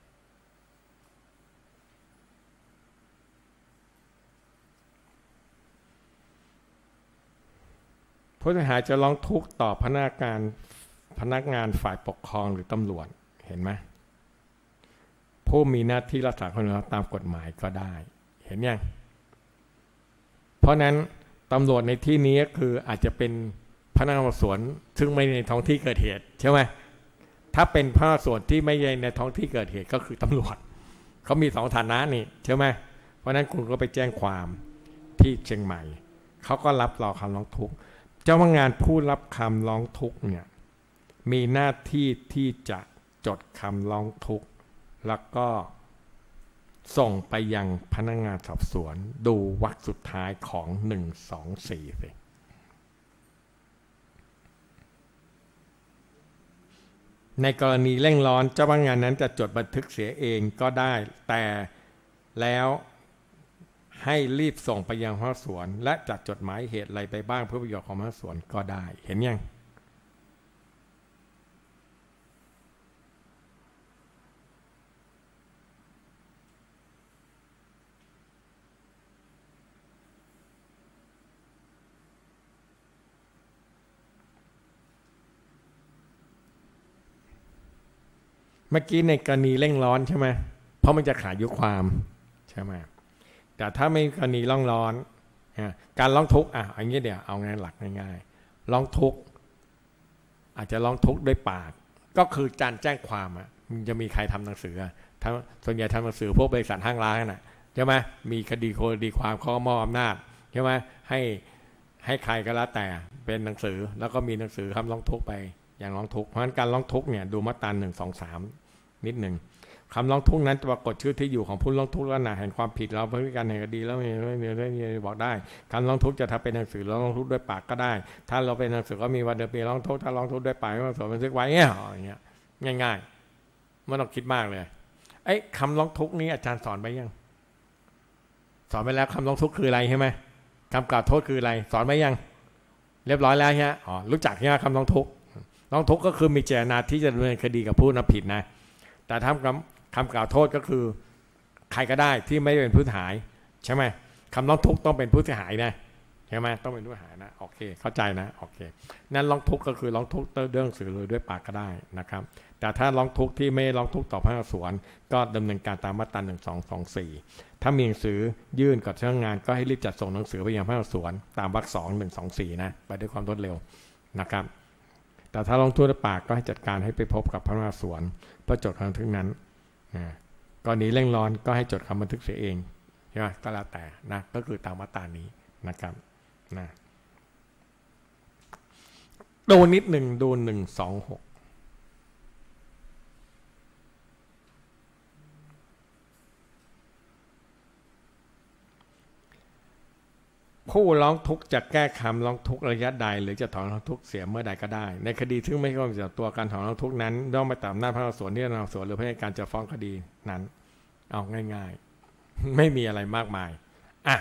ผู้เสียหายจะร้องทุกข์ต่อพนักงานพนักงานฝ่ายปกครองหรือตำรวจเห็นไหมผู้มีหน้าที่รักษาความปลอดภัยตามกฎหมายก็ได้เห็นยังเพราะนั้นตำรวจในที่นี้ก็คืออาจจะเป็นพนักงานสอบสวนซึ่งไม่ในท้องที่เกิดเหตุใช่ไหมถ้าเป็นพนักงานสอบสวนที่ไม่ใช่ในท้องที่เกิดเหตุก็คือตำรวจเขามีสองฐานะนี่ใช่ไหมเพราะนั้นคุณก็ไปแจ้งความที่เชียงใหม่เขาก็รับรอคำร้องทุกข์เจ้าพนักงานผู้รับคำร้องทุกข์เนี่ยมีหน้าที่ที่จะจดคำร้องทุกข์แล้วก็ส่งไปยังพนักงานสอบสวนดูวรรคสุดท้ายของหนึ่งสองสี่สิในกรณีเร่งร้อนเจ้าพนักงานนั้นจะจดบันทึกเสียเองก็ได้แต่แล้วให้รีบส่งไปยังพนักงานสอบสวนและจัดจดหมายเหตุอะไรไปบ้างเพื่อประโยชน์ของพนักงานสอบสวนก็ได้เห็นยังเมื่อกี้ในกรณีเร่งร้อนใช่ไหมเพราะมันจะขาดอายุความใช่ไหมแต่ถ้าไม่กรณีร้องร้อนการร้องทุกข์อ่ะอย่างนี้เดี๋ยวเอางานหลักง่ายๆร้องทุกข์อาจจะร้องทุกข์ด้วยปากก็คือการแจ้งความอ่ะมันจะมีใครทำหนังสือทั้งส่วนใหญ่ทำหนังสือพวกบริษัทห้างร้านน่ะใช่ไหมมีคดีโคดีความเขามอบอำนาจใช่ไหมให้ให้ใครก็แล้วแต่เป็นหนังสือแล้วก็มีหนังสือคำร้องทุกข์ไปอย่างร้องทุกข์เพราะฉะนั้นการร้องทุกข์เนี่ยดูมาตราหนึ่งสองสามนิดหนึ่งคำร้องทุกข์นั้นจะปรากฏชื่อที่อยู่ของผู้ร้องทุกข์ลักษณะแห่งความผิดเราพฤติการแห่งคดีแล้วมีไม่มีไม่มีบอกได้คำร้องทุกข์จะทำเป็นหนังสือร้องทุกข์ด้วยปากก็ได้ถ้าเราเป็นหนังสือก็มีวันเดือนปีร้องทุกข์ถ้าร้องทุกข์ด้วยปากก็สมบันทึกไว้อย่างเงี้ยง่ายๆไม่ต้องคิดมากเลยไอ้คำร้องทุกข์นี้อาจารย์สอนไปยังสอนไปแล้วคำร้องทุกข์คืออะไรใช่ไหมคำกล่าวโทษคืออะไรสอนไปยังเรียบร้อยแล้วใช่ไหมอ๋อรู้จักใช่ไหมคำร้องทุกข์ร้องทุกข์ก็คือมีเจตนาที่จะดำเนินคดีกับผู้นั้นผิดนะแต่ทำคำคำกล่าวโทษก็คือใครก็ได้ที่ไม่เป็นผู้เสียหายใช่ไหมคำร้องทุกข์ต้องเป็นผู้เสียหายนะใช่ไหมต้องเป็นผู้เสียหายนะโอเคเข้าใจนะโอเคนั่นร้องทุกข์ก็คือร้องทุกข์เรื่องสื่อเลยด้วยปากก็ได้นะครับแต่ถ้าร้องทุกข์ที่ไม่ร้องทุกข์ต่อพนักงานสอบสวนก็ดำเนินการตามมาตราหนึ่งสองสองสี่ถ้ามีหนังสือยื่นกับเจ้าพนักงานก็ให้รีบจัดส่งหนังสือไปยังพนักงานสอบสวนตามวรรคสองหนึ่งสองสี่นะไปด้วยความรวดเร็วนะครับแต่ถ้าร้องทุกข์ด้วยปากก็ให้จัดการให้ไปพบกับพนักงานสอบสวนเพื่อจดคำบันทึกนั้นนะกรณีเร่งร้อนก็ให้จดคำบันทึกเสียเองใช่ไหมก็แล้วแต่นะก็คือตามมาตรานี้นะครับนะดูนิดหนึ่งดูหนึ่งสองหกผู้ร้องทุกข์จะแก้คำร้องทุกข์ระยะใดหรือจะถอนร้องทุกข์เสียเมื่อใดก็ได้ในคดีซึ่งไม่เข้าเกี่ยวกับตัวการถอนร้องทุกข์นั้นต้องไปตามหน้าพนักงานสอบสวนที่พนักงานสอบสวนหรือพนักงานจะฟ้องคดีนั้นเอาง่ายๆไม่มีอะไรมากมายอ่ะ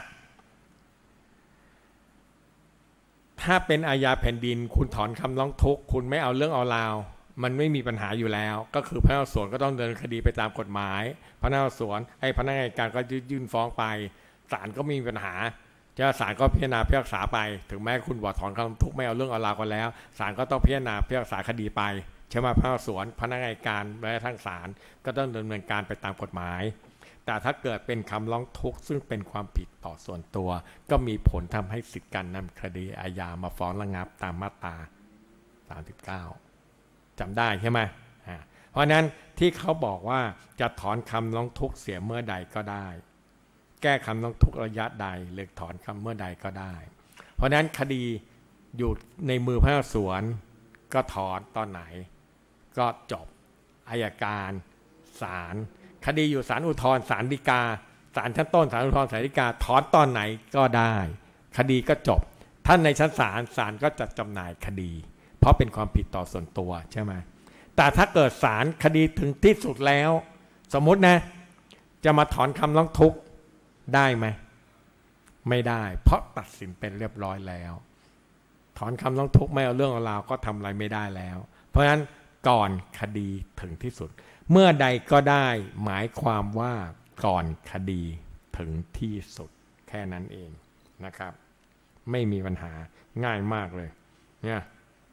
ถ้าเป็นอาญาแผ่นดินคุณถอนคำร้องทุกข์คุณไม่เอาเรื่องเอาราวมันไม่มีปัญหาอยู่แล้วก็คือพนักงานสอบสวนก็ต้องดำเนินคดีไปตามกฎหมายพนักงานสอบสวนไอ้พนักงานอัยการก็ยื่นฟ้องไปศาลก็ไม่มีปัญหาเจ้าศาลก็พิจารณาพิพากษาไปถึงแม้คุณบอกถอนคำทุกข์ไม่เอาเรื่องเอาราวกันแล้วศาลก็ต้องพิจารณาพิพากษาคดีไปใช่ไหมพนักงานสอบสวนพนักงานอัยการและทั้งศาลก็ต้องดำเนินการไปตามกฎหมายแต่ถ้าเกิดเป็นคำร้องทุกข์ซึ่งเป็นความผิดต่อส่วนตัวก็มีผลทำให้สิทธิการนำคดีอาญามาฟ้องระงับตามมาตราสามสิบเก้าจำได้ใช่ไหมเพราะนั้นที่เขาบอกว่าจะถอนคำร้องทุกข์เสียเมื่อใดก็ได้แก้คำร้องทุกข์ระยะใดหรือถอนคำเมื่อใดก็ได้เพราะนั้นคดีอยู่ในมือพนักงานสอบสวนก็ถอนตอนไหนก็จบอัยการศาลคดีอยู่ศาลอุทธรณ์ศาลฎีกาศาลชั้นต้นศาลอุทธรณ์ศาลฎีกาถอนตอนไหนก็ได้คดีก็จบท่านในชั้นศาลศาลก็จะจำหน่ายคดีเพราะเป็นความผิดต่อส่วนตัวใช่ไหมแต่ถ้าเกิดศาลคดีถึงที่สุดแล้วสมมตินะจะมาถอนคำร้องทุกข์ได้ไหมไม่ได้เพราะตัดสินเป็นเรียบร้อยแล้วถอนคำร้องทุกข์ไม่เอาเรื่องเอาราวก็ทำอะไรไม่ได้แล้วเพราะฉะนั้นก่อนคดีถึงที่สุดเมื่อใดก็ได้หมายความว่าก่อนคดีถึงที่สุดแค่นั้นเองนะครับไม่มีปัญหาง่ายมากเลยเนี่ย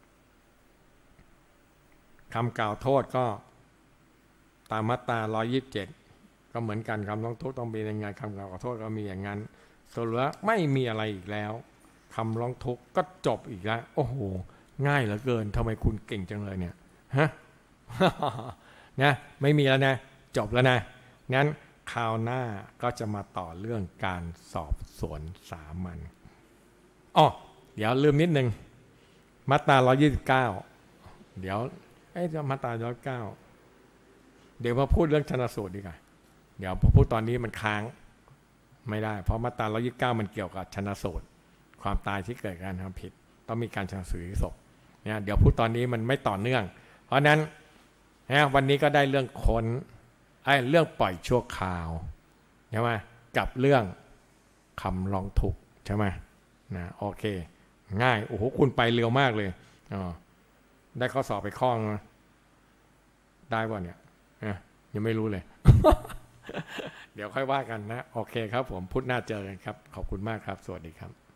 คำกล่าวโทษก็ตามมาตราหนึ่งร้อยยี่สิบเจ็ดก็เหมือนกันคำร้องทุกข์ต้องมีในงานคำกล่าวขอโทษก็มีอย่างนั้นสรุปแล้วไม่มีอะไรอีกแล้วคำร้องทุกข์ก็จบอีกแล้วโอ้โหง่ายเหลือเกินทำไมคุณเก่งจังเลยเนี่ยฮะ นะไม่มีแล้วนะจบแล้วนะงั้นคราวหน้าก็จะมาต่อเรื่องการสอบสวนสามัญอ๋อเดี๋ยวลืมนิดนึงมาตราหนึ่งร้อยยี่สิบเก้าเดี๋ยวไอ้มาตราหนึ่งร้อยยี่สิบเก้าเดี๋ยวมาพูดเรื่องชันสูตรดีกว่าเดี๋ยวพอพูดตอนนี้มันค้างไม่ได้เพราะมาตราหนึ่งร้อยยี่สิบเก้ามันเกี่ยวกับชันสูตรความตายที่เกิดการทำผิดต้องมีการชันสูตรศพเนี่ยเดี๋ยวพูดตอนนี้มันไม่ต่อเนื่องเพราะนั้นนะวันนี้ก็ได้เรื่องค้นไอ้เรื่องปล่อยชั่วคราวใช่ไหมกับเรื่องคำร้องทุกข์ใช่ไหมนะโอเคง่ายโอ้โหคุณไปเร็วมากเลยอ๋อได้ข้อสอบไปข้อนะได้ป่ะเนี่ยยังไม่รู้เลย เดี๋ยวค่อยว่ากันนะโอเคครับผมพุธหน้าเจอกันครับขอบคุณมากครับสวัสดีครับ